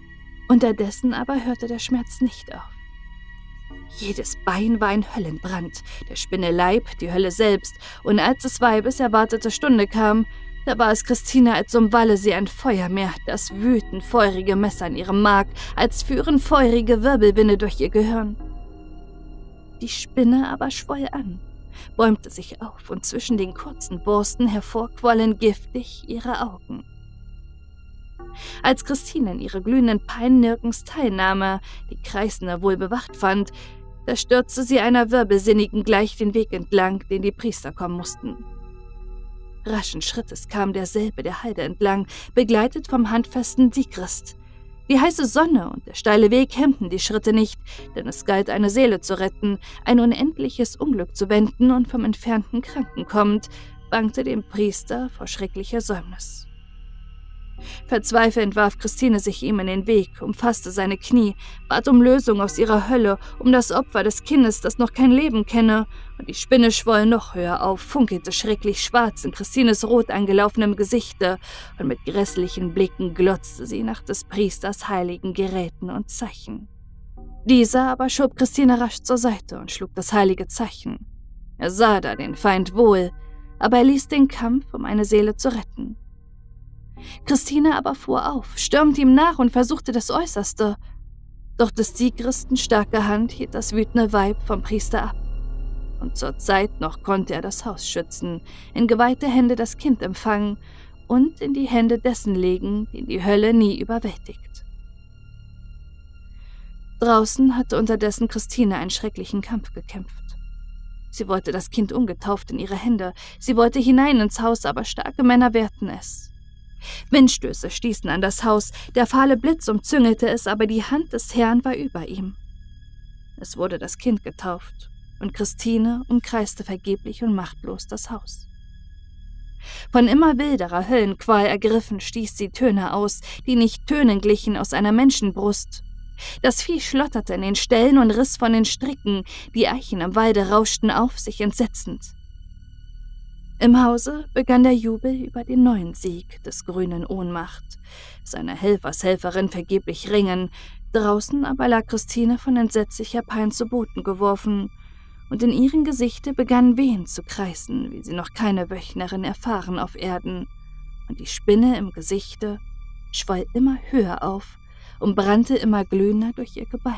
Unterdessen aber hörte der Schmerz nicht auf. Jedes Bein war ein Höllenbrand, der Spinne Leib, die Hölle selbst, und als des Weibes erwartete Stunde kam, da war es Christine, als umwalle sie ein Feuermeer, das wüten feurige Messer in ihrem Mark, als führen feurige Wirbelwinde durch ihr Gehirn. Die Spinne aber schwoll an, bäumte sich auf, und zwischen den kurzen Borsten hervorquollen giftig ihre Augen. Als Christine in ihre glühenden Pein nirgends Teilnahme, die Kreisende wohl bewacht fand, da stürzte sie einer Wirbelsinnigen gleich den Weg entlang, den die Priester kommen mussten. Raschen Schrittes kam derselbe der Halde entlang, begleitet vom handfesten Sigrist. Die heiße Sonne und der steile Weg hemmten die Schritte nicht, denn es galt, eine Seele zu retten, ein unendliches Unglück zu wenden, und vom entfernten Kranken kommend, bangte dem Priester vor schrecklicher Säumnis. Verzweifelt warf Christine sich ihm in den Weg, umfasste seine Knie, bat um Lösung aus ihrer Hölle, um das Opfer des Kindes, das noch kein Leben kenne, und die Spinne schwoll noch höher auf, funkelte schrecklich schwarz in Christines rot angelaufenem Gesichte, und mit grässlichen Blicken glotzte sie nach des Priesters heiligen Geräten und Zeichen. Dieser aber schob Christine rasch zur Seite und schlug das heilige Zeichen. Er sah da den Feind wohl, aber er ließ den Kampf, um eine Seele zu retten. Christine aber fuhr auf, stürmte ihm nach und versuchte das Äußerste. Doch des Sigristen starke Hand hielt das wütende Weib vom Priester ab. Und zur Zeit noch konnte er das Haus schützen, in geweihte Hände das Kind empfangen und in die Hände dessen legen, den die Hölle nie überwältigt. Draußen hatte unterdessen Christine einen schrecklichen Kampf gekämpft. Sie wollte das Kind ungetauft in ihre Hände, sie wollte hinein ins Haus, aber starke Männer wehrten es. Windstöße stießen an das Haus, der fahle Blitz umzüngelte es, aber die Hand des Herrn war über ihm. Es wurde das Kind getauft, und Christine umkreiste vergeblich und machtlos das Haus. Von immer wilderer Höllenqual ergriffen stieß sie Töne aus, die nicht Tönen glichen aus einer Menschenbrust. Das Vieh schlotterte in den Ställen und riss von den Stricken, die Eichen im Walde rauschten auf, sich entsetzend. Im Hause begann der Jubel über den neuen Sieg des grünen Ohnmacht, seine Helfershelferin vergeblich ringen, draußen aber lag Christine von entsetzlicher Pein zu Boden geworfen, und in ihrem Gesichte begannen Wehen zu kreisen, wie sie noch keine Wöchnerin erfahren auf Erden, und die Spinne im Gesichte schwoll immer höher auf und brannte immer glühender durch ihr Gebein.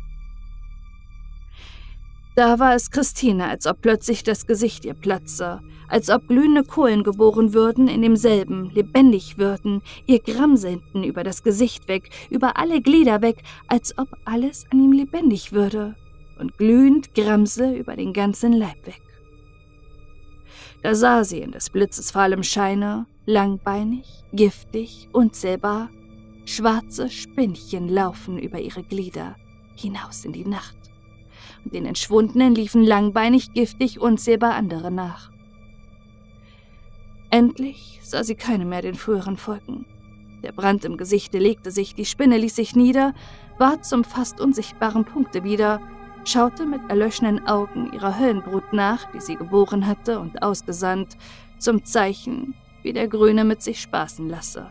Da war es Christine, als ob plötzlich das Gesicht ihr platze, als ob glühende Kohlen geboren würden, in demselben lebendig würden, ihr gramselten über das Gesicht weg, über alle Glieder weg, als ob alles an ihm lebendig würde, und glühend gramse über den ganzen Leib weg. Da sah sie in des Blitzes fahlem Scheine, langbeinig, giftig, unzählbar, schwarze Spinnchen laufen über ihre Glieder, hinaus in die Nacht. Und den Entschwundenen liefen langbeinig, giftig, unzählbar andere nach. Endlich sah sie keine mehr den früheren folgen. Der Brand im Gesichte legte sich, die Spinne ließ sich nieder, ward zum fast unsichtbaren Punkte wieder, schaute mit erlöschenden Augen ihrer Höllenbrut nach, die sie geboren hatte und ausgesandt, zum Zeichen, wie der Grüne mit sich spaßen lasse.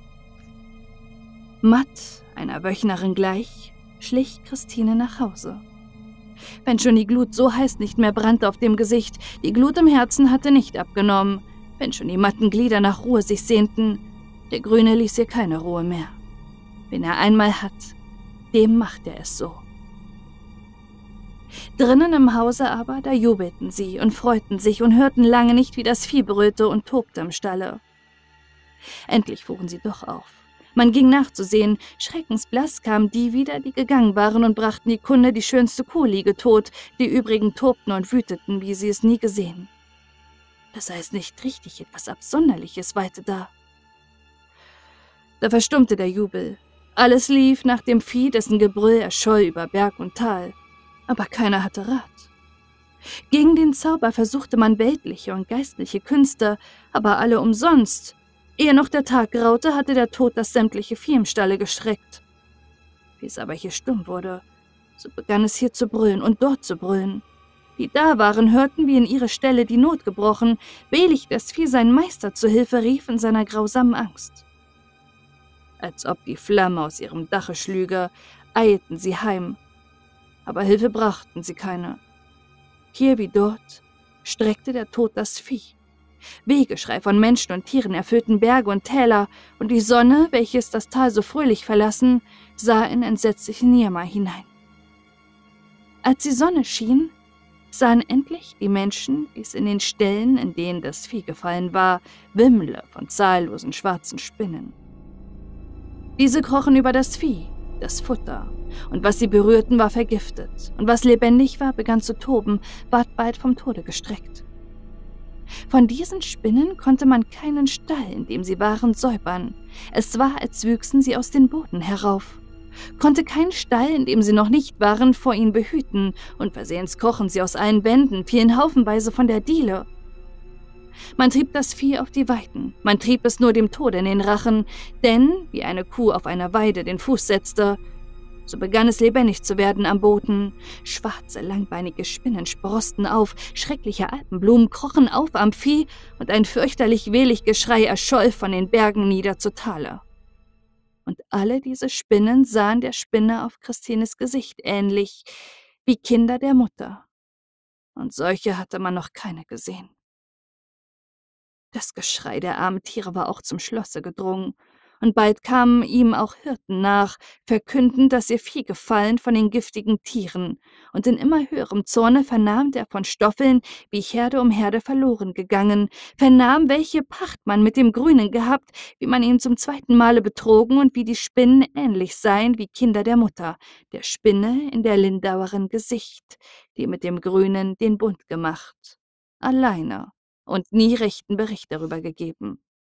Matt, einer Wöchnerin gleich, schlich Christine nach Hause. Wenn schon die Glut so heiß nicht mehr brannte auf dem Gesicht, die Glut im Herzen hatte nicht abgenommen, wenn schon die matten Glieder nach Ruhe sich sehnten, der Grüne ließ ihr keine Ruhe mehr. Wen er einmal hat, dem macht er es so. Drinnen im Hause aber, da jubelten sie und freuten sich und hörten lange nicht, wie das Vieh brüllte und tobte im Stalle. Endlich fuhren sie doch auf. Man ging nachzusehen, schreckensblass kamen die wieder, die gegangen waren, und brachten die Kunde, die schönste Kuh liege tot, die übrigen tobten und wüteten, wie sie es nie gesehen. Das sei es nicht richtig, etwas Absonderliches weilte da. Da verstummte der Jubel. Alles lief nach dem Vieh, dessen Gebrüll erscholl über Berg und Tal. Aber keiner hatte Rat. Gegen den Zauber versuchte man weltliche und geistliche Künste, aber alle umsonst. Ehe noch der Tag graute, hatte der Tod das sämtliche Vieh im Stalle gestreckt. Wie es aber hier stumm wurde, so begann es hier zu brüllen und dort zu brüllen. Die da waren, hörten, wie in ihre Ställe die Not gebrochen, wehlich das Vieh seinen Meister zu Hilfe rief in seiner grausamen Angst. Als ob die Flamme aus ihrem Dache schlüge, eilten sie heim, aber Hilfe brachten sie keine. Hier wie dort streckte der Tod das Vieh. Wehgeschrei von Menschen und Tieren erfüllten Berge und Täler, und die Sonne, welches das Tal so fröhlich verlassen, sah in entsetzlichen Jammer hinein. Als die Sonne schien, sahen endlich die Menschen, wie es in den Ställen, in denen das Vieh gefallen war, Wimmle von zahllosen schwarzen Spinnen. Diese krochen über das Vieh, das Futter, und was sie berührten, war vergiftet, und was lebendig war, begann zu toben, ward bald vom Tode gestreckt. Von diesen Spinnen konnte man keinen Stall, in dem sie waren, säubern. Es war, als wüchsen sie aus den Boden herauf. Konnte kein Stall, in dem sie noch nicht waren, vor ihnen behüten, und versehens krochen sie aus allen Wänden, fielen haufenweise von der Diele. Man trieb das Vieh auf die Weiden, man trieb es nur dem Tode in den Rachen, denn, wie eine Kuh auf einer Weide den Fuß setzte, so begann es lebendig zu werden am Boden. Schwarze, langbeinige Spinnen sproßten auf, schreckliche Alpenblumen krochen auf am Vieh, und ein fürchterlich wehlich Geschrei erscholl von den Bergen nieder zu Tale. Und alle diese Spinnen sahen der Spinne auf Christines Gesicht ähnlich, wie Kinder der Mutter. Und solche hatte man noch keine gesehen. Das Geschrei der armen Tiere war auch zum Schlosse gedrungen, und bald kamen ihm auch Hirten nach, verkündend, dass ihr Vieh gefallen von den giftigen Tieren, und in immer höherem Zorne vernahm der von Stoffeln, wie Herde um Herde verloren gegangen, vernahm, welche Pacht man mit dem Grünen gehabt, wie man ihn zum zweiten Male betrogen und wie die Spinnen ähnlich seien wie Kinder der Mutter, der Spinne in der Lindauerin Gesicht, die mit dem Grünen den Bund gemacht, alleine und nie rechten Bericht darüber gegeben.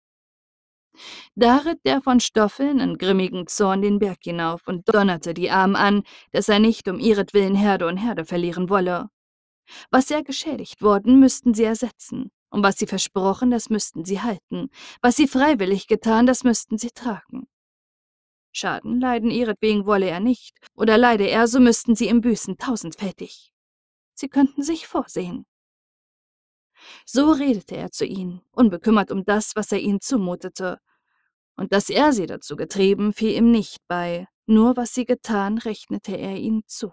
Da ritt der von Stoffeln in grimmigem Zorn den Berg hinauf und donnerte die Armen an, dass er nicht um ihretwillen Herde und Herde verlieren wolle. Was er geschädigt worden, müssten sie ersetzen, und was sie versprochen, das müssten sie halten, was sie freiwillig getan, das müssten sie tragen. Schaden leiden ihretwegen wolle er nicht, oder leide er, so müssten sie ihm büßen tausendfältig. Sie könnten sich vorsehen. So redete er zu ihnen, unbekümmert um das, was er ihnen zumutete, und dass er sie dazu getrieben, fiel ihm nicht bei, nur was sie getan, rechnete er ihnen zu.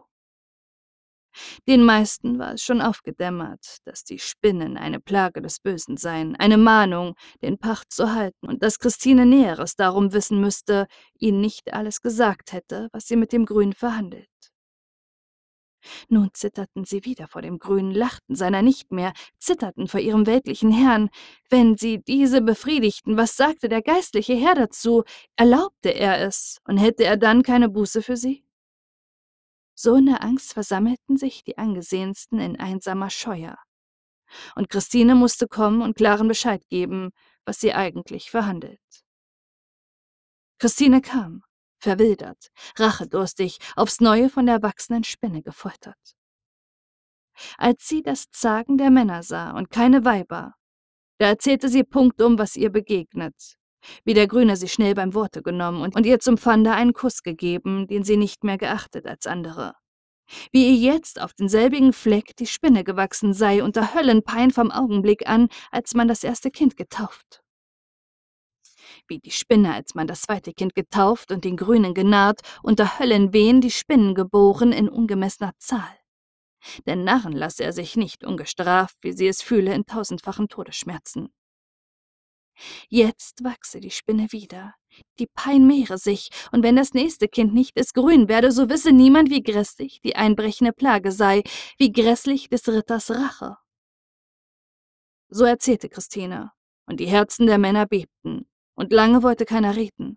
Den meisten war es schon aufgedämmert, dass die Spinnen eine Plage des Bösen seien, eine Mahnung, den Pacht zu halten, und dass Christine Näheres darum wissen müsste, ihnen nicht alles gesagt hätte, was sie mit dem Grün verhandelt. Nun zitterten sie wieder vor dem Grünen, lachten seiner nicht mehr, zitterten vor ihrem weltlichen Herrn. Wenn sie diese befriedigten, was sagte der geistliche Herr dazu? Erlaubte er es, und hätte er dann keine Buße für sie? So in der Angst versammelten sich die Angesehensten in einsamer Scheuer. Und Christine musste kommen und klaren Bescheid geben, was sie eigentlich verhandelt. Christine kam, verwildert, rachedurstig, aufs Neue von der wachsenden Spinne gefoltert. Als sie das Zagen der Männer sah und keine Weiber, da erzählte sie punktum, was ihr begegnet, wie der Grüne sie schnell beim Worte genommen und ihr zum Pfande einen Kuss gegeben, den sie nicht mehr geachtet als andere. Wie ihr jetzt auf denselbigen Fleck die Spinne gewachsen sei, unter Höllenpein vom Augenblick an, als man das erste Kind getauft. Wie die Spinne, als man das zweite Kind getauft und den Grünen genaht, unter Höllenwehen die Spinnen geboren in ungemessener Zahl. Denn narren lasse er sich nicht ungestraft, wie sie es fühle in tausendfachen Todesschmerzen. Jetzt wachse die Spinne wieder, die Pein mehre sich, und wenn das nächste Kind nicht es Grün werde, so wisse niemand, wie grässlich die einbrechende Plage sei, wie grässlich des Ritters Rache. So erzählte Christine, und die Herzen der Männer bebten, und lange wollte keiner reden.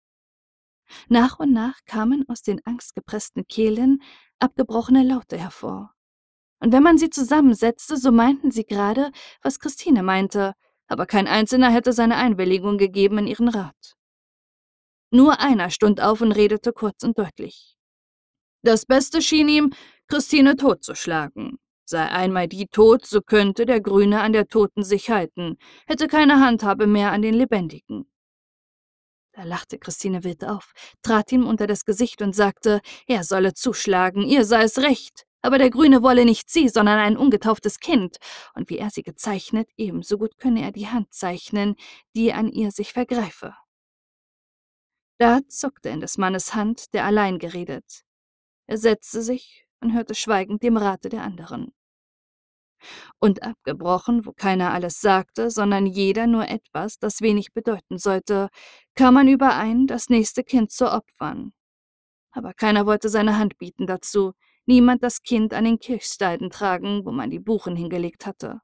Nach und nach kamen aus den angstgepressten Kehlen abgebrochene Laute hervor. Und wenn man sie zusammensetzte, so meinten sie gerade, was Christine meinte, aber kein Einzelner hätte seine Einwilligung gegeben in ihren Rat. Nur einer stund auf und redete kurz und deutlich. Das Beste schien ihm, Christine totzuschlagen. Sei einmal die tot, so könnte der Grüne an der Toten sich halten, hätte keine Handhabe mehr an den Lebendigen. Da lachte Christine wild auf, trat ihm unter das Gesicht und sagte, er solle zuschlagen, ihr sei es recht, aber der Grüne wolle nicht sie, sondern ein ungetauftes Kind, und wie er sie gezeichnet, ebenso gut könne er die Hand zeichnen, die an ihr sich vergreife. Da zuckte in des Mannes Hand, der allein geredet. Er setzte sich und hörte schweigend dem Rate der anderen. Und abgebrochen, wo keiner alles sagte, sondern jeder nur etwas, das wenig bedeuten sollte, kam man überein, das nächste Kind zu opfern. Aber keiner wollte seine Hand bieten dazu, niemand das Kind an den Kirchsteiden tragen, wo man die Buchen hingelegt hatte.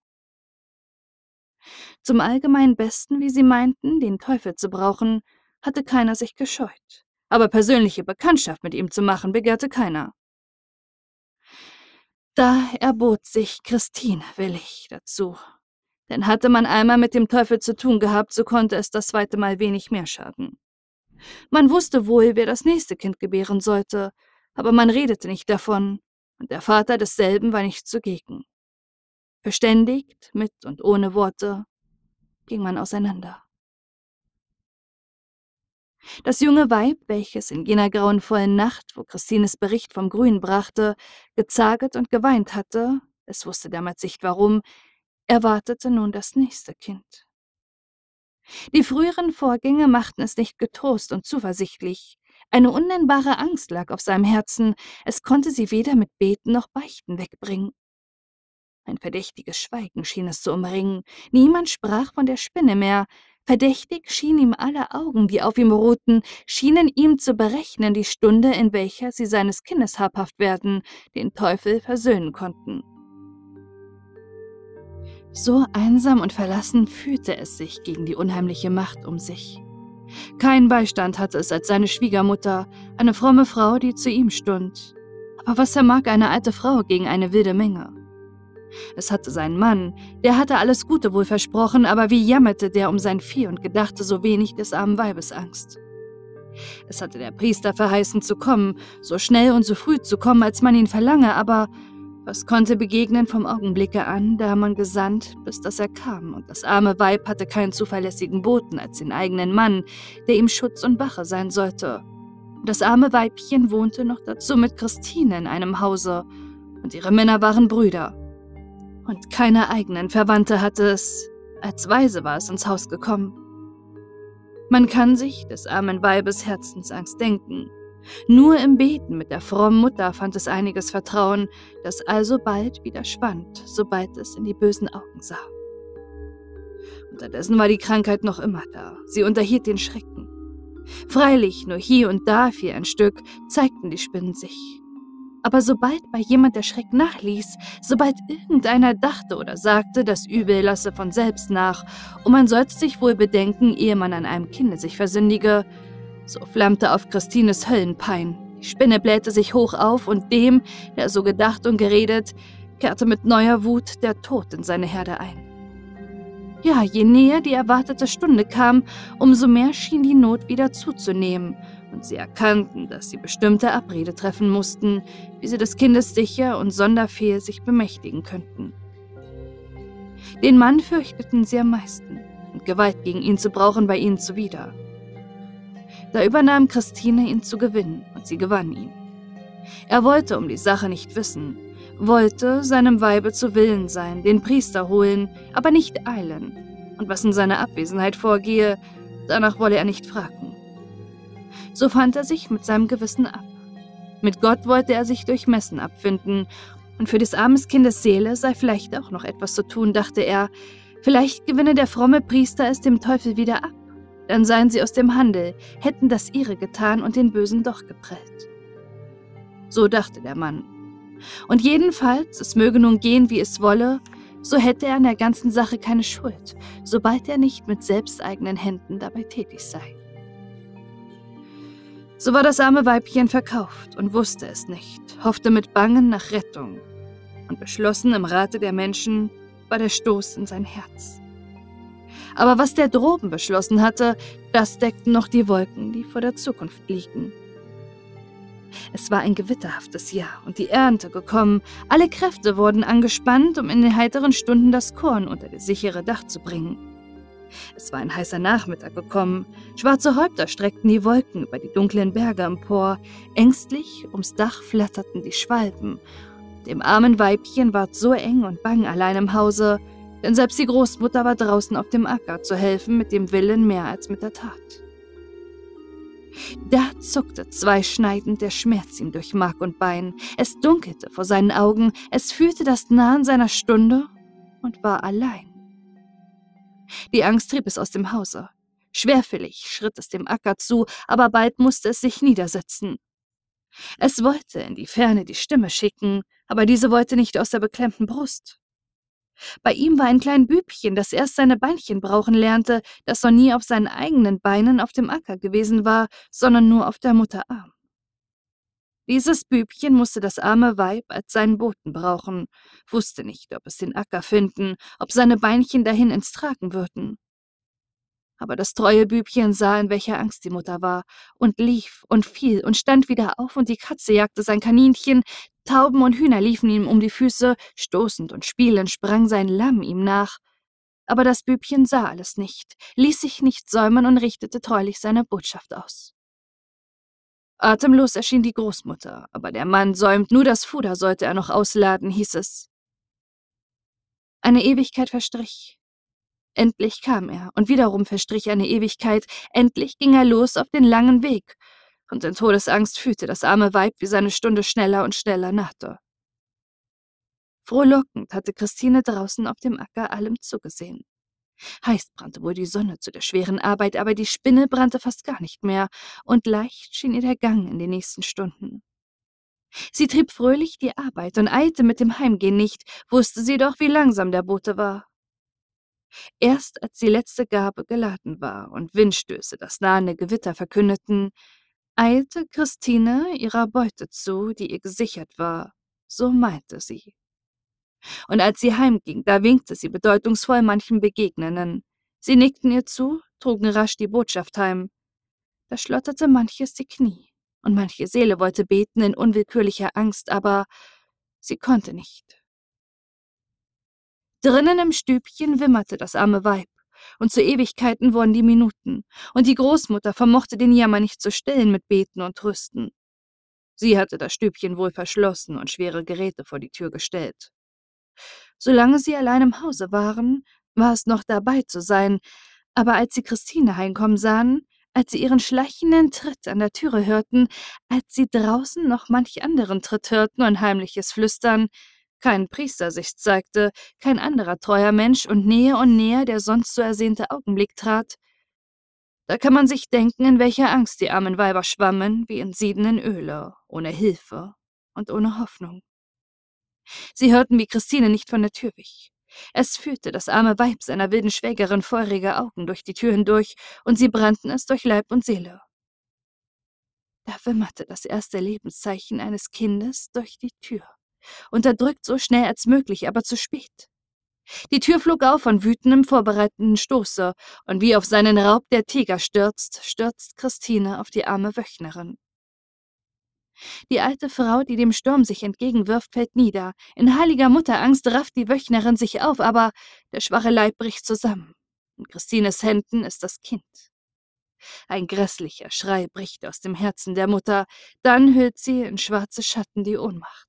Zum allgemeinen Besten, wie sie meinten, den Teufel zu brauchen, hatte keiner sich gescheut. Aber persönliche Bekanntschaft mit ihm zu machen, begehrte keiner. Da erbot sich Christine willig dazu. Denn hatte man einmal mit dem Teufel zu tun gehabt, so konnte es das zweite Mal wenig mehr schaden. Man wusste wohl, wer das nächste Kind gebären sollte, aber man redete nicht davon, und der Vater desselben war nicht zugegen. Verständigt, mit und ohne Worte, ging man auseinander. Das junge Weib, welches in jener grauenvollen Nacht, wo Christines Bericht vom Grün brachte, gezaget und geweint hatte, es wusste damals nicht warum, erwartete nun das nächste Kind. Die früheren Vorgänge machten es nicht getrost und zuversichtlich. Eine unnennbare Angst lag auf seinem Herzen, es konnte sie weder mit Beten noch Beichten wegbringen. Ein verdächtiges Schweigen schien es zu umringen, niemand sprach von der Spinne mehr, verdächtig schienen ihm alle Augen, die auf ihm ruhten, schienen ihm zu berechnen die Stunde, in welcher sie seines Kindes habhaft werden, den Teufel versöhnen konnten. So einsam und verlassen fühlte es sich gegen die unheimliche Macht um sich. Keinen Beistand hatte es als seine Schwiegermutter, eine fromme Frau, die zu ihm stund. Aber was vermag eine alte Frau gegen eine wilde Menge? Es hatte seinen Mann, der hatte alles Gute wohl versprochen, aber wie jammerte der um sein Vieh und gedachte so wenig des armen Weibes Angst. Es hatte der Priester verheißen zu kommen, so schnell und so früh zu kommen, als man ihn verlange, aber was konnte begegnen vom Augenblicke an, da man gesandt, bis dass er kam, und das arme Weib hatte keinen zuverlässigen Boten als den eigenen Mann, der ihm Schutz und Wache sein sollte. Und das arme Weibchen wohnte noch dazu mit Christine in einem Hause, und ihre Männer waren Brüder. Und keine eigenen Verwandte hatte es, als Waise war es ins Haus gekommen. Man kann sich des armen Weibes Herzensangst denken. Nur im Beten mit der frommen Mutter fand es einiges Vertrauen, das alsobald wieder schwand, sobald es in die bösen Augen sah. Unterdessen war die Krankheit noch immer da, sie unterhielt den Schrecken. Freilich, nur hier und da fiel ein Stück, zeigten die Spinnen sich. Aber sobald bei jemand der Schreck nachließ, sobald irgendeiner dachte oder sagte, das Übel lasse von selbst nach, und man sollte sich wohl bedenken, ehe man an einem Kinde sich versündige, so flammte auf Christines Höllenpein, die Spinne blähte sich hoch auf, und dem, der so gedacht und geredet, kehrte mit neuer Wut der Tod in seine Herde ein. Ja, je näher die erwartete Stunde kam, umso mehr schien die Not wieder zuzunehmen, und sie erkannten, dass sie bestimmte Abrede treffen mussten, wie sie des Kindes sicher und sonderfehl sich bemächtigen könnten. Den Mann fürchteten sie am meisten, und Gewalt gegen ihn zu brauchen war ihnen zuwider. Da übernahm Christine, ihn zu gewinnen, und sie gewann ihn. Er wollte um die Sache nicht wissen, wollte seinem Weibe zu Willen sein, den Priester holen, aber nicht eilen, und was in seiner Abwesenheit vorgehe, danach wolle er nicht fragen. So fand er sich mit seinem Gewissen ab. Mit Gott wollte er sich durch Messen abfinden, und für des armen Kindes Seele sei vielleicht auch noch etwas zu tun, dachte er. Vielleicht gewinne der fromme Priester es dem Teufel wieder ab. Dann seien sie aus dem Handel, hätten das ihre getan und den Bösen doch geprellt. So dachte der Mann. Und jedenfalls, es möge nun gehen, wie es wolle, so hätte er an der ganzen Sache keine Schuld, sobald er nicht mit selbsteigenen Händen dabei tätig sei. So war das arme Weibchen verkauft und wusste es nicht, hoffte mit Bangen nach Rettung, und beschlossen im Rate der Menschen war der Stoß in sein Herz. Aber was der droben beschlossen hatte, das deckten noch die Wolken, die vor der Zukunft liegen. Es war ein gewitterhaftes Jahr und die Ernte gekommen, alle Kräfte wurden angespannt, um in den heiteren Stunden das Korn unter das sichere Dach zu bringen. Es war ein heißer Nachmittag gekommen, schwarze Häupter streckten die Wolken über die dunklen Berge empor, ängstlich ums Dach flatterten die Schwalben. Dem armen Weibchen ward so eng und bang allein im Hause, denn selbst die Großmutter war draußen auf dem Acker zu helfen mit dem Willen mehr als mit der Tat. Da zuckte zweischneidend der Schmerz ihm durch Mark und Bein. Es dunkelte vor seinen Augen, es fühlte das Nahen seiner Stunde und war allein. Die Angst trieb es aus dem Hause. Schwerfällig schritt es dem Acker zu, aber bald musste es sich niedersetzen. Es wollte in die Ferne die Stimme schicken, aber diese wollte nicht aus der beklemmten Brust. Bei ihm war ein kleines Bübchen, das erst seine Beinchen brauchen lernte, das noch nie auf seinen eigenen Beinen auf dem Acker gewesen war, sondern nur auf der Mutter Arm. Dieses Bübchen musste das arme Weib als seinen Boten brauchen, wusste nicht, ob es den Acker finden, ob seine Beinchen dahin ins Tragen würden. Aber das treue Bübchen sah, in welcher Angst die Mutter war, und lief und fiel und stand wieder auf, und die Katze jagte sein Kaninchen, Tauben und Hühner liefen ihm um die Füße, stoßend und spielend sprang sein Lamm ihm nach. Aber das Bübchen sah alles nicht, ließ sich nicht säumen und richtete treulich seine Botschaft aus. Atemlos erschien die Großmutter, aber der Mann säumt, nur das Fuder sollte er noch ausladen, hieß es. Eine Ewigkeit verstrich. Endlich kam er, und wiederum verstrich eine Ewigkeit, endlich ging er los auf den langen Weg, und in Todesangst fühlte das arme Weib, wie seine Stunde schneller und schneller nahte. Frohlockend hatte Christine draußen auf dem Acker allem zugesehen. Heiß brannte wohl die Sonne zu der schweren Arbeit, aber die Spinne brannte fast gar nicht mehr, und leicht schien ihr der Gang in den nächsten Stunden. Sie trieb fröhlich die Arbeit und eilte mit dem Heimgehen nicht, wusste sie doch, wie langsam der Bote war. Erst als die letzte Garbe geladen war und Windstöße das nahende Gewitter verkündeten, eilte Christine ihrer Beute zu, die ihr gesichert war, so meinte sie. Und als sie heimging, da winkte sie bedeutungsvoll manchen Begegnenden. Sie nickten ihr zu, trugen rasch die Botschaft heim. Da schlotterte manches die Knie, und manche Seele wollte beten in unwillkürlicher Angst, aber sie konnte nicht. Drinnen im Stübchen wimmerte das arme Weib, und zu Ewigkeiten wurden die Minuten, und die Großmutter vermochte den Jammer nicht zu stillen mit Beten und Trösten. Sie hatte das Stübchen wohl verschlossen und schwere Geräte vor die Tür gestellt. Solange sie allein im Hause waren, war es noch dabei zu sein, aber als sie Christine heimkommen sahen, als sie ihren schleichenden Tritt an der Türe hörten, als sie draußen noch manch anderen Tritt hörten und heimliches Flüstern, kein Priester sich zeigte, kein anderer treuer Mensch und näher der sonst so ersehnte Augenblick trat, da kann man sich denken, in welcher Angst die armen Weiber schwammen, wie in siedenden Öle, ohne Hilfe und ohne Hoffnung. Sie hörten, wie Christine nicht von der Tür wich. Es führte das arme Weib seiner wilden Schwägerin feurige Augen durch die Tür hindurch, und sie brannten es durch Leib und Seele. Da wimmerte das erste Lebenszeichen eines Kindes durch die Tür, unterdrückt so schnell als möglich, aber zu spät. Die Tür flog auf von wütendem, vorbereitenden Stoße, und wie auf seinen Raub der Tiger stürzt Christine auf die arme Wöchnerin. Die alte Frau, die dem Sturm sich entgegenwirft, fällt nieder. In heiliger Mutterangst rafft die Wöchnerin sich auf, aber der schwache Leib bricht zusammen. In Christines Händen ist das Kind. Ein grässlicher Schrei bricht aus dem Herzen der Mutter, dann hüllt sie in schwarze Schatten die Ohnmacht.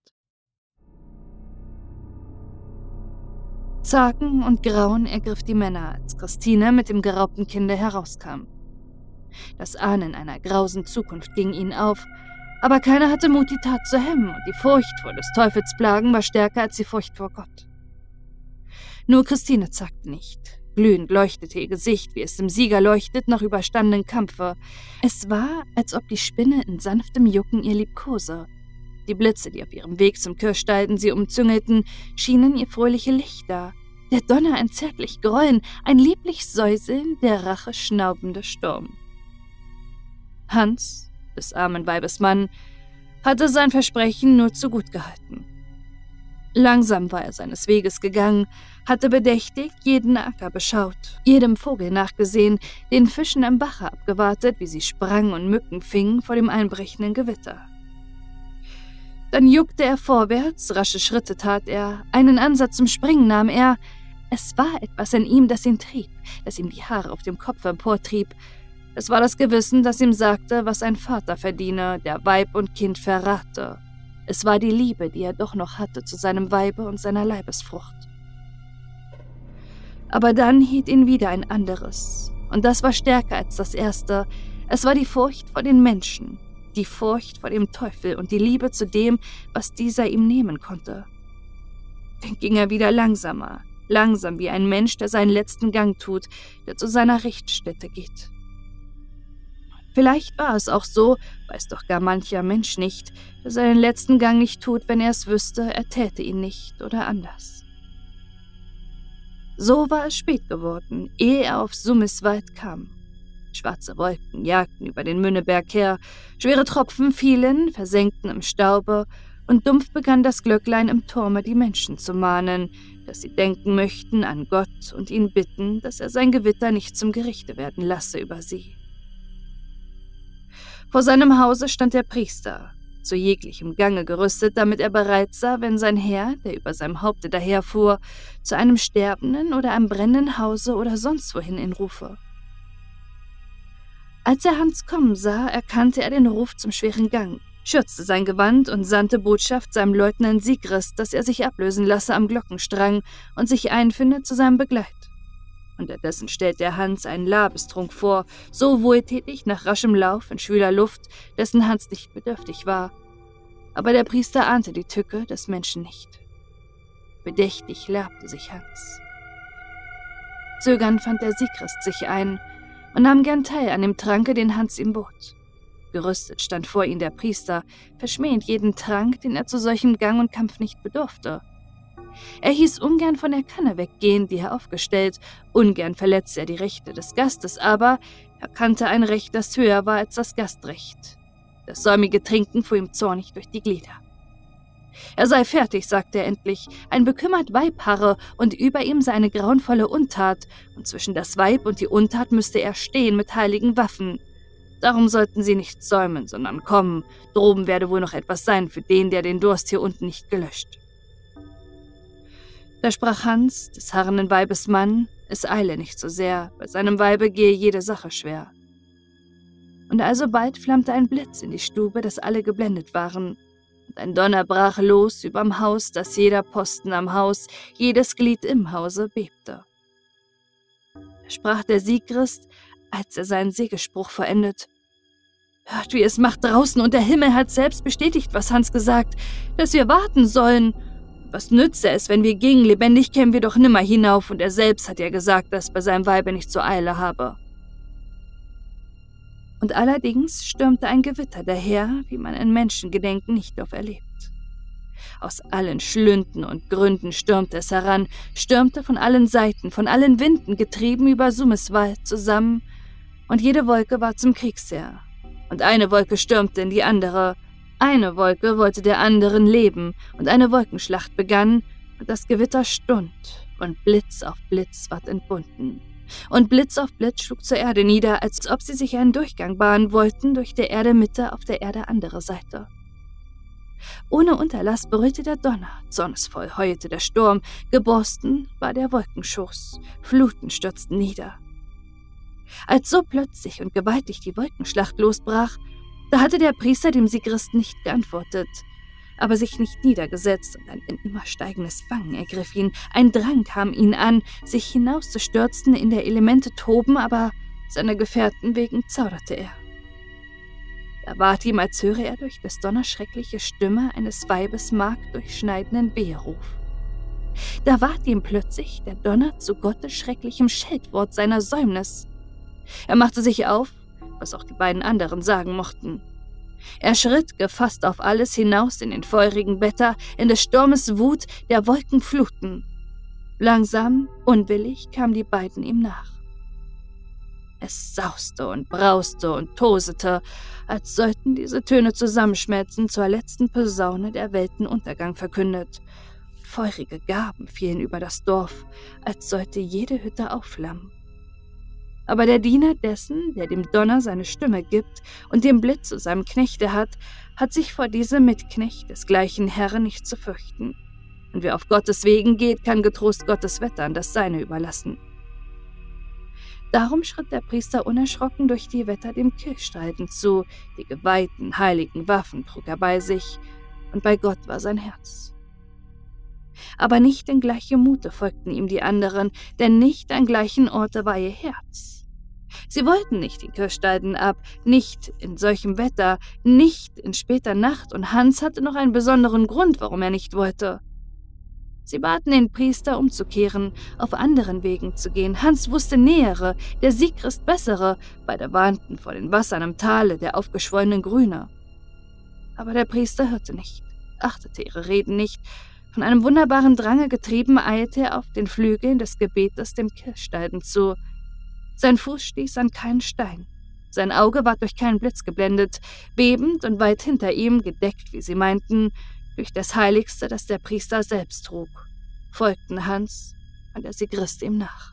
Zagen und Grauen ergriff die Männer, als Christine mit dem geraubten Kinde herauskam. Das Ahnen einer grausen Zukunft ging ihnen auf, aber keiner hatte Mut, die Tat zu hemmen, und die Furcht vor des Teufels Plagen war stärker als die Furcht vor Gott. Nur Christine zackte nicht. Glühend leuchtete ihr Gesicht, wie es dem Sieger leuchtet nach überstandenen Kampfe. Es war, als ob die Spinne in sanftem Jucken ihr liebkose. Die Blitze, die auf ihrem Weg zum Kirchstalden sie umzüngelten, schienen ihr fröhliche Lichter. Der Donner ein zärtlich Grollen, ein lieblich Säuseln, der Rache schnaubende Sturm. Hans, des armen Weibes Mann, hatte sein Versprechen nur zu gut gehalten. Langsam war er seines Weges gegangen, hatte bedächtig jeden Acker beschaut, jedem Vogel nachgesehen, den Fischen im Bache abgewartet, wie sie sprangen und Mücken fingen vor dem einbrechenden Gewitter. Dann juckte er vorwärts, rasche Schritte tat er, einen Ansatz zum Springen nahm er. Es war etwas in ihm, das ihn trieb, das ihm die Haare auf dem Kopf emportrieb. Es war das Gewissen, das ihm sagte, was ein Vater verdiene, der Weib und Kind verrate. Es war die Liebe, die er doch noch hatte zu seinem Weibe und seiner Leibesfrucht. Aber dann hielt ihn wieder ein anderes, und das war stärker als das erste. Es war die Furcht vor den Menschen, die Furcht vor dem Teufel und die Liebe zu dem, was dieser ihm nehmen konnte. Dann ging er wieder langsamer, langsam wie ein Mensch, der seinen letzten Gang tut, der zu seiner Richtstätte geht. Vielleicht war es auch so, weiß doch gar mancher Mensch nicht, der seinen letzten Gang nicht tut, wenn er es wüsste, er täte ihn nicht oder anders. So war es spät geworden, ehe er auf Sumiswald kam. Schwarze Wolken jagten über den Münneberg her, schwere Tropfen fielen, versenkten im Staube, und dumpf begann das Glöcklein im Turme die Menschen zu mahnen, dass sie denken möchten an Gott und ihn bitten, dass er sein Gewitter nicht zum Gerichte werden lasse über sie. Vor seinem Hause stand der Priester, zu jeglichem Gange gerüstet, damit er bereit sah, wenn sein Herr, der über seinem Haupte daherfuhr, zu einem sterbenden oder einem brennenden Hause oder sonst wohin ihn rufe. Als er Hans kommen sah, erkannte er den Ruf zum schweren Gang, schürzte sein Gewand und sandte Botschaft seinem Leutnant Sigrist, dass er sich ablösen lasse am Glockenstrang und sich einfinde zu seinem Begleit. Unterdessen stellte er Hans einen Labestrunk vor, so wohltätig nach raschem Lauf in schwüler Luft, dessen Hans nicht bedürftig war. Aber der Priester ahnte die Tücke des Menschen nicht. Bedächtig labte sich Hans. Zögernd fand der Sigrist sich ein und nahm gern teil an dem Tranke, den Hans ihm bot. Gerüstet stand vor ihm der Priester, verschmähend jeden Trank, den er zu solchem Gang und Kampf nicht bedurfte. Er hieß ungern von der Kanne weggehen, die er aufgestellt, ungern verletzte er die Rechte des Gastes, aber er kannte ein Recht, das höher war als das Gastrecht. Das säumige Trinken fuhr ihm zornig durch die Glieder. Er sei fertig, sagte er endlich, ein bekümmert Weib harre, und über ihm sei eine grauenvolle Untat, und zwischen das Weib und die Untat müsste er stehen mit heiligen Waffen. Darum sollten sie nicht säumen, sondern kommen. Droben werde wohl noch etwas sein für den, der den Durst hier unten nicht gelöscht. Da sprach Hans, des harrenden Weibes Mann, es eile nicht so sehr, bei seinem Weibe gehe jede Sache schwer. Und alsobald flammte ein Blitz in die Stube, dass alle geblendet waren, und ein Donner brach los überm Haus, dass jeder Posten am Haus, jedes Glied im Hause bebte. Da sprach der Sigrist, als er seinen Segespruch vollendet: »Hört, wie es macht draußen, und der Himmel hat selbst bestätigt, was Hans gesagt, dass wir warten sollen. Was nütze es, wenn wir gingen, lebendig kämen wir doch nimmer hinauf, und er selbst hat ja gesagt, dass bei seinem Weibe nicht so Eile habe.« Und allerdings stürmte ein Gewitter daher, wie man in Menschengedenken nicht oft erlebt. Aus allen Schlünden und Gründen stürmte es heran, stürmte von allen Seiten, von allen Winden getrieben über Sumiswald zusammen, und jede Wolke war zum Kriegsheer. Und eine Wolke stürmte in die andere, eine Wolke wollte der anderen leben, und eine Wolkenschlacht begann, und das Gewitter stund, und Blitz auf Blitz ward entbunden. Und Blitz auf Blitz schlug zur Erde nieder, als ob sie sich einen Durchgang bahnen wollten durch der Erde Mitte auf der Erde andere Seite. Ohne Unterlass brüllte der Donner, zornesvoll heulte der Sturm, geborsten war der Wolkenschoß, Fluten stürzten nieder. Als so plötzlich und gewaltig die Wolkenschlacht losbrach, da hatte der Priester dem Sigrist nicht geantwortet, aber sich nicht niedergesetzt, und ein immer steigendes Bangen ergriff ihn. Ein Drang kam ihn an, sich hinauszustürzen, in der Elemente toben, aber seiner Gefährten wegen zauderte er. Da ward ihm, als höre er durch des Donners schreckliche Stimme eines Weibes Mark durchschneidenden Weheruf. Da ward ihm plötzlich der Donner zu Gottes schrecklichem Scheltwort seiner Säumnis. Er machte sich auf, was auch die beiden anderen sagen mochten. Er schritt, gefasst auf alles, hinaus in den feurigen Wetter, in des Sturmes Wut, der Wolken Fluten. Langsam, unwillig kamen die beiden ihm nach. Es sauste und brauste und tosete, als sollten diese Töne zusammenschmelzen zur letzten Posaune der Weltenuntergang verkündet. Feurige Garben fielen über das Dorf, als sollte jede Hütte aufflammen. Aber der Diener dessen, der dem Donner seine Stimme gibt und dem Blitz zu seinem Knechte hat sich vor diesem Mitknecht des gleichen Herrn nicht zu fürchten. Und wer auf Gottes Wegen geht, kann getrost Gottes Wettern das Seine überlassen. Darum schritt der Priester unerschrocken durch die Wetter dem Kirchstreiten zu, die geweihten, heiligen Waffen trug er bei sich, und bei Gott war sein Herz. Aber nicht in gleichem Mute folgten ihm die anderen, denn nicht an gleichen Orte war ihr Herz. Sie wollten nicht den Kirschsteinen ab, nicht in solchem Wetter, nicht in später Nacht, und Hans hatte noch einen besonderen Grund, warum er nicht wollte. Sie baten den Priester, umzukehren, auf anderen Wegen zu gehen. Hans wusste nähere, der Sigrist bessere, beide warnten vor den Wassern im Tale der aufgeschwollenen Grüne. Aber der Priester hörte nicht, achtete ihre Reden nicht. Von einem wunderbaren Drange getrieben, eilte er auf den Flügeln des Gebetes dem Kirschstein zu. Sein Fuß stieß an keinen Stein. Sein Auge ward durch keinen Blitz geblendet. Bebend und weit hinter ihm, gedeckt, wie sie meinten, durch das Heiligste, das der Priester selbst trug, folgten Hans und der Sigrist ihm nach.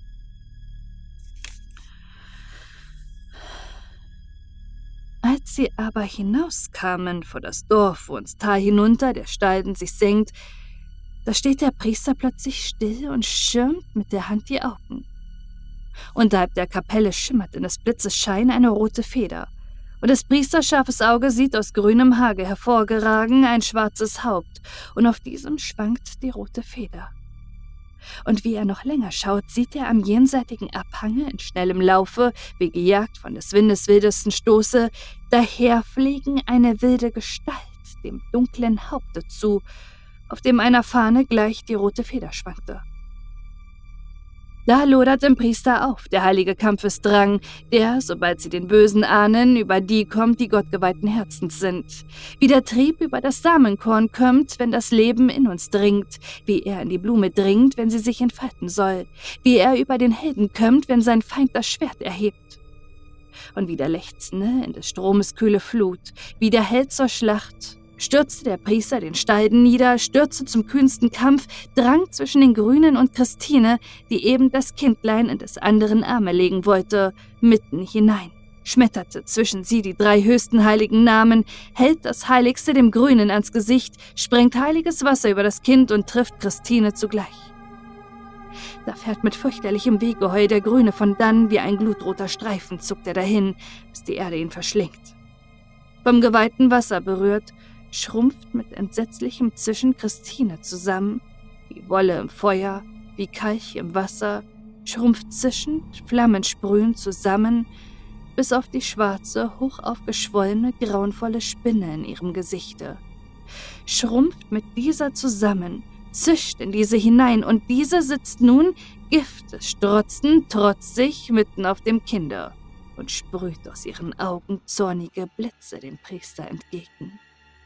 Als sie aber hinauskamen vor das Dorf, wo ins Tal hinunter der Stalden sich senkt, da steht der Priester plötzlich still und schirmt mit der Hand die Augen. Unterhalb der Kapelle schimmert in des Blitzes Schein eine rote Feder, und des Priesters scharfes Auge sieht aus grünem Hage hervorgeragen ein schwarzes Haupt, und auf diesem schwankt die rote Feder. Und wie er noch länger schaut, sieht er am jenseitigen Abhange in schnellem Laufe, wie gejagt von des Windes wildesten Stoße, daherfliegen eine wilde Gestalt dem dunklen Haupte zu, auf dem einer Fahne gleich die rote Feder schwankte. Da lodert im Priester auf der heilige Kampfesdrang, der, sobald sie den Bösen ahnen, über die kommt, die gottgeweihten Herzens sind. Wie der Trieb über das Samenkorn kömmt, wenn das Leben in uns dringt, wie er in die Blume dringt, wenn sie sich entfalten soll, wie er über den Helden kömmt, wenn sein Feind das Schwert erhebt. Und wie der Lechzende in des Stromes kühle Flut, wie der Held zur Schlacht, stürzte der Priester den Stalden nieder, stürzte zum kühnsten Kampf, drang zwischen den Grünen und Christine, die eben das Kindlein in des anderen Arme legen wollte, mitten hinein, schmetterte zwischen sie die 3 höchsten heiligen Namen, hält das Heiligste dem Grünen ans Gesicht, sprengt heiliges Wasser über das Kind und trifft Christine zugleich. Da fährt mit fürchterlichem Wehgeheul der Grüne von dann, wie ein glutroter Streifen zuckt er dahin, bis die Erde ihn verschlingt. Vom geweihten Wasser berührt, schrumpft mit entsetzlichem Zischen Christine zusammen, wie Wolle im Feuer, wie Kalch im Wasser, schrumpft zischend, flammensprühend zusammen, bis auf die schwarze, hochaufgeschwollene, grauenvolle Spinne in ihrem Gesichte. Schrumpft mit dieser zusammen, zischt in diese hinein, und diese sitzt nun, giftestrotzend, trotzig, mitten auf dem Kinde und sprüht aus ihren Augen zornige Blitze dem Priester entgegen.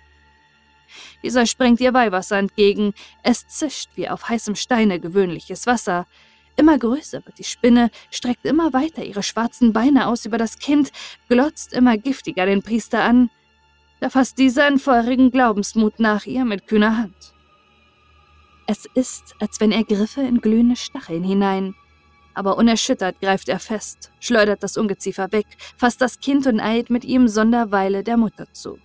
Dieser sprengt ihr Weihwasser entgegen, es zischt wie auf heißem Steine gewöhnliches Wasser. Immer größer wird die Spinne, streckt immer weiter ihre schwarzen Beine aus über das Kind, glotzt immer giftiger den Priester an. Da fasst dieser in feurigen Glaubensmut nach ihr mit kühner Hand. Es ist, als wenn er griffe in glühende Stacheln hinein. Aber unerschüttert greift er fest, schleudert das Ungeziefer weg, fasst das Kind und eilt mit ihm sonderweile der Mutter zu.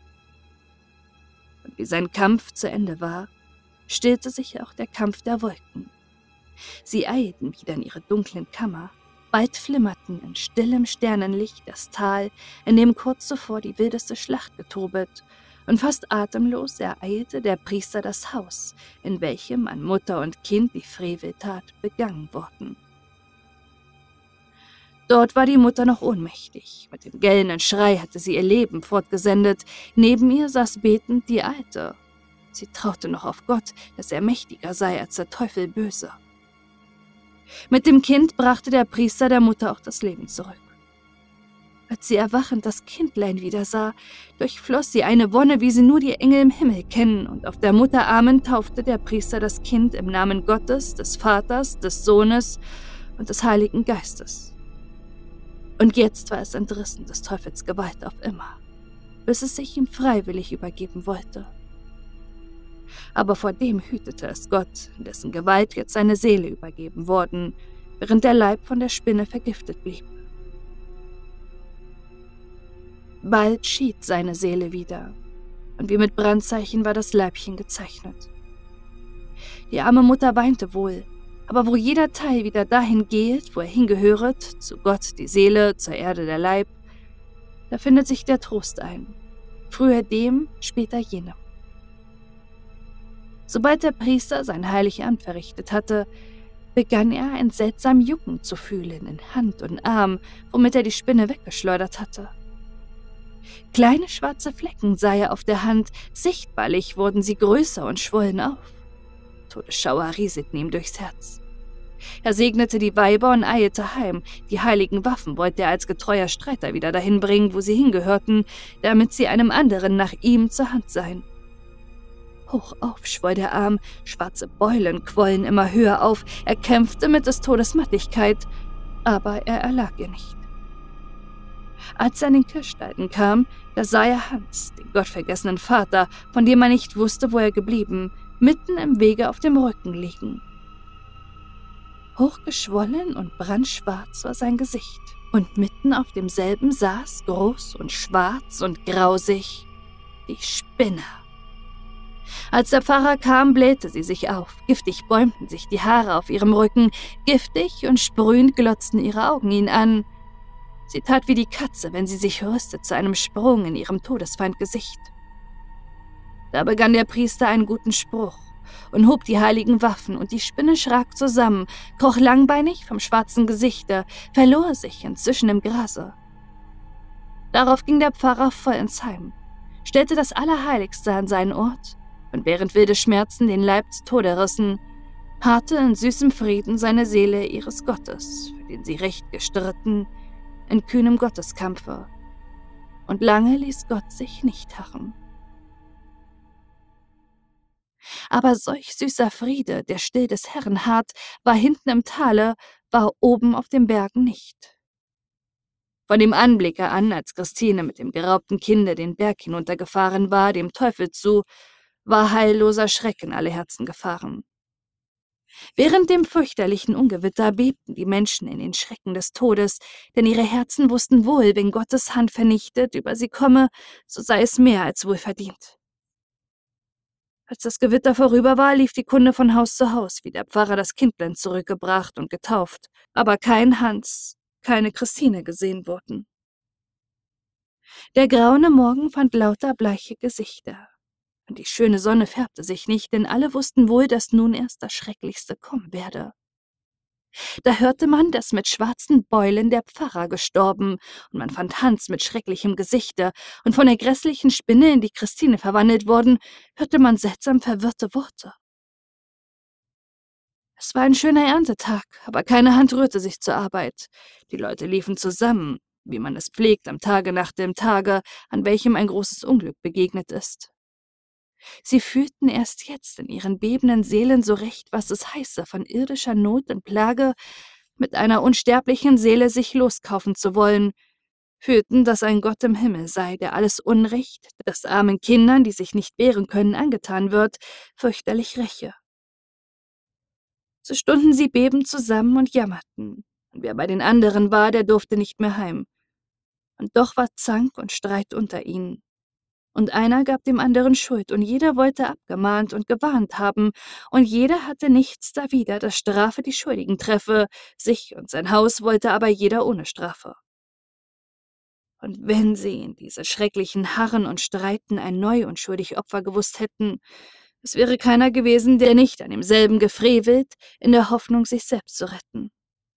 Und wie sein Kampf zu Ende war, stillte sich auch der Kampf der Wolken. Sie eilten wieder in ihre dunklen Kammer, bald flimmerten in stillem Sternenlicht das Tal, in dem kurz zuvor die wildeste Schlacht getobet, und fast atemlos ereilte der Priester das Haus, in welchem an Mutter und Kind die Freveltat begangen worden. Dort war die Mutter noch ohnmächtig. Mit dem gellenden Schrei hatte sie ihr Leben fortgesendet. Neben ihr saß betend die Alte. Sie traute noch auf Gott, dass er mächtiger sei als der Teufel böse. Mit dem Kind brachte der Priester der Mutter auch das Leben zurück. Als sie erwachend das Kindlein wieder sah, durchfloss sie eine Wonne, wie sie nur die Engel im Himmel kennen, und auf der Mutter Armen taufte der Priester das Kind im Namen Gottes, des Vaters, des Sohnes und des Heiligen Geistes. Und jetzt war es entrissen des Teufels Gewalt auf immer, bis es sich ihm freiwillig übergeben wollte. Aber vor dem hütete es Gott, in dessen Gewalt jetzt seine Seele übergeben worden, während der Leib von der Spinne vergiftet blieb. Bald schied seine Seele wieder, und wie mit Brandzeichen war das Leibchen gezeichnet. Die arme Mutter weinte wohl, aber wo jeder Teil wieder dahin geht, wo er hingehöret, zu Gott die Seele, zur Erde der Leib, da findet sich der Trost ein, früher dem, später jenem. Sobald der Priester sein heilig Amt verrichtet hatte, begann er ein seltsam Jucken zu fühlen in Hand und Arm, womit er die Spinne weggeschleudert hatte. Kleine schwarze Flecken sah er auf der Hand, sichtbarlich wurden sie größer und schwollen auf. Todesschauer rieselten ihm durchs Herz. Er segnete die Weiber und eilte heim. Die heiligen Waffen wollte er als getreuer Streiter wieder dahin bringen, wo sie hingehörten, damit sie einem anderen nach ihm zur Hand seien. Hoch auf schwoll der Arm, schwarze Beulen quollen immer höher auf, er kämpfte mit des Todes Mattigkeit, aber er erlag ihr nicht. Als er an den Kirchstalden kam, da sah er Hans, den gottvergessenen Vater, von dem er nicht wusste, wo er geblieben, mitten im Wege auf dem Rücken liegen. Hochgeschwollen und brandschwarz war sein Gesicht, und mitten auf demselben saß, groß und schwarz und grausig, die Spinne. Als der Pfarrer kam, blähte sie sich auf, giftig bäumten sich die Haare auf ihrem Rücken, giftig und sprühend glotzten ihre Augen ihn an. Sie tat wie die Katze, wenn sie sich rüstet zu einem Sprung in ihrem Todesfeindgesicht. Da begann der Priester einen guten Spruch und hob die heiligen Waffen, und die Spinne schrak zusammen, kroch langbeinig vom schwarzen Gesichte, verlor sich inzwischen im Grase. Darauf ging der Pfarrer voll ins Heim, stellte das Allerheiligste an seinen Ort, und während wilde Schmerzen den Leib zu Tode rissen, harrte in süßem Frieden seine Seele ihres Gottes, für den sie recht gestritten, in kühnem Gotteskampfe, und lange ließ Gott sich nicht harren. Aber solch süßer Friede, der still des Herrn harrt, war hinten im Tale, war oben auf den Bergen nicht. Von dem Anblicke an, als Christine mit dem geraubten Kinde den Berg hinuntergefahren war, dem Teufel zu, war heilloser Schrecken alle Herzen gefahren. Während dem fürchterlichen Ungewitter bebten die Menschen in den Schrecken des Todes, denn ihre Herzen wussten wohl, wenn Gottes Hand vernichtet über sie komme, so sei es mehr als wohlverdient. Als das Gewitter vorüber war, lief die Kunde von Haus zu Haus, wie der Pfarrer das Kindlein zurückgebracht und getauft, aber kein Hans, keine Christine gesehen wurden. Der graue Morgen fand lauter bleiche Gesichter, und die schöne Sonne färbte sich nicht, denn alle wussten wohl, dass nun erst das Schrecklichste kommen werde. Da hörte man, dass mit schwarzen Beulen der Pfarrer gestorben, und man fand Hans mit schrecklichem Gesichte, und von der grässlichen Spinne, in die Christine verwandelt worden, hörte man seltsam verwirrte Worte. Es war ein schöner Erntetag, aber keine Hand rührte sich zur Arbeit. Die Leute liefen zusammen, wie man es pflegt am Tage nach dem Tage, an welchem ein großes Unglück begegnet ist. Sie fühlten erst jetzt in ihren bebenden Seelen so recht, was es heiße, von irdischer Not und Plage mit einer unsterblichen Seele sich loskaufen zu wollen, fühlten, dass ein Gott im Himmel sei, der alles Unrecht, das armen Kindern, die sich nicht wehren können, angetan wird, fürchterlich räche. So stunden sie bebend zusammen und jammerten, und wer bei den anderen war, der durfte nicht mehr heim. Und doch war Zank und Streit unter ihnen. Und einer gab dem anderen Schuld, und jeder wollte abgemahnt und gewarnt haben, und jeder hatte nichts dawider, dass Strafe die Schuldigen treffe, sich und sein Haus wollte aber jeder ohne Strafe. Und wenn sie in diese schrecklichen Harren und Streiten ein neu unschuldig Opfer gewusst hätten, es wäre keiner gewesen, der nicht an demselben gefrevelt, in der Hoffnung, sich selbst zu retten.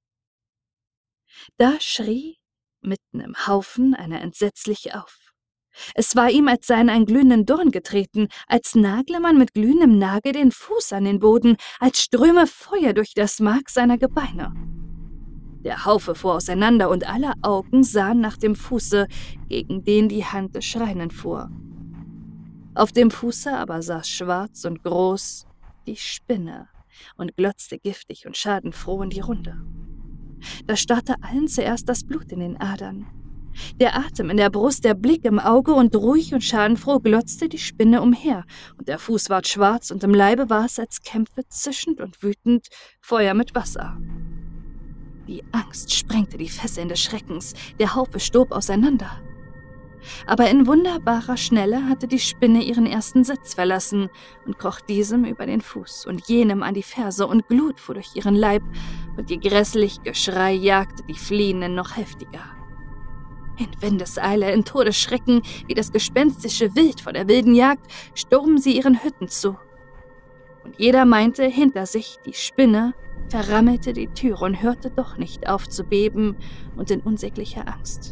Da schrie, mitten im Haufen, einer entsetzlich auf. Es war ihm, als sei in einen glühenden Dorn getreten, als nagle man mit glühendem Nagel den Fuß an den Boden, als ströme Feuer durch das Mark seiner Gebeine. Der Haufe fuhr auseinander, und alle Augen sahen nach dem Fuße, gegen den die Hand des Schreienden fuhr. Auf dem Fuße aber saß schwarz und groß die Spinne und glotzte giftig und schadenfroh in die Runde. Da starrte allen zuerst das Blut in den Adern, der Atem in der Brust, der Blick im Auge, und ruhig und schadenfroh glotzte die Spinne umher, und der Fuß ward schwarz, und im Leibe war es, als kämpfe zischend und wütend Feuer mit Wasser. Die Angst sprengte die Fesseln des Schreckens, der Haufe stob auseinander. Aber in wunderbarer Schnelle hatte die Spinne ihren ersten Sitz verlassen und kroch diesem über den Fuß und jenem an die Ferse, und Glut fuhr durch ihren Leib, und ihr grässlich Geschrei jagte die Fliehenden noch heftiger. In Windeseile, in Todesschrecken, wie das gespenstische Wild vor der wilden Jagd, stoben sie ihren Hütten zu. Und jeder meinte, hinter sich die Spinne verrammelte die Türe und hörte doch nicht auf zu beben und in unsäglicher Angst.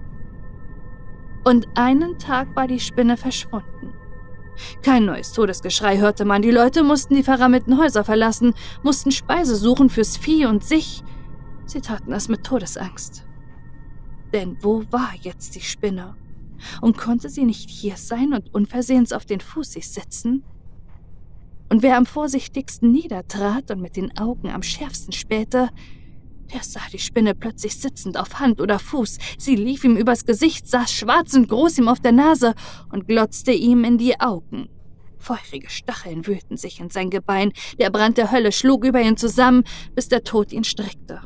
Und einen Tag war die Spinne verschwunden. Kein neues Todesgeschrei hörte man, die Leute mussten die verrammelten Häuser verlassen, mussten Speise suchen fürs Vieh und sich. Sie taten es mit Todesangst. Denn wo war jetzt die Spinne? Und konnte sie nicht hier sein und unversehens auf den Fuß sich setzen? Und wer am vorsichtigsten niedertrat und mit den Augen am schärfsten spähte, der sah die Spinne plötzlich sitzend auf Hand oder Fuß. Sie lief ihm übers Gesicht, saß schwarz und groß ihm auf der Nase und glotzte ihm in die Augen. Feurige Stacheln wühlten sich in sein Gebein, der Brand der Hölle schlug über ihn zusammen, bis der Tod ihn streckte.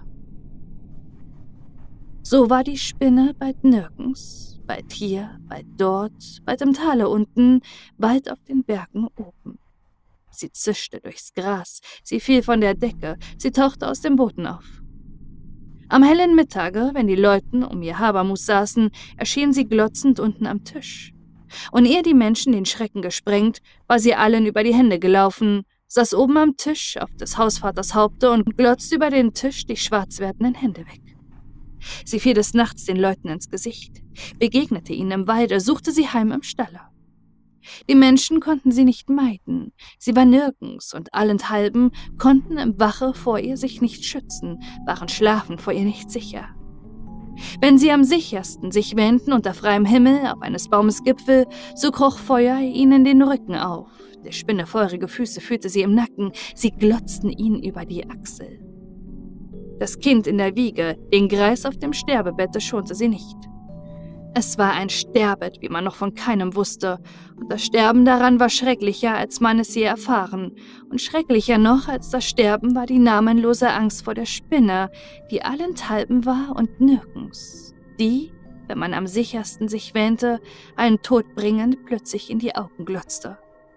So war die Spinne bald nirgends, bald hier, bald dort, bald im Tale unten, bald auf den Bergen oben. Sie zischte durchs Gras, sie fiel von der Decke, sie tauchte aus dem Boden auf. Am hellen Mittage, wenn die Leute um ihr Habermus saßen, erschien sie glotzend unten am Tisch. Und ehe die Menschen den Schrecken gesprengt, war sie allen über die Hände gelaufen, saß oben am Tisch auf des Hausvaters Haupte und glotzte über den Tisch die schwarz werdenden Hände weg. Sie fiel des Nachts den Leuten ins Gesicht, begegnete ihnen im Walde, suchte sie heim im Stalle. Die Menschen konnten sie nicht meiden, sie war nirgends und allenthalben konnten im Wache vor ihr sich nicht schützen, waren schlafend vor ihr nicht sicher. Wenn sie am sichersten sich wähnten unter freiem Himmel auf eines Baumes Gipfel, so kroch Feuer ihnen den Rücken auf, der Spinne feurige Füße fühlte sie im Nacken, sie glotzten ihn über die Achsel. Das Kind in der Wiege, den Greis auf dem Sterbebette schonte sie nicht. Es war ein Sterbet, wie man noch von keinem wusste, und das Sterben daran war schrecklicher, als man es je erfahren, und schrecklicher noch als das Sterben war die namenlose Angst vor der Spinne, die allenthalben war und nirgends, die, wenn man am sichersten sich wähnte, einen todbringend plötzlich in die Augen glotzte.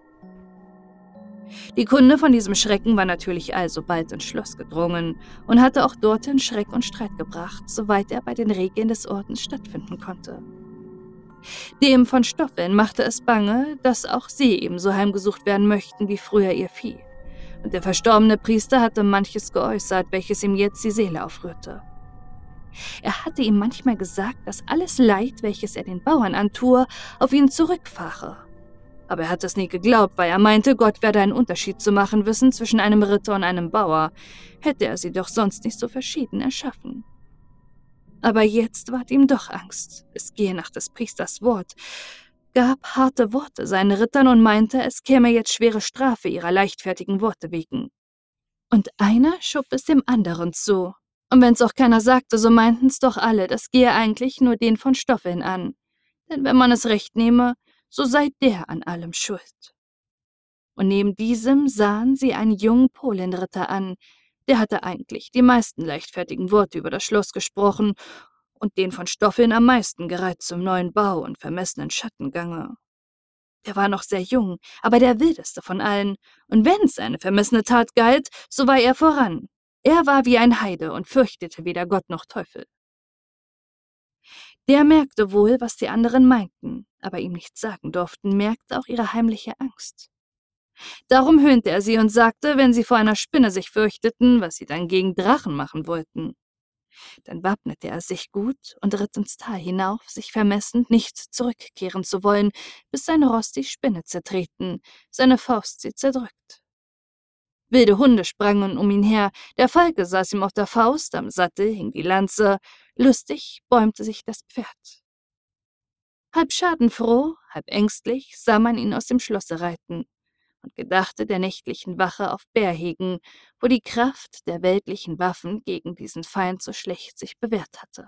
Die Kunde von diesem Schrecken war natürlich alsobald ins Schloss gedrungen und hatte auch dorthin Schreck und Streit gebracht, soweit er bei den Regeln des Ordens stattfinden konnte. Dem von Stoffeln machte es bange, dass auch sie ebenso heimgesucht werden möchten wie früher ihr Vieh, und der verstorbene Priester hatte manches geäußert, welches ihm jetzt die Seele aufrührte. Er hatte ihm manchmal gesagt, dass alles Leid, welches er den Bauern antue, auf ihn zurückfahre. Aber er hatte es nie geglaubt, weil er meinte, Gott werde einen Unterschied zu machen wissen zwischen einem Ritter und einem Bauer, hätte er sie doch sonst nicht so verschieden erschaffen. Aber jetzt ward ihm doch Angst, es gehe nach des Priesters Wort, gab harte Worte seinen Rittern und meinte, es käme jetzt schwere Strafe ihrer leichtfertigen Worte wegen. Und einer schob es dem anderen zu, und wenn's auch keiner sagte, so meinten's doch alle, das gehe eigentlich nur den von Stoffeln an, denn wenn man es recht nehme, so sei der an allem schuld. Und neben diesem sahen sie einen jungen Polenritter an, der hatte eigentlich die meisten leichtfertigen Worte über das Schloss gesprochen und den von Stoffeln am meisten gereizt zum neuen Bau und vermessenen Schattengange. Der war noch sehr jung, aber der wildeste von allen, und wenn's eine vermessene Tat galt, so war er voran. Er war wie ein Heide und fürchtete weder Gott noch Teufel. Der merkte wohl, was die anderen meinten, aber ihm nichts sagen durften, merkte auch ihre heimliche Angst. Darum höhnte er sie und sagte, wenn sie vor einer Spinne sich fürchteten, was sie dann gegen Drachen machen wollten. Dann wappnete er sich gut und ritt ins Tal hinauf, sich vermessend, nicht zurückkehren zu wollen, bis sein Ross die Spinne zertreten, seine Faust sie zerdrückt. Wilde Hunde sprangen um ihn her, der Falke saß ihm auf der Faust, am Sattel hing die Lanze, lustig bäumte sich das Pferd. Halb schadenfroh, halb ängstlich sah man ihn aus dem Schlosse reiten und gedachte der nächtlichen Wache auf Bärhegen, wo die Kraft der weltlichen Waffen gegen diesen Feind so schlecht sich bewährt hatte.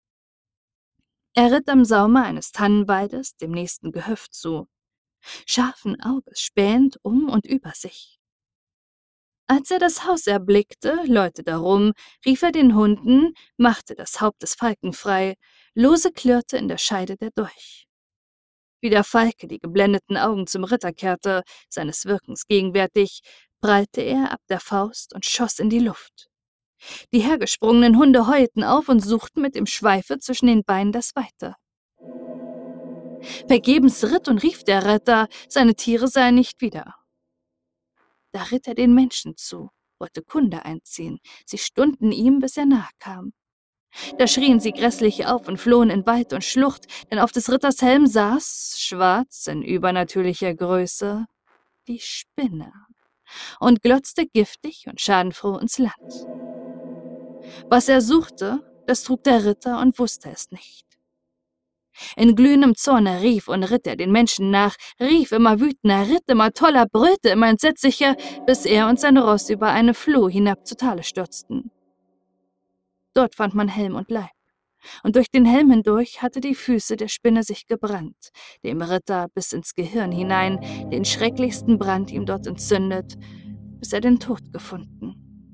Er ritt am Saume eines Tannenwaldes dem nächsten Gehöft zu, scharfen Auges spähend um und über sich. Als er das Haus erblickte, Leute darum, rief er den Hunden, machte das Haupt des Falken frei, lose klirrte in der Scheide der Dolch. Wie der Falke die geblendeten Augen zum Ritter kehrte, seines Wirkens gegenwärtig, prallte er ab der Faust und schoss in die Luft. Die hergesprungenen Hunde heulten auf und suchten mit dem Schweife zwischen den Beinen das Weite. Vergebens ritt und rief der Ritter, seine Tiere seien nicht wieder. Da ritt er den Menschen zu, wollte Kunde einziehen. Sie stunden ihm, bis er nahe kam. Da schrien sie grässlich auf und flohen in Wald und Schlucht, denn auf des Ritters Helm saß, schwarz in übernatürlicher Größe, die Spinne und glotzte giftig und schadenfroh ins Land. Was er suchte, das trug der Ritter und wusste es nicht. In glühendem Zorne rief und ritt er den Menschen nach, rief immer wütender, ritt immer toller, brüllte immer entsetzlicher, bis er und sein Ross über eine Floh hinab zu Tale stürzten. Dort fand man Helm und Leib, und durch den Helm hindurch hatte die Füße der Spinne sich gebrannt, dem Ritter bis ins Gehirn hinein, den schrecklichsten Brand ihm dort entzündet, bis er den Tod gefunden.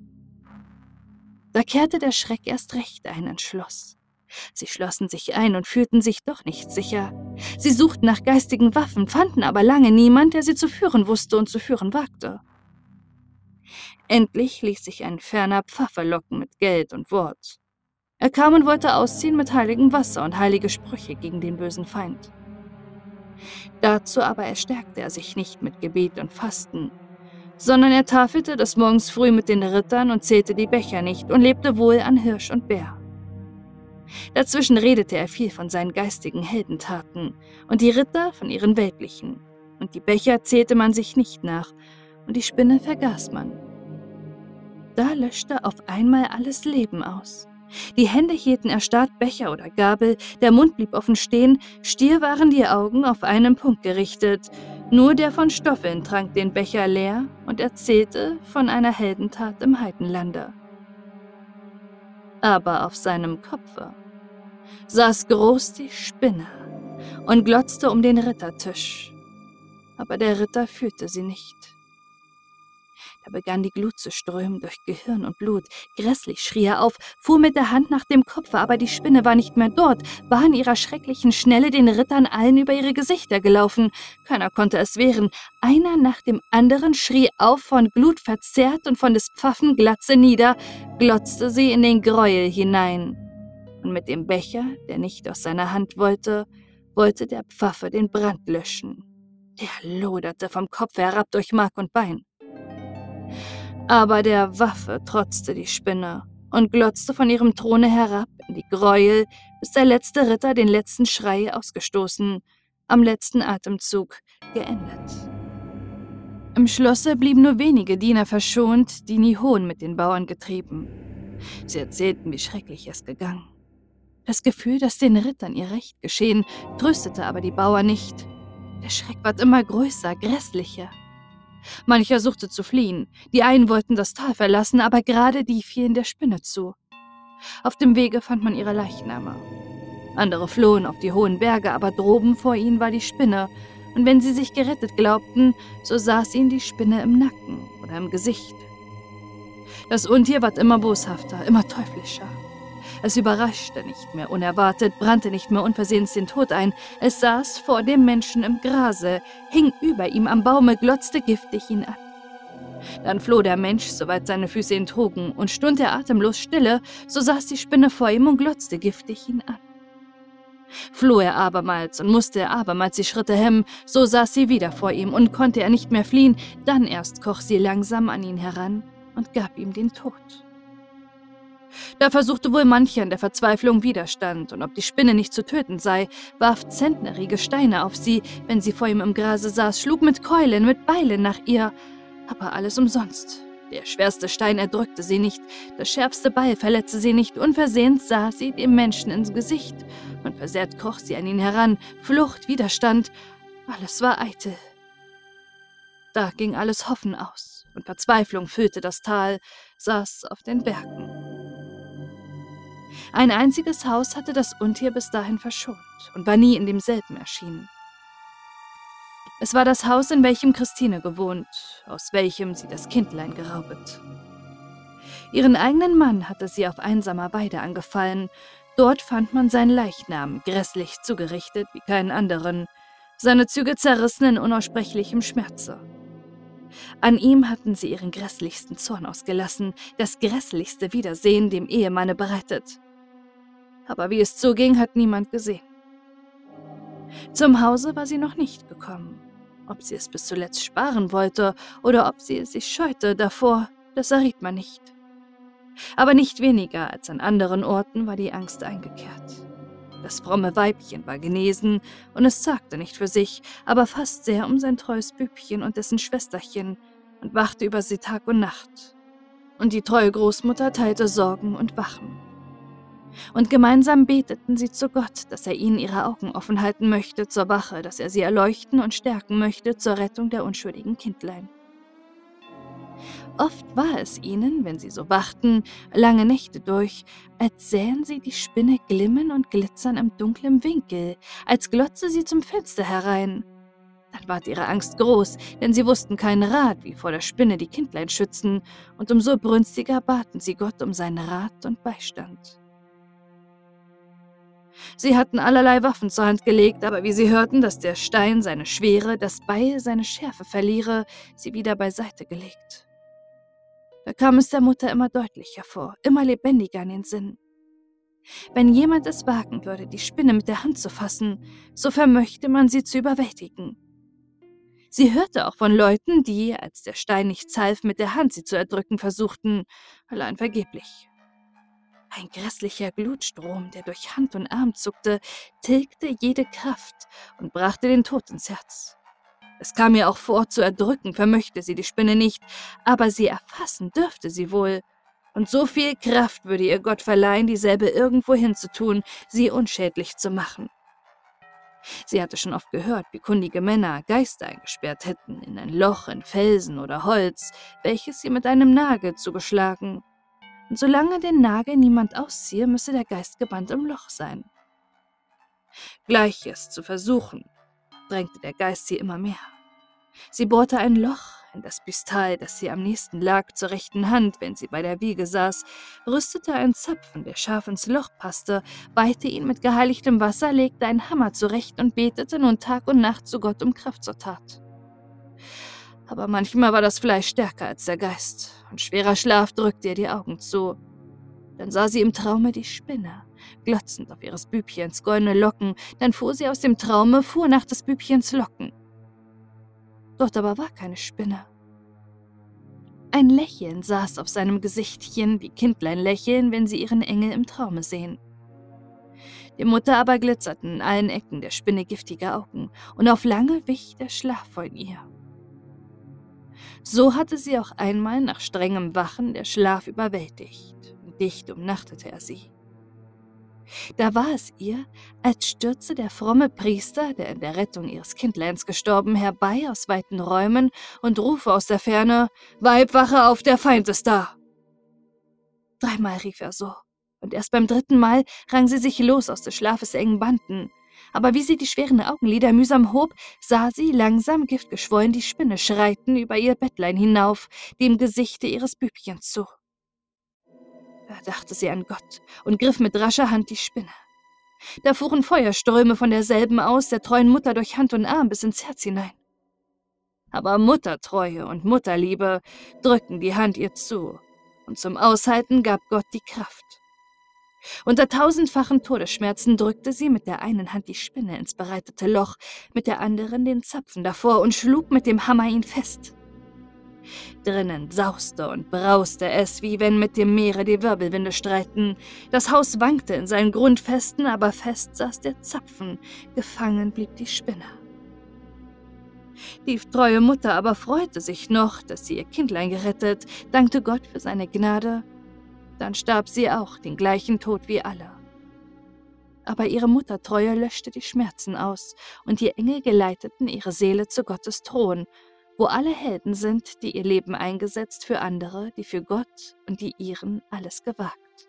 Da kehrte der Schreck erst recht ein ins Schloss. Sie schlossen sich ein und fühlten sich doch nicht sicher. Sie suchten nach geistigen Waffen, fanden aber lange niemand, der sie zu führen wusste und zu führen wagte. Endlich ließ sich ein ferner Pfaffe locken mit Geld und Wort. Er kam und wollte ausziehen mit heiligem Wasser und heilige Sprüche gegen den bösen Feind. Dazu aber erstärkte er sich nicht mit Gebet und Fasten, sondern er tafelte des Morgens früh mit den Rittern und zählte die Becher nicht und lebte wohl an Hirsch und Bär. Dazwischen redete er viel von seinen geistigen Heldentaten und die Ritter von ihren weltlichen, und die Becher zählte man sich nicht nach und die Spinne vergaß man. Da löschte auf einmal alles Leben aus. Die Hände hielten erstarrt Becher oder Gabel, der Mund blieb offen stehen, stier waren die Augen auf einen Punkt gerichtet. Nur der von Stoffeln trank den Becher leer und erzählte von einer Heldentat im Heidenlande. Aber auf seinem Kopfe saß groß die Spinne und glotzte um den Rittertisch. Aber der Ritter fühlte sie nicht. Da begann die Glut zu strömen durch Gehirn und Blut. Grässlich schrie er auf, fuhr mit der Hand nach dem Kopfe, aber die Spinne war nicht mehr dort, war in ihrer schrecklichen Schnelle den Rittern allen über ihre Gesichter gelaufen. Keiner konnte es wehren. Einer nach dem anderen schrie auf, von Glut verzerrt und von des Pfaffen Glatze nieder, glotzte sie in den Greuel hinein. Und mit dem Becher, der nicht aus seiner Hand wollte der Pfaffe den Brand löschen. Der loderte vom Kopf herab durch Mark und Bein. Aber der Waffe trotzte die Spinne und glotzte von ihrem Throne herab in die Greuel, bis der letzte Ritter den letzten Schrei ausgestoßen, am letzten Atemzug geendet. Im Schlosse blieben nur wenige Diener verschont, die nie Hohn mit den Bauern getrieben. Sie erzählten, wie schrecklich es gegangen. Das Gefühl, dass den Rittern ihr Recht geschehen, tröstete aber die Bauern nicht. Der Schreck ward immer größer, grässlicher. Mancher suchte zu fliehen, die einen wollten das Tal verlassen, aber gerade die fielen der Spinne zu. Auf dem Wege fand man ihre Leichname. Andere flohen auf die hohen Berge, aber droben vor ihnen war die Spinne, und wenn sie sich gerettet glaubten, so saß ihnen die Spinne im Nacken oder im Gesicht. Das Untier ward immer boshafter, immer teuflischer. Es überraschte nicht mehr unerwartet, brannte nicht mehr unversehens den Tod ein. Es saß vor dem Menschen im Grase, hing über ihm am Baume, glotzte giftig ihn an. Dann floh der Mensch, soweit seine Füße ihn trugen, und stund er atemlos stille, so saß die Spinne vor ihm und glotzte giftig ihn an. Floh er abermals und musste er abermals die Schritte hemmen, so saß sie wieder vor ihm, und konnte er nicht mehr fliehen, dann erst kroch sie langsam an ihn heran und gab ihm den Tod. Da versuchte wohl mancher in der Verzweiflung Widerstand, und ob die Spinne nicht zu töten sei, warf zentnerige Steine auf sie, wenn sie vor ihm im Grase saß, schlug mit Keulen, mit Beilen nach ihr, aber alles umsonst. Der schwerste Stein erdrückte sie nicht, das schärfste Beil verletzte sie nicht, unversehens sah sie dem Menschen ins Gesicht, und versehrt kroch sie an ihn heran, Flucht, Widerstand, alles war eitel. Da ging alles Hoffen aus, und Verzweiflung füllte das Tal, saß auf den Bergen. Ein einziges Haus hatte das Untier bis dahin verschont und war nie in demselben erschienen. Es war das Haus, in welchem Christine gewohnt, aus welchem sie das Kindlein geraubet. Ihren eigenen Mann hatte sie auf einsamer Weide angefallen. Dort fand man seinen Leichnam, grässlich zugerichtet wie keinen anderen, seine Züge zerrissen in unaussprechlichem Schmerze. An ihm hatten sie ihren grässlichsten Zorn ausgelassen, das grässlichste Wiedersehen dem Ehemanne bereitet. Aber wie es zuging, hat niemand gesehen. Zum Hause war sie noch nicht gekommen. Ob sie es bis zuletzt sparen wollte oder ob sie es sich scheute davor, das erriet man nicht. Aber nicht weniger als an anderen Orten war die Angst eingekehrt. Das fromme Weibchen war genesen, und es zagte nicht für sich, aber fast sehr um sein treues Bübchen und dessen Schwesterchen und wachte über sie Tag und Nacht. Und die treue Großmutter teilte Sorgen und Wachen. Und gemeinsam beteten sie zu Gott, dass er ihnen ihre Augen offen halten möchte zur Wache, dass er sie erleuchten und stärken möchte zur Rettung der unschuldigen Kindlein. Oft war es ihnen, wenn sie so wachten, lange Nächte durch, als sähen sie die Spinne glimmen und glitzern im dunklen Winkel, als glotze sie zum Fenster herein. Dann ward ihre Angst groß, denn sie wussten keinen Rat, wie vor der Spinne die Kindlein schützen, und umso brünstiger baten sie Gott um seinen Rat und Beistand. Sie hatten allerlei Waffen zur Hand gelegt, aber wie sie hörten, dass der Stein seine Schwere, das Beil seine Schärfe verliere, sie wieder beiseite gelegt. Da kam es der Mutter immer deutlicher vor, immer lebendiger in den Sinn. Wenn jemand es wagen würde, die Spinne mit der Hand zu fassen, so vermöchte man sie zu überwältigen. Sie hörte auch von Leuten, die, als der Stein nichts half, mit der Hand sie zu erdrücken versuchten, allein vergeblich. Ein grässlicher Glutstrom, der durch Hand und Arm zuckte, tilgte jede Kraft und brachte den Tod ins Herz. Es kam ihr auch vor, zu erdrücken vermöchte sie die Spinne nicht, aber sie erfassen dürfte sie wohl. Und so viel Kraft würde ihr Gott verleihen, dieselbe irgendwo hinzutun, sie unschädlich zu machen. Sie hatte schon oft gehört, wie kundige Männer Geister eingesperrt hätten in ein Loch in Felsen oder Holz, welches sie mit einem Nagel zugeschlagen. Und solange den Nagel niemand ausziehe, müsse der Geist gebannt im Loch sein. Gleiches zu versuchen, drängte der Geist sie immer mehr. Sie bohrte ein Loch in das Bystal, das ihr am nächsten lag, zur rechten Hand, wenn sie bei der Wiege saß, rüstete einen Zapfen, der scharf ins Loch passte, weihte ihn mit geheiligtem Wasser, legte einen Hammer zurecht und betete nun Tag und Nacht zu Gott um Kraft zur Tat. Aber manchmal war das Fleisch stärker als der Geist, und schwerer Schlaf drückte ihr die Augen zu. Dann sah sie im Traume die Spinne, glotzend auf ihres Bübchens goldene Locken, dann fuhr sie aus dem Traume, fuhr nach des Bübchens Locken. Dort aber war keine Spinne. Ein Lächeln saß auf seinem Gesichtchen, wie Kindlein lächeln, wenn sie ihren Engel im Traume sehen. Der Mutter aber glitzerten in allen Ecken der Spinne giftige Augen, und auf lange wich der Schlaf von ihr. So hatte sie auch einmal nach strengem Wachen der Schlaf überwältigt, und dicht umnachtete er sie. Da war es ihr, als stürze der fromme Priester, der in der Rettung ihres Kindleins gestorben, herbei aus weiten Räumen und rufe aus der Ferne: »Weib, wache auf, der Feind ist da!« 3-mal rief er so, und erst beim 3. Mal rang sie sich los aus des Schlafes engen Banden. Aber wie sie die schweren Augenlider mühsam hob, sah sie langsam giftgeschwollen die Spinne schreiten über ihr Bettlein hinauf, dem Gesichte ihres Bübchens zu. Da dachte sie an Gott und griff mit rascher Hand die Spinne. Da fuhren Feuerströme von derselben aus, der treuen Mutter durch Hand und Arm bis ins Herz hinein. Aber Muttertreue und Mutterliebe drückten die Hand ihr zu, und zum Aushalten gab Gott die Kraft. Unter 1000-fachen Todesschmerzen drückte sie mit der einen Hand die Spinne ins bereitete Loch, mit der anderen den Zapfen davor und schlug mit dem Hammer ihn fest. Drinnen sauste und brauste es, wie wenn mit dem Meere die Wirbelwinde streiten. Das Haus wankte in seinen Grundfesten, aber fest saß der Zapfen, gefangen blieb die Spinne. Die treue Mutter aber freute sich noch, dass sie ihr Kindlein gerettet, dankte Gott für seine Gnade. Dann starb sie auch den gleichen Tod wie alle. Aber ihre Muttertreue löschte die Schmerzen aus, und die Engel geleiteten ihre Seele zu Gottes Thron, wo alle Helden sind, die ihr Leben eingesetzt für andere, die für Gott und die ihren alles gewagt.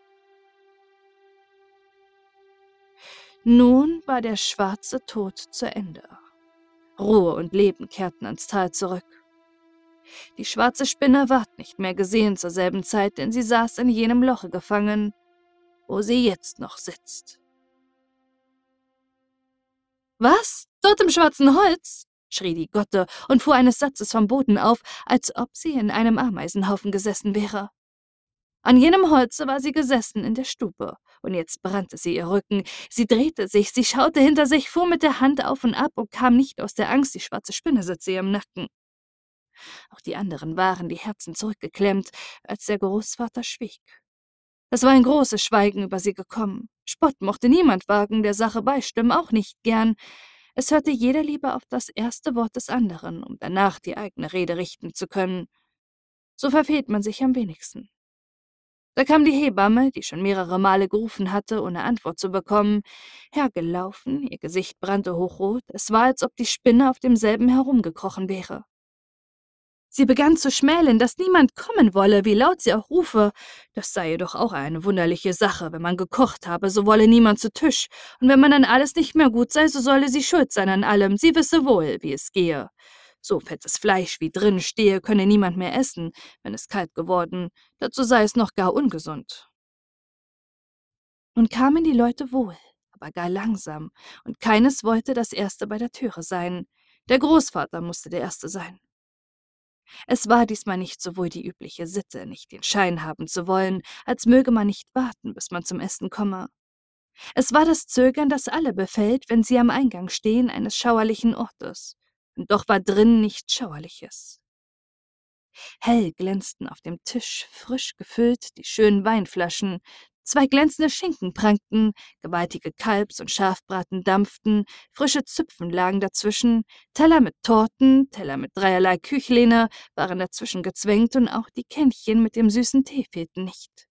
Nun war der schwarze Tod zu Ende. Ruhe und Leben kehrten ans Tal zurück. Die schwarze Spinne ward nicht mehr gesehen zur selben Zeit, denn sie saß in jenem Loche gefangen, wo sie jetzt noch sitzt. »Was? Dort im schwarzen Holz?« schrie die Gotte und fuhr eines Satzes vom Boden auf, als ob sie in einem Ameisenhaufen gesessen wäre. An jenem Holze war sie gesessen in der Stube, und jetzt brannte sie ihr Rücken. Sie drehte sich, sie schaute hinter sich, fuhr mit der Hand auf und ab und kam nicht aus der Angst, die schwarze Spinne sitze ihr im Nacken. Auch die anderen waren die Herzen zurückgeklemmt, als der Großvater schwieg. Es war ein großes Schweigen über sie gekommen. Spott mochte niemand wagen, der Sache beistimmen auch nicht gern. Es hörte jeder lieber auf das erste Wort des anderen, um danach die eigene Rede richten zu können. So verfehlt man sich am wenigsten. Da kam die Hebamme, die schon mehrere Male gerufen hatte, ohne Antwort zu bekommen, hergelaufen, ihr Gesicht brannte hochrot, es war, als ob die Spinne auf demselben herumgekrochen wäre. Sie begann zu schmälen, dass niemand kommen wolle, wie laut sie auch rufe. Das sei jedoch auch eine wunderliche Sache, wenn man gekocht habe, so wolle niemand zu Tisch, und wenn man dann alles nicht mehr gut sei, so solle sie schuld sein an allem, sie wisse wohl, wie es gehe. So fettes Fleisch wie drin stehe, könne niemand mehr essen, wenn es kalt geworden, dazu sei es noch gar ungesund. Nun kamen die Leute wohl, aber gar langsam, und keines wollte das Erste bei der Türe sein. Der Großvater musste der Erste sein. Es war diesmal nicht so wohl die übliche Sitte, nicht den Schein haben zu wollen, als möge man nicht warten, bis man zum Essen komme. Es war das Zögern, das alle befällt, wenn sie am Eingang stehen eines schauerlichen Ortes. Und doch war drin nichts Schauerliches. Hell glänzten auf dem Tisch, frisch gefüllt, die schönen Weinflaschen, 2 glänzende Schinken prangten, gewaltige Kalbs- und Schafbraten dampften, frische Züpfen lagen dazwischen, Teller mit Torten, Teller mit dreierlei Küchleine waren dazwischen gezwängt und auch die Kännchen mit dem süßen Tee fehlten nicht.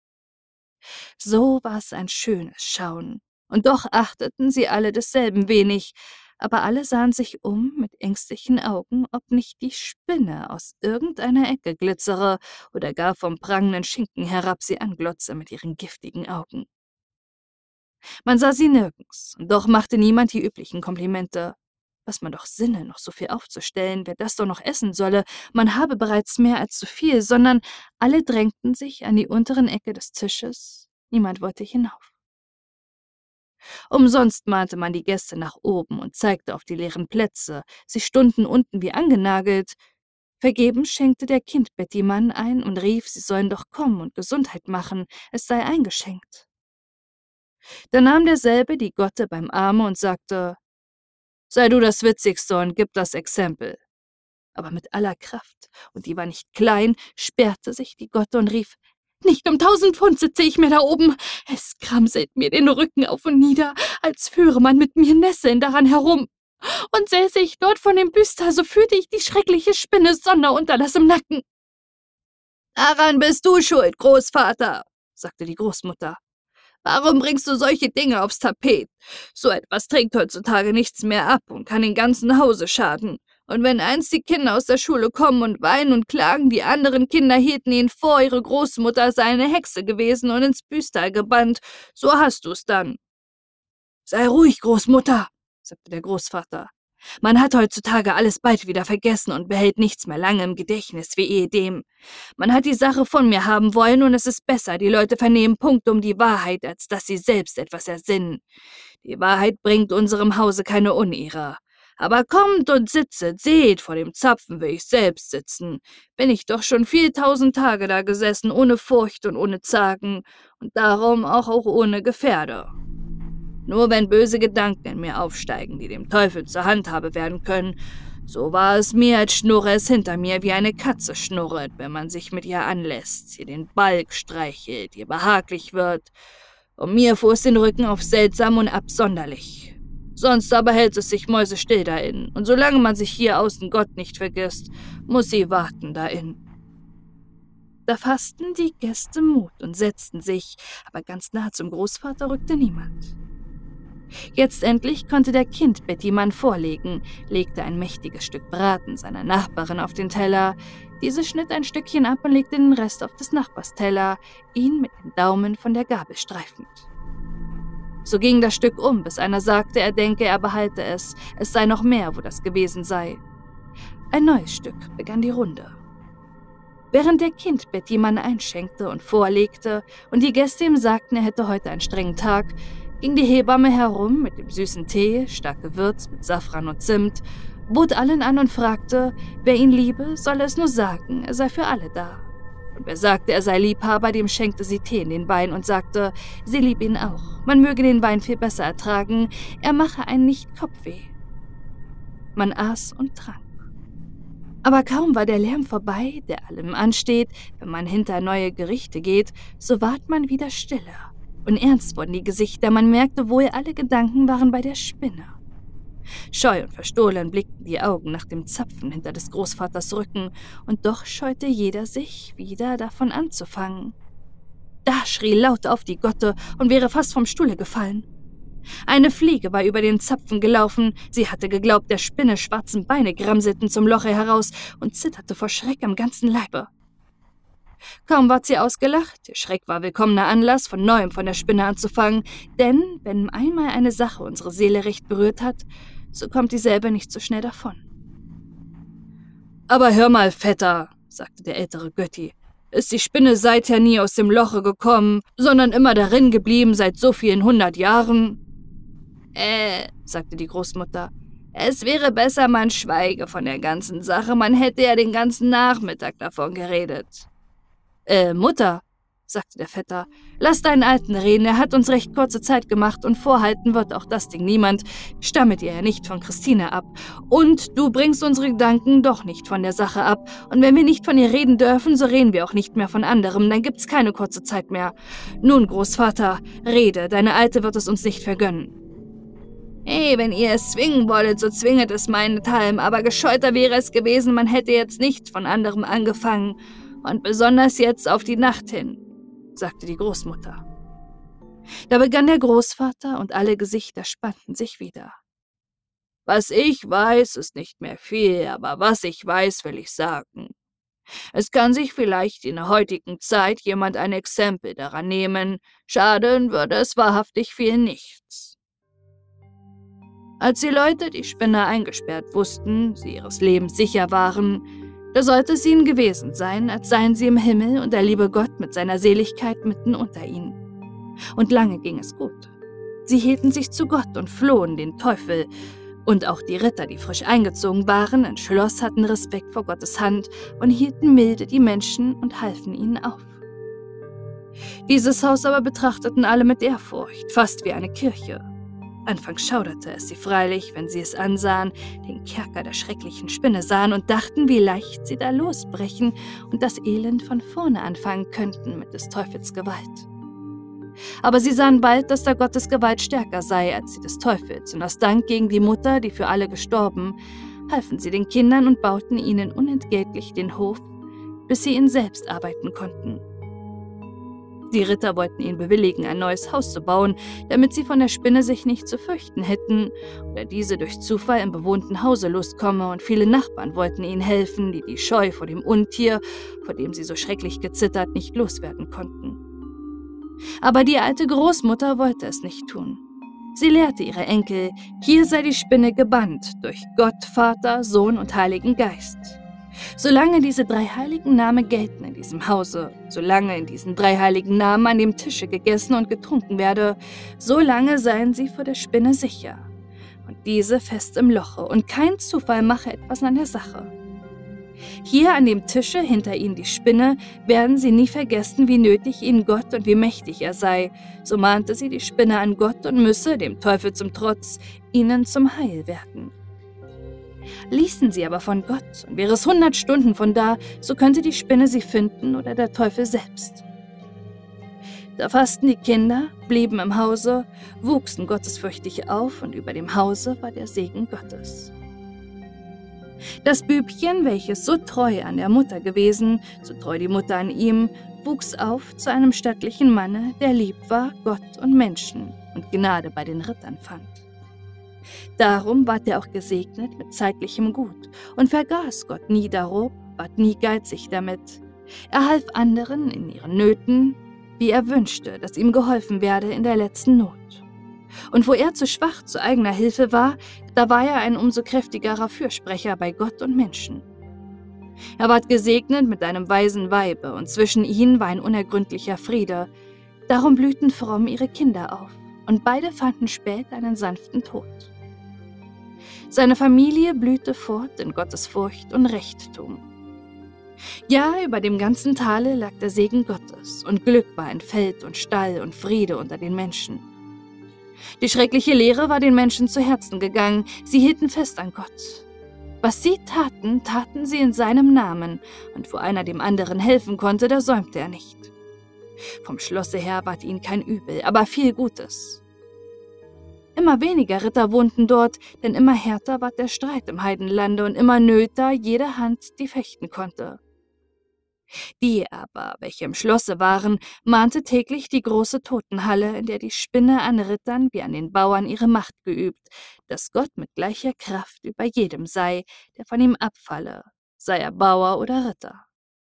So war es ein schönes Schauen, und doch achteten sie alle desselben wenig, aber alle sahen sich um mit ängstlichen Augen, ob nicht die Spinne aus irgendeiner Ecke glitzere oder gar vom prangenden Schinken herab sie anglotze mit ihren giftigen Augen. Man sah sie nirgends, und doch machte niemand die üblichen Komplimente. Was man doch sinne, noch so viel aufzustellen, wer das doch noch essen solle, man habe bereits mehr als zu viel, sondern alle drängten sich an die unteren Ecke des Tisches, niemand wollte hinauf. Umsonst mahnte man die Gäste nach oben und zeigte auf die leeren Plätze, sie stunden unten wie angenagelt. Vergebens schenkte der Kindbettimann ein und rief, sie sollen doch kommen und Gesundheit machen, es sei eingeschenkt. Da nahm derselbe die Gotte beim Arme und sagte, sei du das Witzigste und gib das Exempel. Aber mit aller Kraft, und die war nicht klein, sperrte sich die Gotte und rief, nicht um 1000 Pfund sitze ich mir da oben. Es kramselt mir den Rücken auf und nieder, als führe man mit mir Nesseln daran herum. Und säße ich dort von dem Büster, so fühlte ich die schreckliche Spinne Sonderunterlass im Nacken. Daran bist du schuld, Großvater, sagte die Großmutter. Warum bringst du solche Dinge aufs Tapet? So etwas trägt heutzutage nichts mehr ab und kann den ganzen Hause schaden. Und wenn einst die Kinder aus der Schule kommen und weinen und klagen, die anderen Kinder hielten ihnen vor, ihre Großmutter sei eine Hexe gewesen und ins Büstal gebannt, so hast du's dann. Sei ruhig, Großmutter, sagte der Großvater. Man hat heutzutage alles bald wieder vergessen und behält nichts mehr lange im Gedächtnis wie ehedem. Man hat die Sache von mir haben wollen, und es ist besser, die Leute vernehmen punktum die Wahrheit, als dass sie selbst etwas ersinnen. Die Wahrheit bringt unserem Hause keine Unehre. Aber kommt und sitzet, seht, vor dem Zapfen will ich selbst sitzen. Bin ich doch schon viel 1000 Tage da gesessen, ohne Furcht und ohne Zagen, und darum auch ohne Gefährde. Nur wenn böse Gedanken in mir aufsteigen, die dem Teufel zur Handhabe werden können, so war es mir, als schnurre es hinter mir, wie eine Katze schnurret, wenn man sich mit ihr anlässt, ihr den Balg streichelt, ihr behaglich wird. Und mir fuhr es den Rücken auf seltsam und absonderlich. Sonst aber hält es sich mäusestill da innen, und solange man sich hier außen Gott nicht vergisst, muss sie warten da innen. Da fassten die Gäste Mut und setzten sich, aber ganz nah zum Großvater rückte niemand. Jetzt endlich konnte der Kindbettimann vorlegen, legte ein mächtiges Stück Braten seiner Nachbarin auf den Teller, diese schnitt ein Stückchen ab und legte den Rest auf des Nachbars Teller, ihn mit dem Daumen von der Gabel streifend. So ging das Stück um, bis einer sagte, er denke, er behalte es sei noch mehr, wo das gewesen sei. Ein neues Stück begann die Runde. Während der Kindbettimann einschenkte und vorlegte und die Gäste ihm sagten, er hätte heute einen strengen Tag, ging die Hebamme herum mit dem süßen Tee, stark gewürzt mit Safran und Zimt, bot allen an und fragte, wer ihn liebe, solle es nur sagen, er sei für alle da. Und wer sagte, er sei Liebhaber, dem schenkte sie Tee in den Wein und sagte, sie lieb ihn auch, man möge den Wein viel besser ertragen, er mache einen nicht Kopfweh. Man aß und trank. Aber kaum war der Lärm vorbei, der allem ansteht, wenn man hinter neue Gerichte geht, so ward man wieder stiller. Und ernst wurden die Gesichter, man merkte wohl, alle Gedanken waren bei der Spinne. Scheu und verstohlen blickten die Augen nach dem Zapfen hinter des Großvaters Rücken, und doch scheute jeder sich, wieder davon anzufangen. Da schrie laut auf die Gotte und wäre fast vom Stuhle gefallen. Eine Fliege war über den Zapfen gelaufen, sie hatte geglaubt, der Spinne schwarzen Beine gramselten zum Loche heraus und zitterte vor Schreck am ganzen Leibe. Kaum ward sie ausgelacht, der Schreck war willkommener Anlass, von neuem von der Spinne anzufangen, denn wenn einmal eine Sache unsere Seele recht berührt hat, so kommt dieselbe nicht so schnell davon. »Aber hör mal, Vetter«, sagte der ältere Götti, »ist die Spinne seither nie aus dem Loche gekommen, sondern immer darin geblieben seit so vielen 100 Jahren?« sagte die Großmutter, »es wäre besser, man schweige von der ganzen Sache, man hätte ja den ganzen Nachmittag davon geredet.« »Mutter«, sagte der Vetter, »lass deinen Alten reden, er hat uns recht kurze Zeit gemacht und vorhalten wird auch das Ding niemand, stammet ihr ja nicht von Christine ab. Und du bringst unsere Gedanken doch nicht von der Sache ab, und wenn wir nicht von ihr reden dürfen, so reden wir auch nicht mehr von anderem, dann gibt's keine kurze Zeit mehr. Nun, Großvater, rede, deine Alte wird es uns nicht vergönnen.« »Hey, wenn ihr es zwingen wollet, so zwinget es meinethalben, aber gescheuter wäre es gewesen, man hätte jetzt nicht von anderem angefangen, und besonders jetzt auf die Nacht hin«, sagte die Großmutter. Da begann der Großvater, und alle Gesichter spannten sich wieder. »Was ich weiß, ist nicht mehr viel, aber was ich weiß, will ich sagen. Es kann sich vielleicht in der heutigen Zeit jemand ein Exempel daran nehmen, schaden würde es wahrhaftig viel nichts. Als die Leute die Spinne eingesperrt wussten, sie ihres Lebens sicher waren, da sollte es ihnen gewesen sein, als seien sie im Himmel und der liebe Gott mit seiner Seligkeit mitten unter ihnen. Und lange ging es gut. Sie hielten sich zu Gott und flohen den Teufel, und auch die Ritter, die frisch eingezogen waren, ins Schloss hatten Respekt vor Gottes Hand und hielten milde die Menschen und halfen ihnen auf. Dieses Haus aber betrachteten alle mit Ehrfurcht, fast wie eine Kirche. Anfangs schauderte es sie freilich, wenn sie es ansahen, den Kerker der schrecklichen Spinne sahen und dachten, wie leicht sie da losbrechen und das Elend von vorne anfangen könnten mit des Teufels Gewalt. Aber sie sahen bald, dass da Gottes Gewalt stärker sei als die des Teufels, und aus Dank gegen die Mutter, die für alle gestorben, halfen sie den Kindern und bauten ihnen unentgeltlich den Hof, bis sie ihn selbst arbeiten konnten. Die Ritter wollten ihn bewilligen, ein neues Haus zu bauen, damit sie von der Spinne sich nicht zu fürchten hätten oder diese durch Zufall im bewohnten Hause loskomme, und viele Nachbarn wollten ihnen helfen, die die Scheu vor dem Untier, vor dem sie so schrecklich gezittert, nicht loswerden konnten. Aber die alte Großmutter wollte es nicht tun. Sie lehrte ihre Enkel, hier sei die Spinne gebannt durch Gott, Vater, Sohn und Heiligen Geist. Solange diese 3 heiligen Namen gelten in diesem Hause, solange in diesen 3 heiligen Namen an dem Tische gegessen und getrunken werde, solange seien sie vor der Spinne sicher, und diese fest im Loche, und kein Zufall mache etwas an der Sache. Hier an dem Tische, hinter ihnen die Spinne, werden sie nie vergessen, wie nötig ihnen Gott und wie mächtig er sei, so mahnte sie die Spinne an Gott und müsse, dem Teufel zum Trotz, ihnen zum Heil werden. Ließen sie aber von Gott, und wäre es 100 Stunden von da, so könnte die Spinne sie finden oder der Teufel selbst. Da fassten die Kinder, blieben im Hause, wuchsen gottesfürchtig auf, und über dem Hause war der Segen Gottes. Das Bübchen, welches so treu an der Mutter gewesen, so treu die Mutter an ihm, wuchs auf zu einem stattlichen Manne, der lieb war, Gott und Menschen, und Gnade bei den Rittern fand. Darum ward er auch gesegnet mit zeitlichem Gut und vergaß Gott nie darob, ward nie geizig damit. Er half anderen in ihren Nöten, wie er wünschte, dass ihm geholfen werde in der letzten Not. Und wo er zu schwach zu eigener Hilfe war, da war er ein umso kräftigerer Fürsprecher bei Gott und Menschen. Er ward gesegnet mit einem weisen Weibe, und zwischen ihnen war ein unergründlicher Friede. Darum blühten fromm ihre Kinder auf, und beide fanden spät einen sanften Tod. Seine Familie blühte fort in Gottesfurcht und Rechttum. Ja, über dem ganzen Tale lag der Segen Gottes, und Glück war in Feld und Stall und Friede unter den Menschen. Die schreckliche Lehre war den Menschen zu Herzen gegangen, sie hielten fest an Gott. Was sie taten, taten sie in seinem Namen, und wo einer dem anderen helfen konnte, da säumte er nicht. Vom Schlosse her ward ihnen kein Übel, aber viel Gutes. Immer weniger Ritter wohnten dort, denn immer härter ward der Streit im Heidenlande und immer nöter jede Hand, die fechten konnte. Die aber, welche im Schlosse waren, mahnte täglich die große Totenhalle, in der die Spinne an Rittern wie an den Bauern ihre Macht geübt, dass Gott mit gleicher Kraft über jedem sei, der von ihm abfalle, sei er Bauer oder Ritter.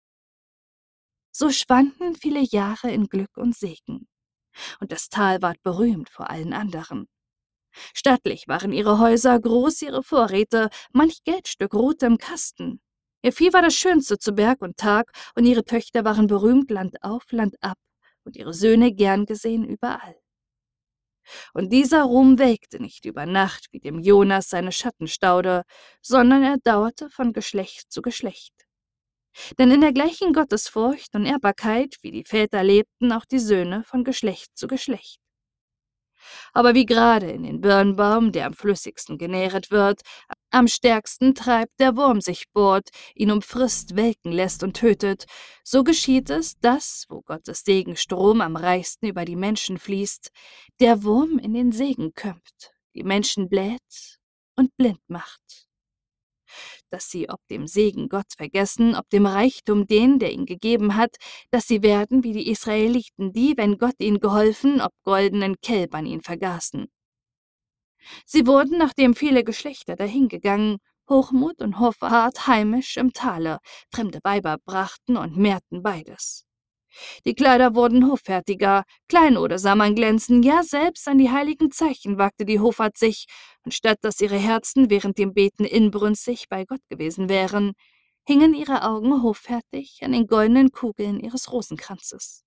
So schwanden viele Jahre in Glück und Segen, und das Tal ward berühmt vor allen anderen. Stattlich waren ihre Häuser, groß ihre Vorräte, manch Geldstück ruhte im Kasten. Ihr Vieh war das Schönste zu Berg und Tag, und ihre Töchter waren berühmt Land auf, Land ab, und ihre Söhne gern gesehen überall. Und dieser Ruhm welkte nicht über Nacht, wie dem Jonas seine Schattenstaude, sondern er dauerte von Geschlecht zu Geschlecht. Denn in der gleichen Gottesfurcht und Ehrbarkeit, wie die Väter lebten, auch die Söhne von Geschlecht zu Geschlecht. Aber wie gerade in den Birnbaum, der am flüssigsten genähret wird, am stärksten treibt, der Wurm sich bohrt, ihn umfrisst, welken lässt und tötet, so geschieht es, dass, wo Gottes Segenstrom am reichsten über die Menschen fließt, der Wurm in den Segen kömmt, die Menschen bläht und blind macht. Dass sie ob dem Segen Gott vergessen, ob dem Reichtum den, der ihn gegeben hat, dass sie werden wie die Israeliten, die, wenn Gott ihnen geholfen, ob goldenen Kälbern ihn vergaßen. Sie wurden, nachdem viele Geschlechter dahingegangen, Hochmut und Hoffart heimisch im Tale, fremde Weiber brachten und mehrten beides. Die Kleider wurden hoffärtiger, Kleinode sah man glänzen, ja, selbst an die heiligen Zeichen wagte die Hoffart sich, anstatt dass ihre Herzen während dem Beten inbrünstig bei Gott gewesen wären, hingen ihre Augen hoffärtig an den goldenen Kugeln ihres Rosenkranzes.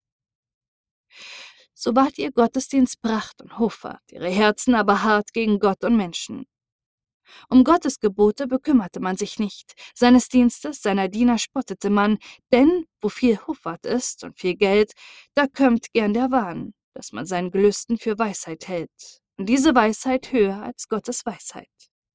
So ward ihr Gottesdienst Pracht und Hoffart, ihre Herzen aber hart gegen Gott und Menschen. Um Gottes Gebote bekümmerte man sich nicht, seines Dienstes, seiner Diener spottete man, denn wo viel Hoffart ist und viel Geld, da kömmt gern der Wahn, dass man seinen Gelüsten für Weisheit hält, und diese Weisheit höher als Gottes Weisheit.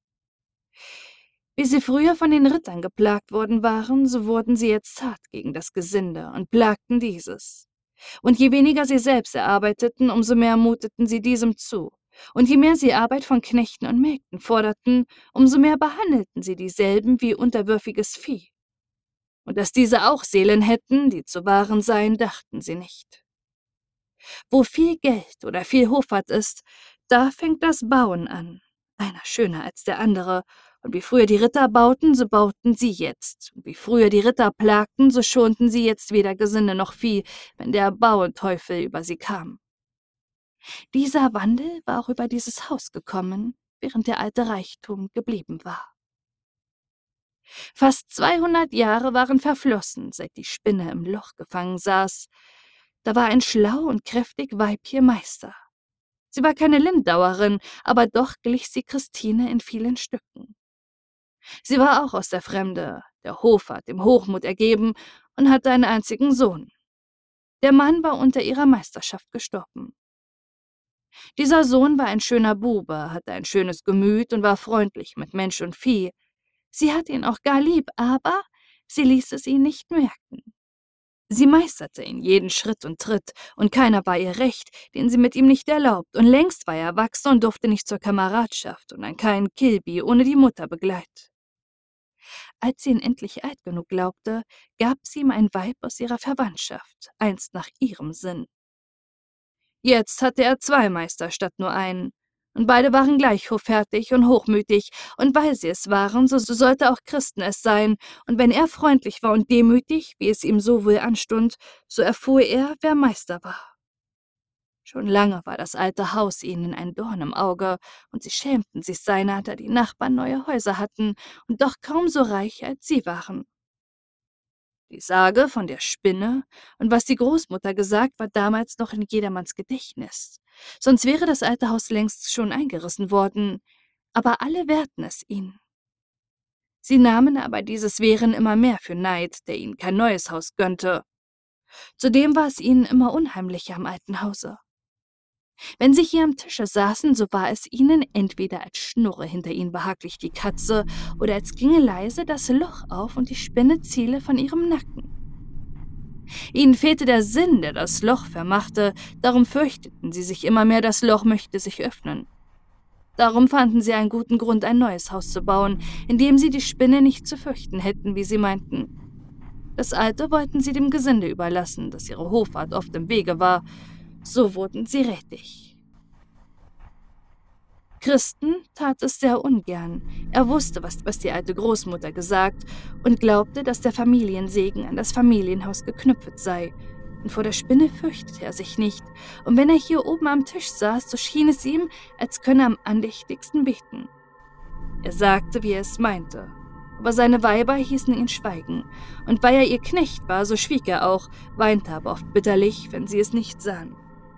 Wie sie früher von den Rittern geplagt worden waren, so wurden sie jetzt hart gegen das Gesinde und plagten dieses. Und je weniger sie selbst erarbeiteten, umso mehr muteten sie diesem zu. Und je mehr sie Arbeit von Knechten und Mägden forderten, umso mehr behandelten sie dieselben wie unterwürfiges Vieh. Und dass diese auch Seelen hätten, die zu wahren seien, dachten sie nicht. Wo viel Geld oder viel Hoffart ist, da fängt das Bauen an, einer schöner als der andere, und wie früher die Ritter bauten, so bauten sie jetzt, und wie früher die Ritter plagten, so schonten sie jetzt weder Gesinde noch Vieh, wenn der Bauenteufel über sie kam. Dieser Wandel war auch über dieses Haus gekommen, während der alte Reichtum geblieben war. Fast 200 Jahre waren verflossen, seit die Spinne im Loch gefangen saß. Da war ein schlau und kräftig Weib hier Meister. Sie war keine Lindauerin, aber doch glich sie Christine in vielen Stücken. Sie war auch aus der Fremde, der Hoffart, dem Hochmut ergeben und hatte einen einzigen Sohn. Der Mann war unter ihrer Meisterschaft gestorben. Dieser Sohn war ein schöner Bube, hatte ein schönes Gemüt und war freundlich mit Mensch und Vieh. Sie hatte ihn auch gar lieb, aber sie ließ es ihn nicht merken. Sie meisterte ihn jeden Schritt und Tritt, und keiner war ihr recht, den sie mit ihm nicht erlaubt, und längst war er erwachsen und durfte nicht zur Kameradschaft und an keinen Kilby ohne die Mutter begleit. Als sie ihn endlich alt genug glaubte, gab sie ihm ein Weib aus ihrer Verwandtschaft, einst nach ihrem Sinn. Jetzt hatte er 2 Meister statt nur einen, und beide waren gleich hoffärtig und hochmütig, und weil sie es waren, so sollte auch Christen es sein, und wenn er freundlich war und demütig, wie es ihm so wohl anstund, so erfuhr er, wer Meister war. Schon lange war das alte Haus ihnen ein Dorn im Auge, und sie schämten sich seiner, da die Nachbarn neue Häuser hatten und doch kaum so reich als sie waren. Die Sage von der Spinne und was die Großmutter gesagt, war damals noch in jedermanns Gedächtnis. Sonst wäre das alte Haus längst schon eingerissen worden, aber alle wehrten es ihnen. Sie nahmen aber dieses Wehren immer mehr für Neid, der ihnen kein neues Haus gönnte. Zudem war es ihnen immer unheimlicher am alten Hause. Wenn sie hier am Tische saßen, so war es ihnen entweder, als schnurre hinter ihnen behaglich die Katze oder als ginge leise das Loch auf und die Spinne ziele von ihrem Nacken. Ihnen fehlte der Sinn, der das Loch vermachte, darum fürchteten sie sich immer mehr, das Loch möchte sich öffnen. Darum fanden sie einen guten Grund, ein neues Haus zu bauen, in dem sie die Spinne nicht zu fürchten hätten, wie sie meinten. Das alte wollten sie dem Gesinde überlassen, das ihre Hoffart oft im Wege war. So wurden sie rätig. Christen tat es sehr ungern. Er wusste, was die alte Großmutter gesagt und glaubte, dass der Familiensegen an das Familienhaus geknüpft sei. Und vor der Spinne fürchtete er sich nicht. Und wenn er hier oben am Tisch saß, so schien es ihm, als könne er am andächtigsten beten. Er sagte, wie er es meinte. Aber seine Weiber hießen ihn schweigen. Und weil er ihr Knecht war, so schwieg er auch, weinte aber oft bitterlich, wenn sie es nicht sahen.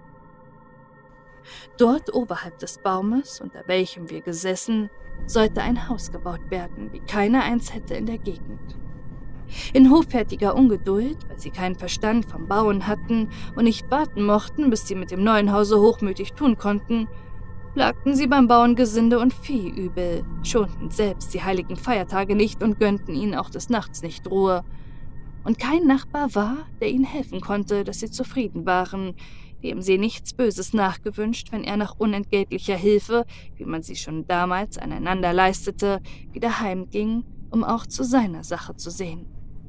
Dort oberhalb des Baumes, unter welchem wir gesessen, sollte ein Haus gebaut werden, wie keiner eins hätte in der Gegend. In hoffärtiger Ungeduld, weil sie keinen Verstand vom Bauen hatten und nicht warten mochten, bis sie mit dem neuen Hause hochmütig tun konnten, plagten sie beim Bauen Gesinde und Vieh übel, schonten selbst die heiligen Feiertage nicht und gönnten ihnen auch des Nachts nicht Ruhe. Und kein Nachbar war, der ihnen helfen konnte, dass sie zufrieden waren, dem sie nichts Böses nachgewünscht, wenn er nach unentgeltlicher Hilfe, wie man sie schon damals aneinander leistete, wieder heimging, um auch zu seiner Sache zu sehen.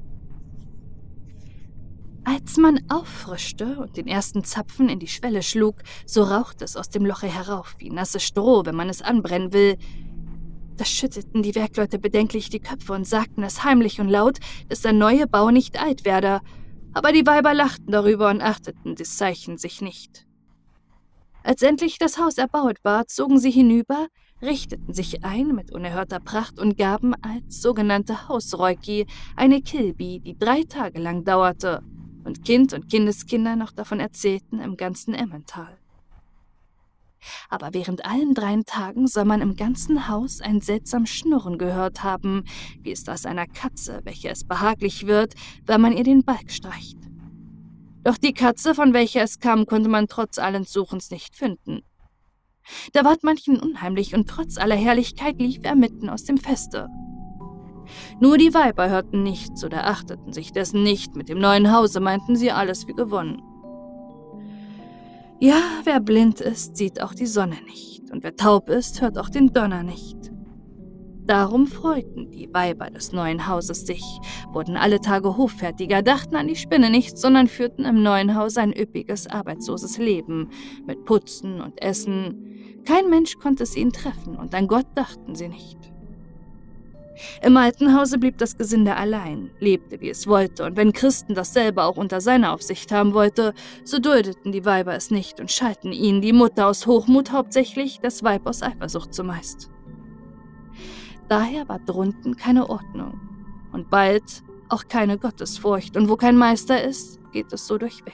Als man auffrischte und den ersten Zapfen in die Schwelle schlug, so rauchte es aus dem Loche herauf, wie nasses Stroh, wenn man es anbrennen will. Da schüttelten die Werkleute bedenklich die Köpfe und sagten es heimlich und laut, dass der neue Bau nicht alt werde, aber die Weiber lachten darüber und achteten des Zeichens sich nicht. Als endlich das Haus erbaut war, zogen sie hinüber, richteten sich ein mit unerhörter Pracht und gaben als sogenannte Hausräuki eine Kilbi, die 3 Tage lang dauerte und Kind und Kindeskinder noch davon erzählten im ganzen Emmental. Aber während allen 3 Tagen soll man im ganzen Haus ein seltsam Schnurren gehört haben, wie es das einer Katze, welche es behaglich wird, wenn man ihr den Balg streicht. Doch die Katze, von welcher es kam, konnte man trotz allen Suchens nicht finden. Da ward manchen unheimlich, und trotz aller Herrlichkeit lief er mitten aus dem Feste. Nur die Weiber hörten nichts oder achteten sich dessen nicht, mit dem neuen Hause meinten sie alles wie gewonnen. Ja, wer blind ist, sieht auch die Sonne nicht, und wer taub ist, hört auch den Donner nicht. Darum freuten die Weiber des neuen Hauses sich, wurden alle Tage hoffärtiger, dachten an die Spinne nicht, sondern führten im neuen Haus ein üppiges, arbeitsloses Leben, mit Putzen und Essen. Kein Mensch konnte es ihnen treffen, und an Gott dachten sie nicht. Im alten Hause blieb das Gesinde allein, lebte, wie es wollte, und wenn Christen dasselbe auch unter seiner Aufsicht haben wollte, so duldeten die Weiber es nicht und schalten ihn, die Mutter aus Hochmut hauptsächlich, das Weib aus Eifersucht zumeist. Daher war drunten keine Ordnung und bald auch keine Gottesfurcht, und wo kein Meister ist, geht es so durchweg.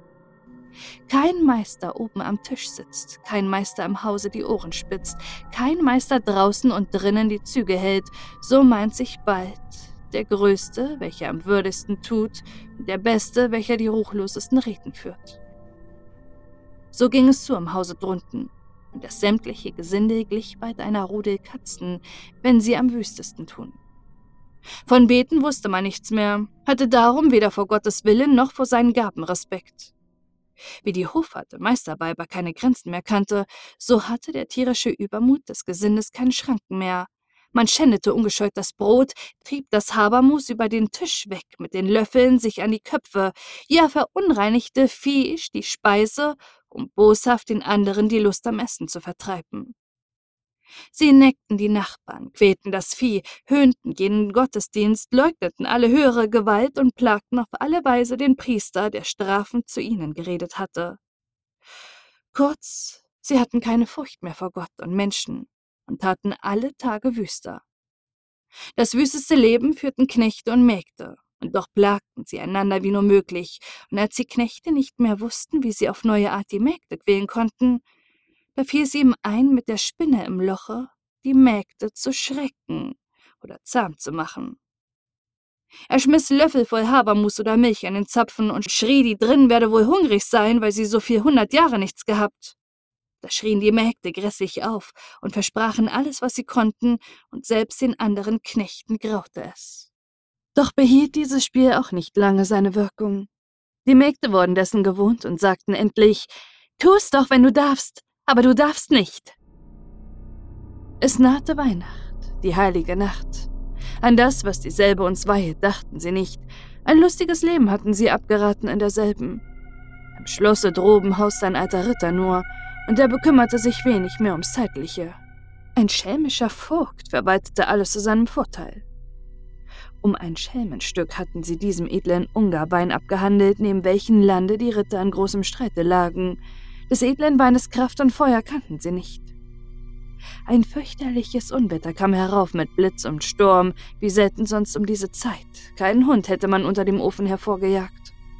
Kein Meister oben am Tisch sitzt, kein Meister im Hause die Ohren spitzt, kein Meister draußen und drinnen die Züge hält, so meint sich bald der Größte, welcher am würdigsten tut, und der Beste, welcher die ruchlosesten Reden führt. So ging es zu im Hause drunten, und das sämtliche Gesinde glich bald einer Rudel Katzen, wenn sie am wüstesten tun. Von Beten wusste man nichts mehr, hatte darum weder vor Gottes Willen noch vor seinen Gaben Respekt. Wie die Hoffart der Meisterweiber keine Grenzen mehr kannte, so hatte der tierische Übermut des Gesindes keine Schranken mehr. Man schändete ungescheut das Brot, trieb das Habermus über den Tisch weg mit den Löffeln sich an die Köpfe, ja verunreinigte viehisch die Speise, um boshaft den anderen die Lust am Essen zu vertreiben. Sie neckten die Nachbarn, quälten das Vieh, höhnten jeden Gottesdienst, leugneten alle höhere Gewalt und plagten auf alle Weise den Priester, der strafend zu ihnen geredet hatte. Kurz, sie hatten keine Furcht mehr vor Gott und Menschen und taten alle Tage wüster. Das wüsteste Leben führten Knechte und Mägde, und doch plagten sie einander wie nur möglich, und als die Knechte nicht mehr wussten, wie sie auf neue Art die Mägde quälen konnten, da fiel es ihm ein, mit der Spinne im Loche die Mägde zu schrecken oder zahm zu machen. Er schmiss Löffel voll Habermus oder Milch an den Zapfen und schrie, die drin werde wohl hungrig sein, weil sie so viel 100 Jahre nichts gehabt. Da schrien die Mägde grässlich auf und versprachen alles, was sie konnten, und selbst den anderen Knechten graute es. Doch behielt dieses Spiel auch nicht lange seine Wirkung. Die Mägde wurden dessen gewohnt und sagten endlich: »Tu es doch, wenn du darfst, aber du darfst nicht.« Es nahte Weihnacht, die heilige Nacht. An das, was dieselbe uns weihet, dachten sie nicht. Ein lustiges Leben hatten sie abgeraten in derselben. Im Schlosse droben hauste ein alter Ritter nur, und er bekümmerte sich wenig mehr ums Zeitliche. Ein schelmischer Vogt verwaltete alles zu seinem Vorteil. Um ein Schelmenstück hatten sie diesem edlen Ungarwein abgehandelt, neben welchem Lande die Ritter in großem Streite lagen. Des edlen Weines Kraft und Feuer kannten sie nicht. Ein fürchterliches Unwetter kam herauf mit Blitz und Sturm, wie selten sonst um diese Zeit. Keinen Hund hätte man unter dem Ofen hervorgejagt.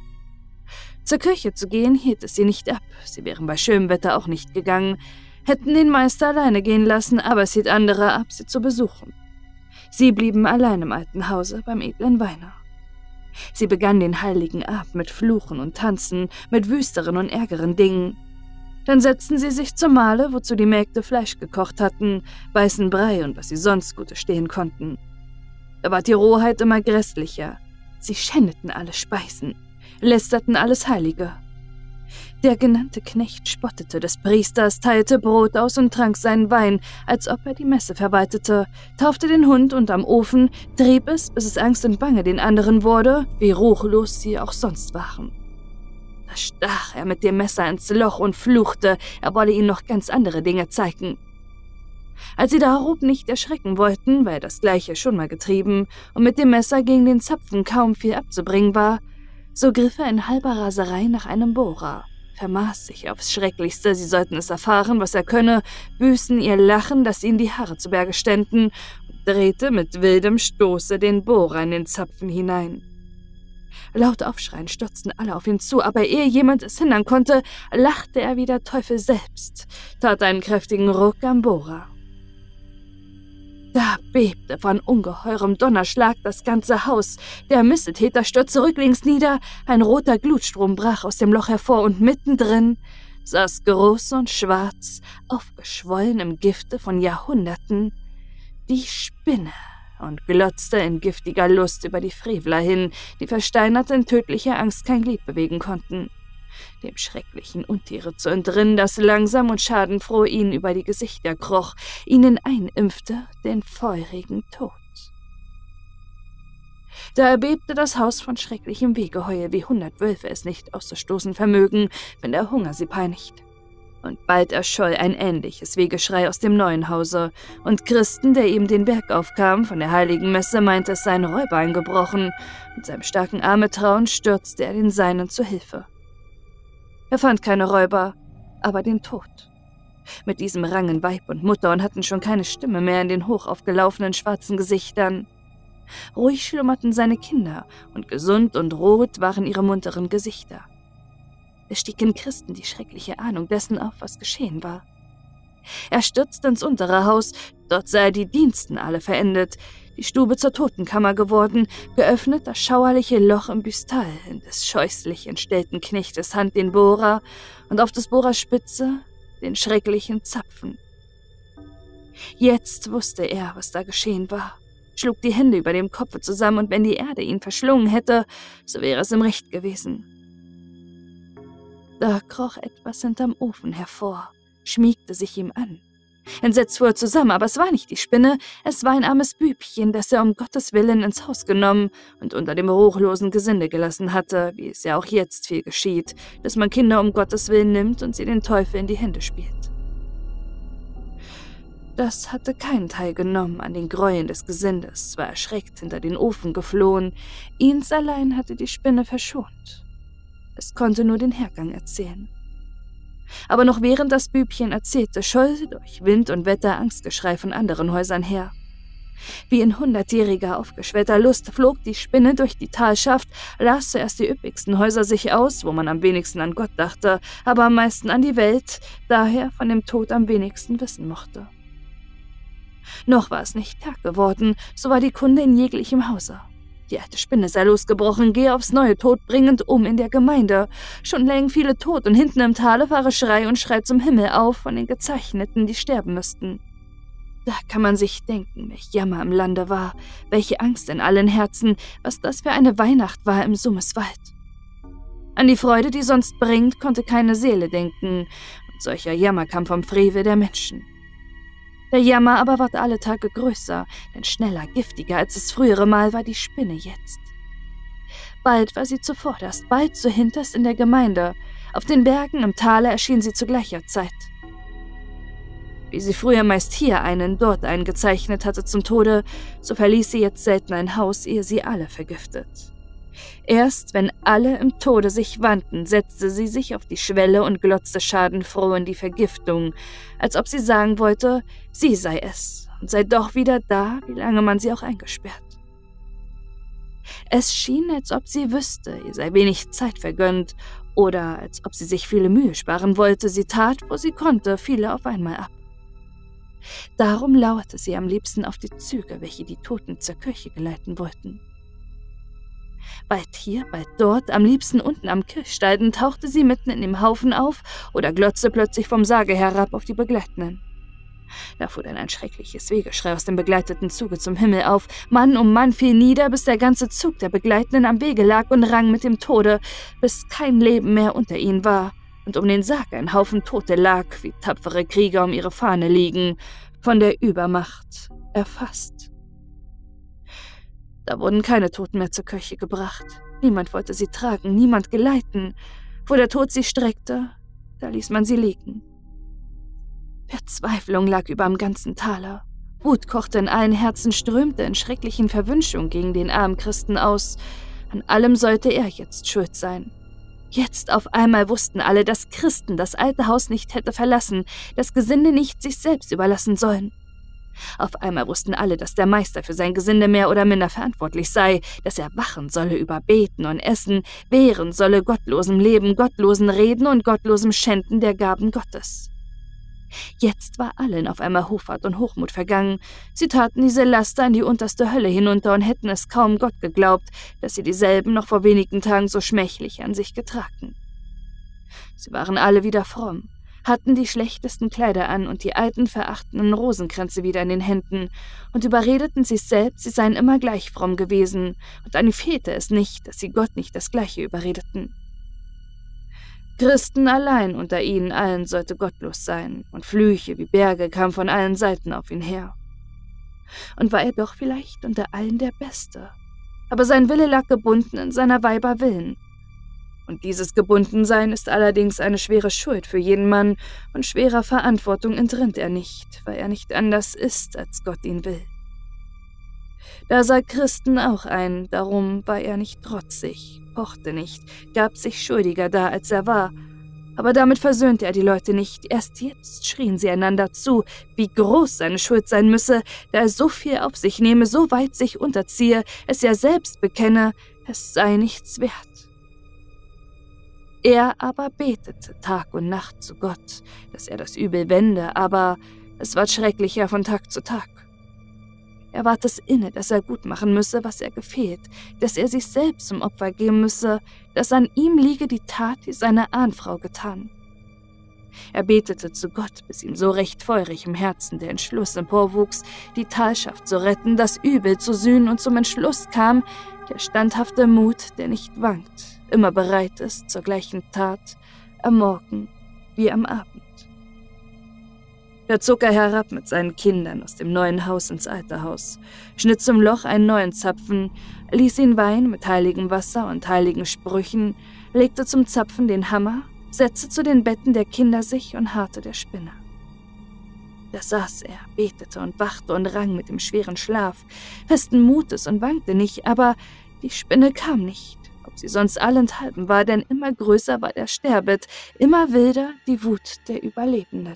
Zur Kirche zu gehen, hielt es sie nicht ab. Sie wären bei schönem Wetter auch nicht gegangen, hätten den Meister alleine gehen lassen, aber es hielt andere ab, sie zu besuchen. Sie blieben allein im alten Hause beim edlen Weiner. Sie begann den heiligen Abend mit Fluchen und Tanzen, mit wüsteren und ärgeren Dingen. Dann setzten sie sich zum Mahle, wozu die Mägde Fleisch gekocht hatten, weißen Brei und was sie sonst Gutes stehen konnten. Da ward die Rohheit immer grässlicher. Sie schändeten alle Speisen, lästerten alles Heilige. Der genannte Knecht spottete des Priesters, teilte Brot aus und trank seinen Wein, als ob er die Messe verwaltete, taufte den Hund unterm Ofen, trieb es, bis es Angst und Bange den anderen wurde, wie ruchlos sie auch sonst waren. Da stach er mit dem Messer ins Loch und fluchte, er wolle ihnen noch ganz andere Dinge zeigen. Als sie darob nicht erschrecken wollten, weil das Gleiche schon mal getrieben und mit dem Messer gegen den Zapfen kaum viel abzubringen war, so griff er in halber Raserei nach einem Bohrer, vermaß sich aufs Schrecklichste, sie sollten es erfahren, was er könne, büßten ihr Lachen, dass ihnen die Haare zu Berge ständen, und drehte mit wildem Stoße den Bohrer in den Zapfen hinein. Laut aufschreien stürzten alle auf ihn zu, aber ehe jemand es hindern konnte, lachte er wie der Teufel selbst, tat einen kräftigen Ruck am Bohrer. Da bebte von ungeheurem Donnerschlag das ganze Haus. Der Missetäter stürzte rücklings nieder, ein roter Glutstrom brach aus dem Loch hervor und mittendrin saß groß und schwarz, aufgeschwollen im Gifte von Jahrhunderten, die Spinne und glotzte in giftiger Lust über die Frevler hin, die versteinert in tödlicher Angst kein Glied bewegen konnten. Dem schrecklichen Untiere zu entrinnen, das langsam und schadenfroh ihnen über die Gesichter kroch, ihnen einimpfte den feurigen Tod. Da erbebte das Haus von schrecklichem Wehgeheul, wie 100 Wölfe es nicht auszustoßen vermögen, wenn der Hunger sie peinigt. Und bald erscholl ein ähnliches Wehgeschrei aus dem neuen Hause, und Christen, der ihm den Berg aufkam, von der heiligen Messe, meinte, es sei ein Räuber eingebrochen. Mit seinem starken Arme trauend stürzte er den Seinen zu Hilfe. Er fand keine Räuber, aber den Tod. Mit diesem rangen Weib und Mutter und hatten schon keine Stimme mehr in den hochaufgelaufenen schwarzen Gesichtern. Ruhig schlummerten seine Kinder, und gesund und rot waren ihre munteren Gesichter. Es stieg in Christen die schreckliche Ahnung dessen auf, was geschehen war. Er stürzte ins untere Haus, dort sah er die Diensten alle verendet, die Stube zur Totenkammer geworden, geöffnet das schauerliche Loch im Büstal, in des scheußlich entstellten Knechtes Hand den Bohrer und auf des Bohrers Spitze den schrecklichen Zapfen. Jetzt wusste er, was da geschehen war, schlug die Hände über dem Kopfe zusammen, und wenn die Erde ihn verschlungen hätte, so wäre es ihm recht gewesen. Da kroch etwas hinterm Ofen hervor, schmiegte sich ihm an. Entsetzt fuhr er zusammen, aber es war nicht die Spinne, es war ein armes Bübchen, das er um Gottes Willen ins Haus genommen und unter dem ruchlosen Gesinde gelassen hatte, wie es ja auch jetzt viel geschieht, dass man Kinder um Gottes Willen nimmt und sie den Teufel in die Hände spielt. Das hatte keinen Teil genommen an den Gräueln des Gesindes, war erschreckt hinter den Ofen geflohen, ihns allein hatte die Spinne verschont. Es konnte nur den Hergang erzählen. Aber noch während das Bübchen erzählte, scholl durch Wind und Wetter Angstgeschrei von anderen Häusern her. Wie in 100-jähriger aufgeschwellter Lust flog die Spinne durch die Talschaft, las zuerst die üppigsten Häuser sich aus, wo man am wenigsten an Gott dachte, aber am meisten an die Welt, daher von dem Tod am wenigsten wissen mochte. Noch war es nicht Tag geworden, so war die Kunde in jeglichem Hause. Die alte Spinne sei losgebrochen, gehe aufs Neue todbringend in der Gemeinde. Schon lägen viele tot und hinten im Tale fahre Schrei und Schrei zum Himmel auf von den Gezeichneten, die sterben müssten. Da kann man sich denken, welch Jammer im Lande war, welche Angst in allen Herzen, was das für eine Weihnacht war im Summiswald. An die Freude, die sonst bringt, konnte keine Seele denken, und solcher Jammer kam vom Frevel der Menschen. Der Jammer aber ward alle Tage größer, denn schneller, giftiger als das frühere Mal war die Spinne jetzt. Bald war sie zuvorderst, bald zuhinterst in der Gemeinde, auf den Bergen, im Tale erschien sie zu gleicher Zeit. Wie sie früher meist hier einen, dort einen gezeichnet hatte zum Tode, so verließ sie jetzt selten ein Haus, ehe sie alle vergiftet. Erst wenn alle im Tode sich wandten, setzte sie sich auf die Schwelle und glotzte schadenfroh in die Vergiftung, als ob sie sagen wollte, sie sei es und sei doch wieder da, wie lange man sie auch eingesperrt. Es schien, als ob sie wüsste, ihr sei wenig Zeit vergönnt, oder als ob sie sich viele Mühe sparen wollte, sie tat, wo sie konnte, viele auf einmal ab. Darum lauerte sie am liebsten auf die Züge, welche die Toten zur Kirche geleiten wollten. Bald hier, bald dort, am liebsten unten am Kirchstalden, tauchte sie mitten in dem Haufen auf oder glotzte plötzlich vom Sarge herab auf die Begleitenden. Da fuhr dann ein schreckliches Wehgeschrei aus dem begleiteten Zuge zum Himmel auf. Mann um Mann fiel nieder, bis der ganze Zug der Begleitenden am Wege lag und rang mit dem Tode, bis kein Leben mehr unter ihnen war und um den Sarg ein Haufen Tote lag, wie tapfere Krieger um ihre Fahne liegen, von der Übermacht erfasst. Da wurden keine Toten mehr zur Kirche gebracht. Niemand wollte sie tragen, niemand geleiten. Wo der Tod sie streckte, da ließ man sie liegen. Verzweiflung lag über dem ganzen Tale. Wut kochte in allen Herzen, strömte in schrecklichen Verwünschungen gegen den armen Christen aus. An allem sollte er jetzt schuld sein. Jetzt auf einmal wussten alle, dass Christen das alte Haus nicht hätte verlassen, das Gesinde nicht sich selbst überlassen sollen. Auf einmal wussten alle, dass der Meister für sein Gesinde mehr oder minder verantwortlich sei, dass er wachen solle über Beten und Essen, wehren solle gottlosem Leben, gottlosen Reden und gottlosem Schänden der Gaben Gottes. Jetzt war allen auf einmal Hoffart und Hochmut vergangen. Sie taten diese Laster in die unterste Hölle hinunter und hätten es kaum Gott geglaubt, dass sie dieselben noch vor wenigen Tagen so schmächlich an sich getragen. Sie waren alle wieder fromm, hatten die schlechtesten Kleider an und die alten, verachtenden Rosenkränze wieder in den Händen und überredeten sich selbst, sie seien immer gleich fromm gewesen, und an ihnen fehlte es nicht, dass sie Gott nicht das Gleiche überredeten. Christen allein unter ihnen allen sollte gottlos sein, und Flüche wie Berge kamen von allen Seiten auf ihn her. Und war er doch vielleicht unter allen der Beste, aber sein Wille lag gebunden in seiner Weiber Willen. Und dieses Gebundensein ist allerdings eine schwere Schuld für jeden Mann, und schwerer Verantwortung entrinnt er nicht, weil er nicht anders ist, als Gott ihn will. Da sah Christen auch ein, darum war er nicht trotzig, pochte nicht, gab sich schuldiger dar, als er war. Aber damit versöhnte er die Leute nicht. Erst jetzt schrien sie einander zu, wie groß seine Schuld sein müsse, da er so viel auf sich nehme, so weit sich unterziehe, es ja selbst bekenne, es sei nichts wert. Er aber betete Tag und Nacht zu Gott, dass er das Übel wende, aber es ward schrecklicher von Tag zu Tag. Er ward es inne, dass er gut machen müsse, was er gefehlt, dass er sich selbst zum Opfer geben müsse, dass an ihm liege die Tat, die seine Ahnfrau getan. Er betete zu Gott, bis ihm so recht feurig im Herzen der Entschluss emporwuchs, die Talschaft zu retten, das Übel zu sühnen, und zum Entschluss kam der standhafte Mut, der nicht wankt, immer bereit ist zur gleichen Tat, am Morgen wie am Abend. Da zog er herab mit seinen Kindern aus dem neuen Haus ins alte Haus, schnitt zum Loch einen neuen Zapfen, ließ ihn weihen mit heiligem Wasser und heiligen Sprüchen, legte zum Zapfen den Hammer, setzte zu den Betten der Kinder sich und harrte der Spinne. Da saß er, betete und wachte und rang mit dem schweren Schlaf, festen Mutes und wankte nicht, aber die Spinne kam nicht, ob sie sonst allenthalben war, denn immer größer war der Sterbet, immer wilder die Wut der Überlebenden.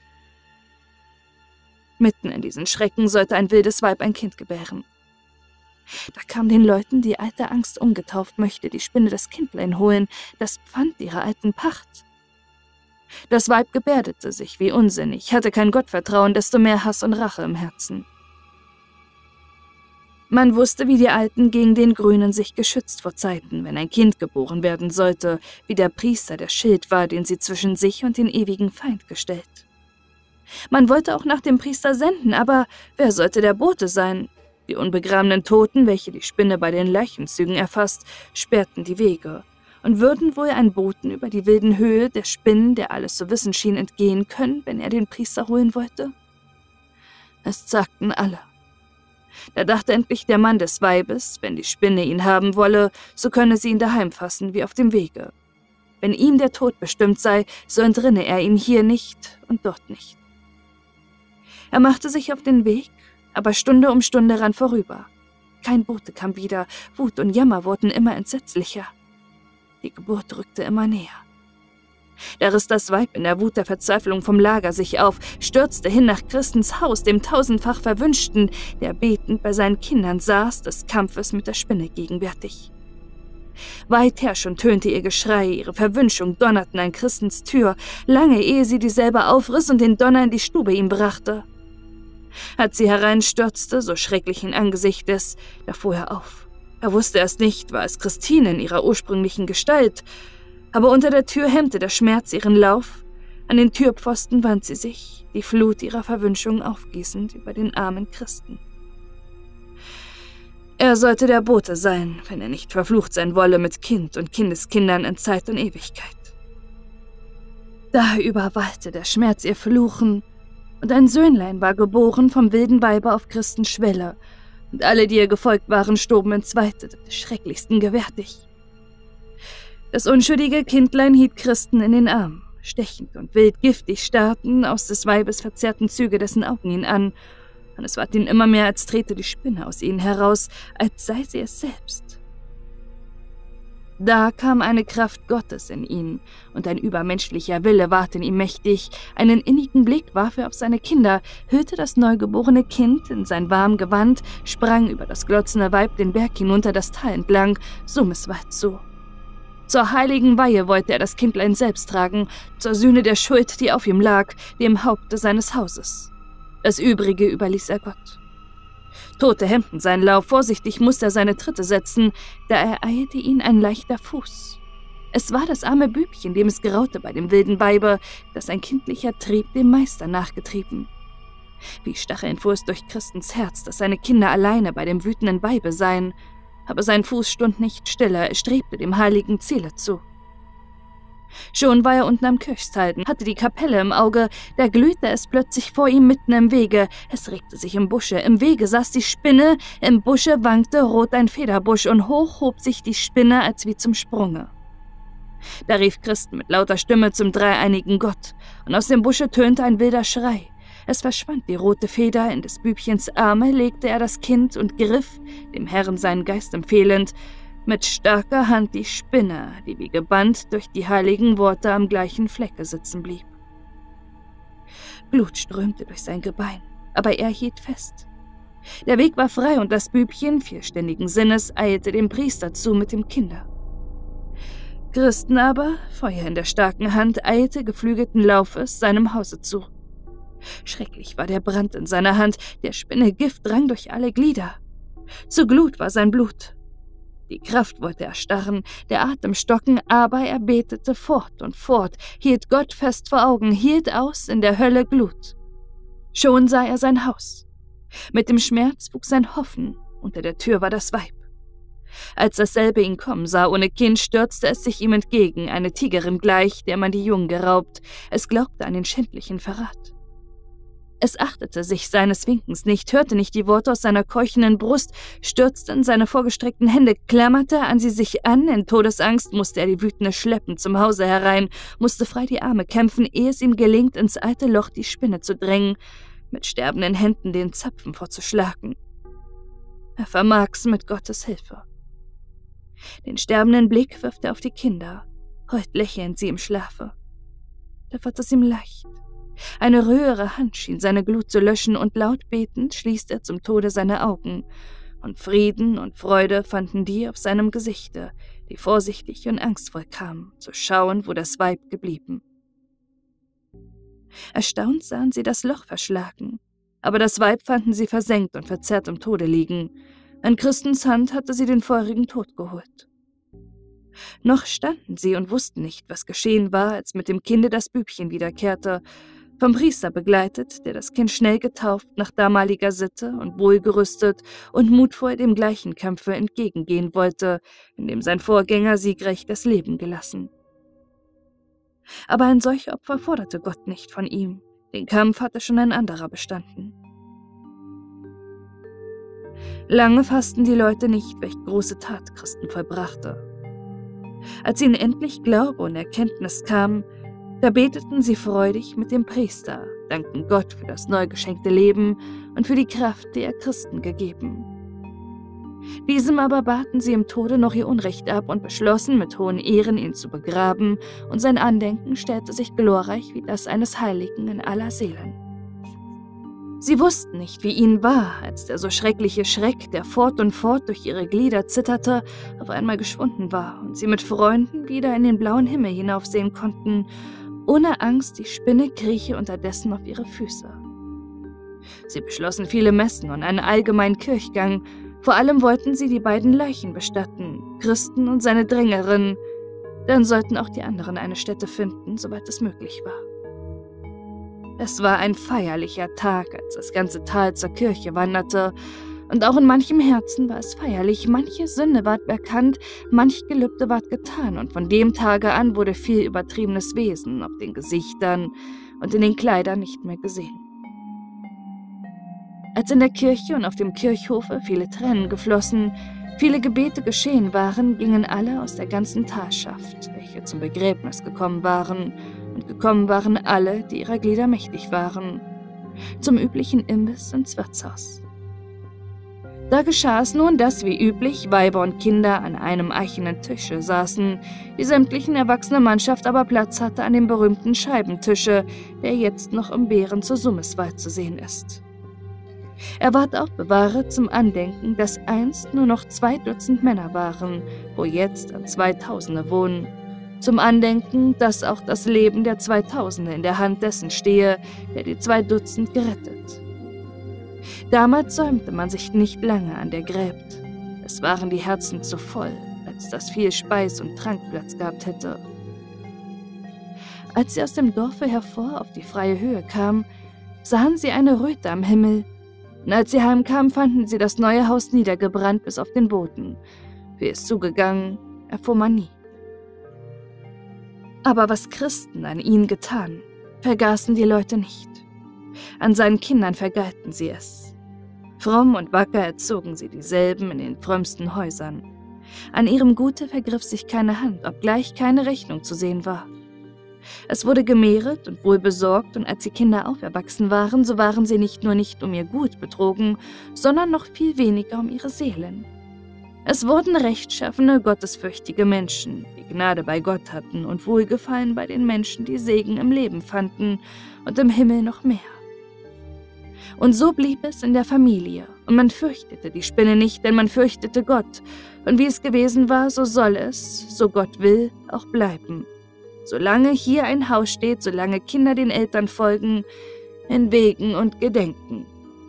Mitten in diesen Schrecken sollte ein wildes Weib ein Kind gebären. Da kam den Leuten die alte Angst umgetauft, möchte die Spinne das Kindlein holen, das Pfand ihrer alten Pacht. Das Weib gebärdete sich wie unsinnig, hatte kein Gottvertrauen, desto mehr Hass und Rache im Herzen. Man wusste, wie die Alten gegen den Grünen sich geschützt vor Zeiten, wenn ein Kind geboren werden sollte, wie der Priester der Schild war, den sie zwischen sich und den ewigen Feind gestellt. Man wollte auch nach dem Priester senden, aber wer sollte der Bote sein? Die unbegrabenen Toten, welche die Spinne bei den Leichenzügen erfasst, sperrten die Wege. Und würden wohl ein Boten über die wilden Höhe der Spinnen, der alles zu wissen schien, entgehen können, wenn er den Priester holen wollte? Es sagten alle. Da dachte endlich der Mann des Weibes, wenn die Spinne ihn haben wolle, so könne sie ihn daheim fassen wie auf dem Wege. Wenn ihm der Tod bestimmt sei, so entrinne er ihn hier nicht und dort nicht. Er machte sich auf den Weg, aber Stunde um Stunde rann vorüber. Kein Bote kam wieder, Wut und Jammer wurden immer entsetzlicher. Die Geburt rückte immer näher. Da riss das Weib in der Wut der Verzweiflung vom Lager sich auf, stürzte hin nach Christens Haus, dem tausendfach Verwünschten, der betend bei seinen Kindern saß, des Kampfes mit der Spinne gegenwärtig. Weither schon tönte ihr Geschrei, ihre Verwünschung donnerten an Christens Tür, lange ehe sie dieselbe aufriss und den Donner in die Stube ihm brachte. Als sie hereinstürzte, so schrecklichen Angesichtes, da fuhr er auf. Er wusste erst nicht, war es Christine in ihrer ursprünglichen Gestalt, aber unter der Tür hemmte der Schmerz ihren Lauf, an den Türpfosten wand sie sich, die Flut ihrer Verwünschung aufgießend über den armen Christen. Er sollte der Bote sein, wenn er nicht verflucht sein wolle mit Kind und Kindeskindern in Zeit und Ewigkeit. Da überwallte der Schmerz ihr Fluchen, und ein Söhnlein war geboren vom wilden Weibe auf Christens Schwelle, und alle, die ihr gefolgt waren, stoben ins Weite des Schrecklichsten gewärtig. Das unschuldige Kindlein hielt Christen in den Arm, stechend und wild giftig starrten aus des Weibes verzerrten Züge dessen Augen ihn an, und es ward ihm immer mehr, als trete die Spinne aus ihnen heraus, als sei sie es selbst. Da kam eine Kraft Gottes in ihn, und ein übermenschlicher Wille ward in ihm mächtig. Einen innigen Blick warf er auf seine Kinder, hüllte das neugeborene Kind in sein warm Gewand, sprang über das glotzende Weib den Berg hinunter das Tal entlang, Summeswald zu. Zur heiligen Weihe wollte er das Kindlein selbst tragen, zur Sühne der Schuld, die auf ihm lag, dem Haupte seines Hauses. Das Übrige überließ er Gott. Tote hemmten seinen Lauf, vorsichtig musste er seine Tritte setzen, da ereilte ihn ein leichter Fuß. Es war das arme Bübchen, dem es graute bei dem wilden Weibe, das ein kindlicher Trieb dem Meister nachgetrieben. Wie Stacheln fuhr es durch Christens Herz, dass seine Kinder alleine bei dem wütenden Weibe seien, aber sein Fuß stund nicht stille, er strebte dem heiligen Ziele zu. Schon war er unten am Kirchstalden, hatte die Kapelle im Auge, da glühte es plötzlich vor ihm mitten im Wege. Es regte sich im Busche, im Wege saß die Spinne, im Busche wankte rot ein Federbusch und hoch hob sich die Spinne als wie zum Sprunge. Da rief Christen mit lauter Stimme zum dreieinigen Gott, und aus dem Busche tönte ein wilder Schrei. Es verschwand die rote Feder, in des Bübchens Arme legte er das Kind und griff, dem Herrn seinen Geist empfehlend, mit starker Hand die Spinne, die wie gebannt durch die heiligen Worte am gleichen Flecke sitzen blieb. Blut strömte durch sein Gebein, aber er hielt fest. Der Weg war frei und das Bübchen, vierständigen Sinnes, eilte dem Priester zu mit dem Kinder. Christen aber, Feuer in der starken Hand, eilte geflügelten Laufes seinem Hause zu. Schrecklich war der Brand in seiner Hand, der Spinne Gift drang durch alle Glieder. Zu Glut war sein Blut. Die Kraft wollte erstarren, der Atem stocken, aber er betete fort und fort, hielt Gott fest vor Augen, hielt aus in der Hölle Glut. Schon sah er sein Haus. Mit dem Schmerz wuchs sein Hoffen, unter der Tür war das Weib. Als dasselbe ihn kommen sah ohne Kind, stürzte es sich ihm entgegen, eine Tigerin gleich, der man die Jungen geraubt. Es glaubte an den schändlichen Verrat. Es achtete sich seines Winkens nicht, hörte nicht die Worte aus seiner keuchenden Brust, stürzte in seine vorgestreckten Hände, klammerte an sie sich an, in Todesangst musste er die Wütende schleppen zum Hause herein, musste frei die Arme kämpfen, ehe es ihm gelingt, ins alte Loch die Spinne zu drängen, mit sterbenden Händen den Zapfen vorzuschlagen. Er vermag's mit Gottes Hilfe. Den sterbenden Blick wirft er auf die Kinder, heut lächeln sie im Schlafe. Da wird es ihm leicht. Eine röhere Hand schien seine Glut zu löschen, und laut betend schließt er zum Tode seine Augen, und Frieden und Freude fanden die auf seinem Gesichte, die vorsichtig und angstvoll kamen, zu schauen, wo das Weib geblieben. Erstaunt sahen sie das Loch verschlagen, aber das Weib fanden sie versenkt und verzerrt im Tode liegen, An Christens Hand hatte sie den feurigen Tod geholt. Noch standen sie und wussten nicht, was geschehen war, als mit dem Kinde das Bübchen wiederkehrte, vom Priester begleitet, der das Kind schnell getauft nach damaliger Sitte und wohlgerüstet und mutvoll dem gleichen Kampfe entgegengehen wollte, in dem sein Vorgänger siegreich das Leben gelassen. Aber ein solch Opfer forderte Gott nicht von ihm, den Kampf hatte schon ein anderer bestanden. Lange fassten die Leute nicht, welch große Tat Christen vollbrachte. Als ihnen endlich Glaube und Erkenntnis kam, da beteten sie freudig mit dem Priester, dankten Gott für das neu geschenkte Leben und für die Kraft, die er Christen gegeben. Diesem aber baten sie im Tode noch ihr Unrecht ab und beschlossen, mit hohen Ehren ihn zu begraben, und sein Andenken stellte sich glorreich wie das eines Heiligen in aller Seelen. Sie wussten nicht, wie ihnen war, als der so schreckliche Schreck, der fort und fort durch ihre Glieder zitterte, auf einmal geschwunden war und sie mit Freunden wieder in den blauen Himmel hinaufsehen konnten, ohne Angst, die Spinne krieche unterdessen auf ihre Füße. Sie beschlossen viele Messen und einen allgemeinen Kirchgang, vor allem wollten sie die beiden Leichen bestatten, Christen und seine Drängerin, dann sollten auch die anderen eine Stätte finden, soweit es möglich war. Es war ein feierlicher Tag, als das ganze Tal zur Kirche wanderte, und auch in manchem Herzen war es feierlich, manche Sünde ward bekannt, manch Gelübde ward getan, und von dem Tage an wurde viel übertriebenes Wesen auf den Gesichtern und in den Kleidern nicht mehr gesehen. Als in der Kirche und auf dem Kirchhofe viele Tränen geflossen, viele Gebete geschehen waren, gingen alle aus der ganzen Talschaft, welche zum Begräbnis gekommen waren, und gekommen waren alle, die ihrer Glieder mächtig waren, zum üblichen Imbiss ins Wirtshaus. Da geschah es nun, dass wie üblich Weiber und Kinder an einem eichenen Tische saßen, die sämtlichen erwachsene Mannschaft aber Platz hatte an dem berühmten Scheibentische, der jetzt noch im Bären zur Summeswald zu sehen ist. Er ward auch bewahret zum Andenken, dass einst nur noch 2 Dutzend Männer waren, wo jetzt an 2000 wohnen, zum Andenken, dass auch das Leben der 2000 in der Hand dessen stehe, der die 2 Dutzend gerettet. Damals säumte man sich nicht lange an der Gräbt. Es waren die Herzen zu voll, als dass viel Speis und Trank Platz gehabt hätte. Als sie aus dem Dorfe hervor auf die freie Höhe kamen, sahen sie eine Röte am Himmel, und als sie heimkamen, fanden sie das neue Haus niedergebrannt bis auf den Boden. Wie es zugegangen, erfuhr man nie. Aber was Christen an ihnen getan, vergaßen die Leute nicht. An seinen Kindern vergalten sie es. Fromm und wacker erzogen sie dieselben in den frömmsten Häusern. An ihrem Gute vergriff sich keine Hand, obgleich keine Rechnung zu sehen war. Es wurde gemehret und wohl besorgt, und als die Kinder auferwachsen waren, so waren sie nicht nur nicht um ihr Gut betrogen, sondern noch viel weniger um ihre Seelen. Es wurden rechtschaffene, gottesfürchtige Menschen, die Gnade bei Gott hatten und Wohlgefallen bei den Menschen, die Segen im Leben fanden und im Himmel noch mehr. Und so blieb es in der Familie, und man fürchtete die Spinne nicht, denn man fürchtete Gott, und wie es gewesen war, so soll es, so Gott will, auch bleiben. Solange hier ein Haus steht, solange Kinder den Eltern folgen, in Wegen und Gedenken.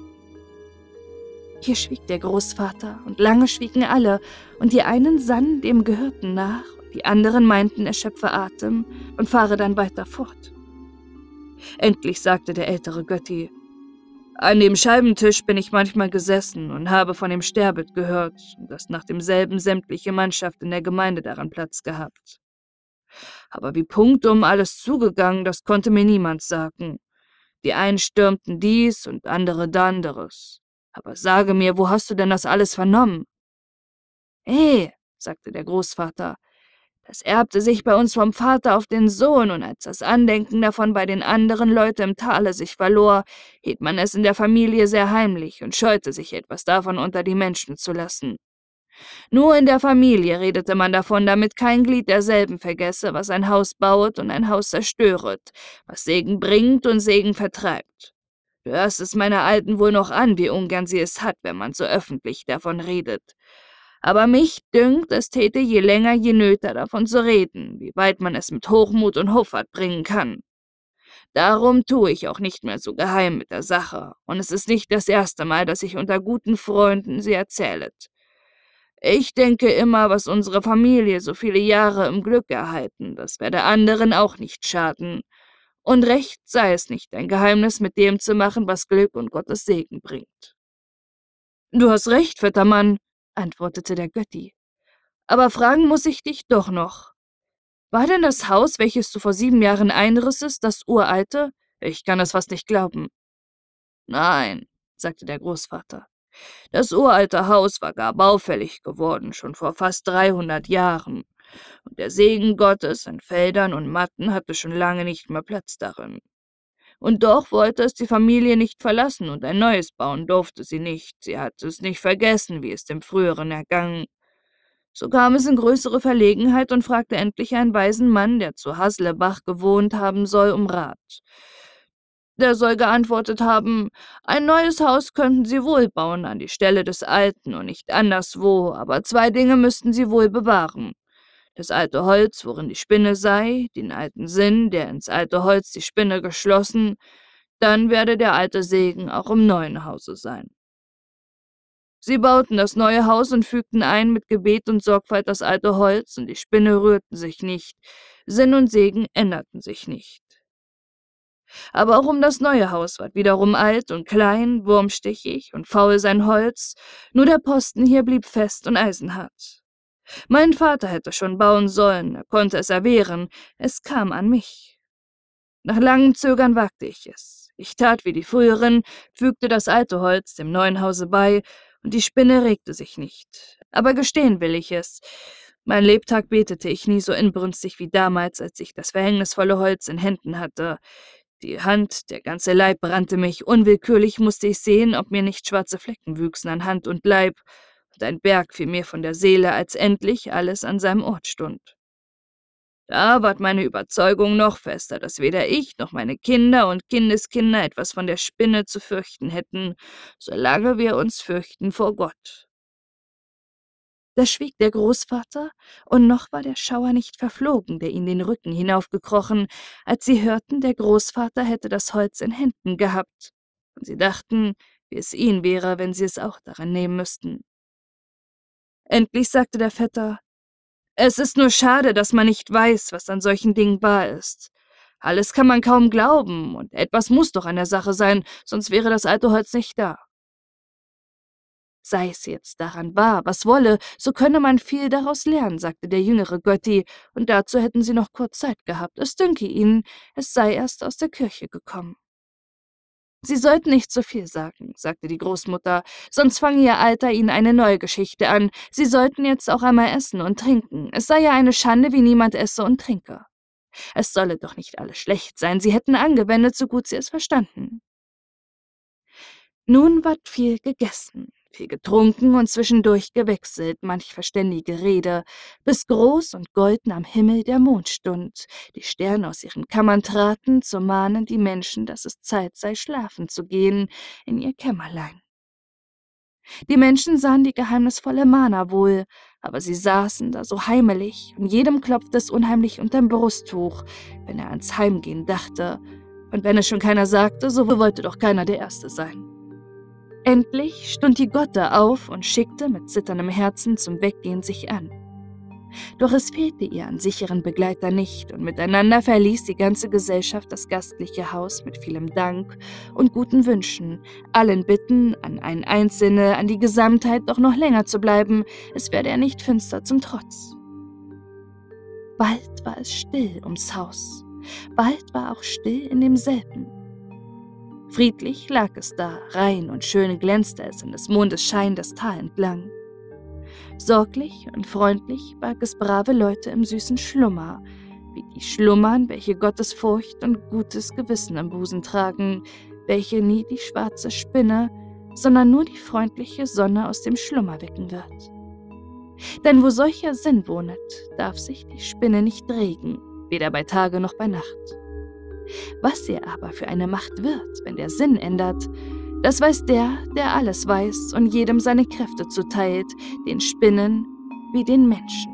Hier schwieg der Großvater, und lange schwiegen alle, und die einen sannen dem Gehörten nach, und die anderen meinten, er schöpfe Atem und fahre dann weiter fort. Endlich sagte der ältere Götti: »An dem Scheibentisch bin ich manchmal gesessen und habe von dem Sterbet gehört, dass nach demselben sämtliche Mannschaft in der Gemeinde daran Platz gehabt. Aber wie punktum alles zugegangen, das konnte mir niemand sagen. Die einen stürmten dies und andere anderes. Aber sage mir, wo hast du denn das alles vernommen?« Sagte der Großvater, »das erbte sich bei uns vom Vater auf den Sohn, und als das Andenken davon bei den anderen Leuten im Tale sich verlor, hielt man es in der Familie sehr heimlich und scheute sich, etwas davon unter die Menschen zu lassen. Nur in der Familie redete man davon, damit kein Glied derselben vergesse, was ein Haus bauet und ein Haus zerstöret, was Segen bringt und Segen vertreibt. Du hörst es meiner Alten wohl noch an, wie ungern sie es hat, wenn man so öffentlich davon redet. Aber mich dünkt, es täte je länger, je nöter davon zu reden, wie weit man es mit Hochmut und Hoffart bringen kann. Darum tue ich auch nicht mehr so geheim mit der Sache, und es ist nicht das erste Mal, dass ich unter guten Freunden sie erzählet. Ich denke immer, was unsere Familie so viele Jahre im Glück erhalten, das werde anderen auch nicht schaden. Und recht sei es nicht, ein Geheimnis mit dem zu machen, was Glück und Gottes Segen bringt. »Du hast recht, fetter Mann«, antwortete der Götti. »Aber fragen muss ich dich doch noch. War denn das Haus, welches du vor 7 Jahren einrissest, das uralte? Ich kann es fast nicht glauben.« »Nein«, sagte der Großvater. »Das uralte Haus war gar baufällig geworden, schon vor fast 300 Jahren. Und der Segen Gottes an Feldern und Matten hatte schon lange nicht mehr Platz darin. Und doch wollte es die Familie nicht verlassen, und ein neues bauen durfte sie nicht. Sie hatte es nicht vergessen, wie es dem Früheren ergangen. So kam es in größere Verlegenheit und fragte endlich einen weisen Mann, der zu Haslebach gewohnt haben soll, um Rat. Der soll geantwortet haben, ein neues Haus könnten sie wohl bauen an die Stelle des alten und nicht anderswo, aber 2 Dinge müssten sie wohl bewahren. Das alte Holz, worin die Spinne sei, den alten Sinn, der ins alte Holz die Spinne geschlossen, dann werde der alte Segen auch im neuen Hause sein. Sie bauten das neue Haus und fügten ein mit Gebet und Sorgfalt das alte Holz, und die Spinne rührten sich nicht, Sinn und Segen änderten sich nicht. Aber auch um das neue Haus ward wiederum alt und klein, wurmstichig und faul sein Holz, nur der Posten hier blieb fest und eisenhart. Mein Vater hätte schon bauen sollen, er konnte es erwehren, es kam an mich. Nach langem Zögern wagte ich es. Ich tat wie die früheren, fügte das alte Holz dem neuen Hause bei, und die Spinne regte sich nicht. Aber gestehen will ich es, mein Lebtag betete ich nie so inbrünstig wie damals, als ich das verhängnisvolle Holz in Händen hatte. Die Hand, der ganze Leib brannte mich, unwillkürlich musste ich sehen, ob mir nicht schwarze Flecken wüchsen an Hand und Leib, und ein Berg fiel mir von der Seele, als endlich alles an seinem Ort stund. Da ward meine Überzeugung noch fester, dass weder ich noch meine Kinder und Kindeskinder etwas von der Spinne zu fürchten hätten, solange wir uns fürchten vor Gott. Da schwieg der Großvater, und noch war der Schauer nicht verflogen, der ihn den Rücken hinaufgekrochen, als sie hörten, der Großvater hätte das Holz in Händen gehabt, und sie dachten, wie es ihnen wäre, wenn sie es auch daran nehmen müssten. Endlich sagte der Vetter, »Es ist nur schade, dass man nicht weiß, was an solchen Dingen wahr ist. Alles kann man kaum glauben, und etwas muss doch an der Sache sein, sonst wäre das alte Holz nicht da.« Sei es jetzt daran wahr, was wolle, so könne man viel daraus lernen, sagte der jüngere Götti, und dazu hätten sie noch kurz Zeit gehabt. Es dünke ihnen, es sei erst aus der Kirche gekommen. »Sie sollten nicht so viel sagen«, sagte die Großmutter, »sonst fange Ihr Alter Ihnen eine neue Geschichte an. Sie sollten jetzt auch einmal essen und trinken. Es sei ja eine Schande, wie niemand esse und trinke. Es solle doch nicht alles schlecht sein. Sie hätten angewendet, so gut Sie es verstanden.« Nun ward viel gegessen, viel getrunken und zwischendurch gewechselt, manch verständige Rede, bis groß und golden am Himmel der Mond stund, die Sterne aus ihren Kammern traten, zu mahnen die Menschen, dass es Zeit sei, schlafen zu gehen in ihr Kämmerlein. Die Menschen sahen die geheimnisvolle Mahner wohl, aber sie saßen da so heimelig, und jedem klopfte es unheimlich unterm Brusttuch, wenn er ans Heimgehen dachte, und wenn es schon keiner sagte, so wollte doch keiner der Erste sein. Endlich stund die Gotte auf und schickte mit zitterndem Herzen zum Weggehen sich an. Doch es fehlte ihr an sicheren Begleitern nicht, und miteinander verließ die ganze Gesellschaft das gastliche Haus mit vielem Dank und guten Wünschen, allen Bitten an einen Einzelne, an die Gesamtheit doch noch länger zu bleiben, es werde er nicht finster zum Trotz. Bald war es still ums Haus, bald war auch still in demselben. Friedlich lag es da, rein und schön glänzte es in des Mondes Schein das Tal entlang. Sorglich und freundlich barg es brave Leute im süßen Schlummer, wie die schlummern, welche Gottesfurcht und gutes Gewissen im Busen tragen, welche nie die schwarze Spinne, sondern nur die freundliche Sonne aus dem Schlummer wecken wird. Denn wo solcher Sinn wohnet, darf sich die Spinne nicht regen, weder bei Tage noch bei Nacht. Was ihr aber für eine Macht wird, wenn der Sinn ändert, das weiß der, der alles weiß und jedem seine Kräfte zuteilt, den Spinnen wie den Menschen.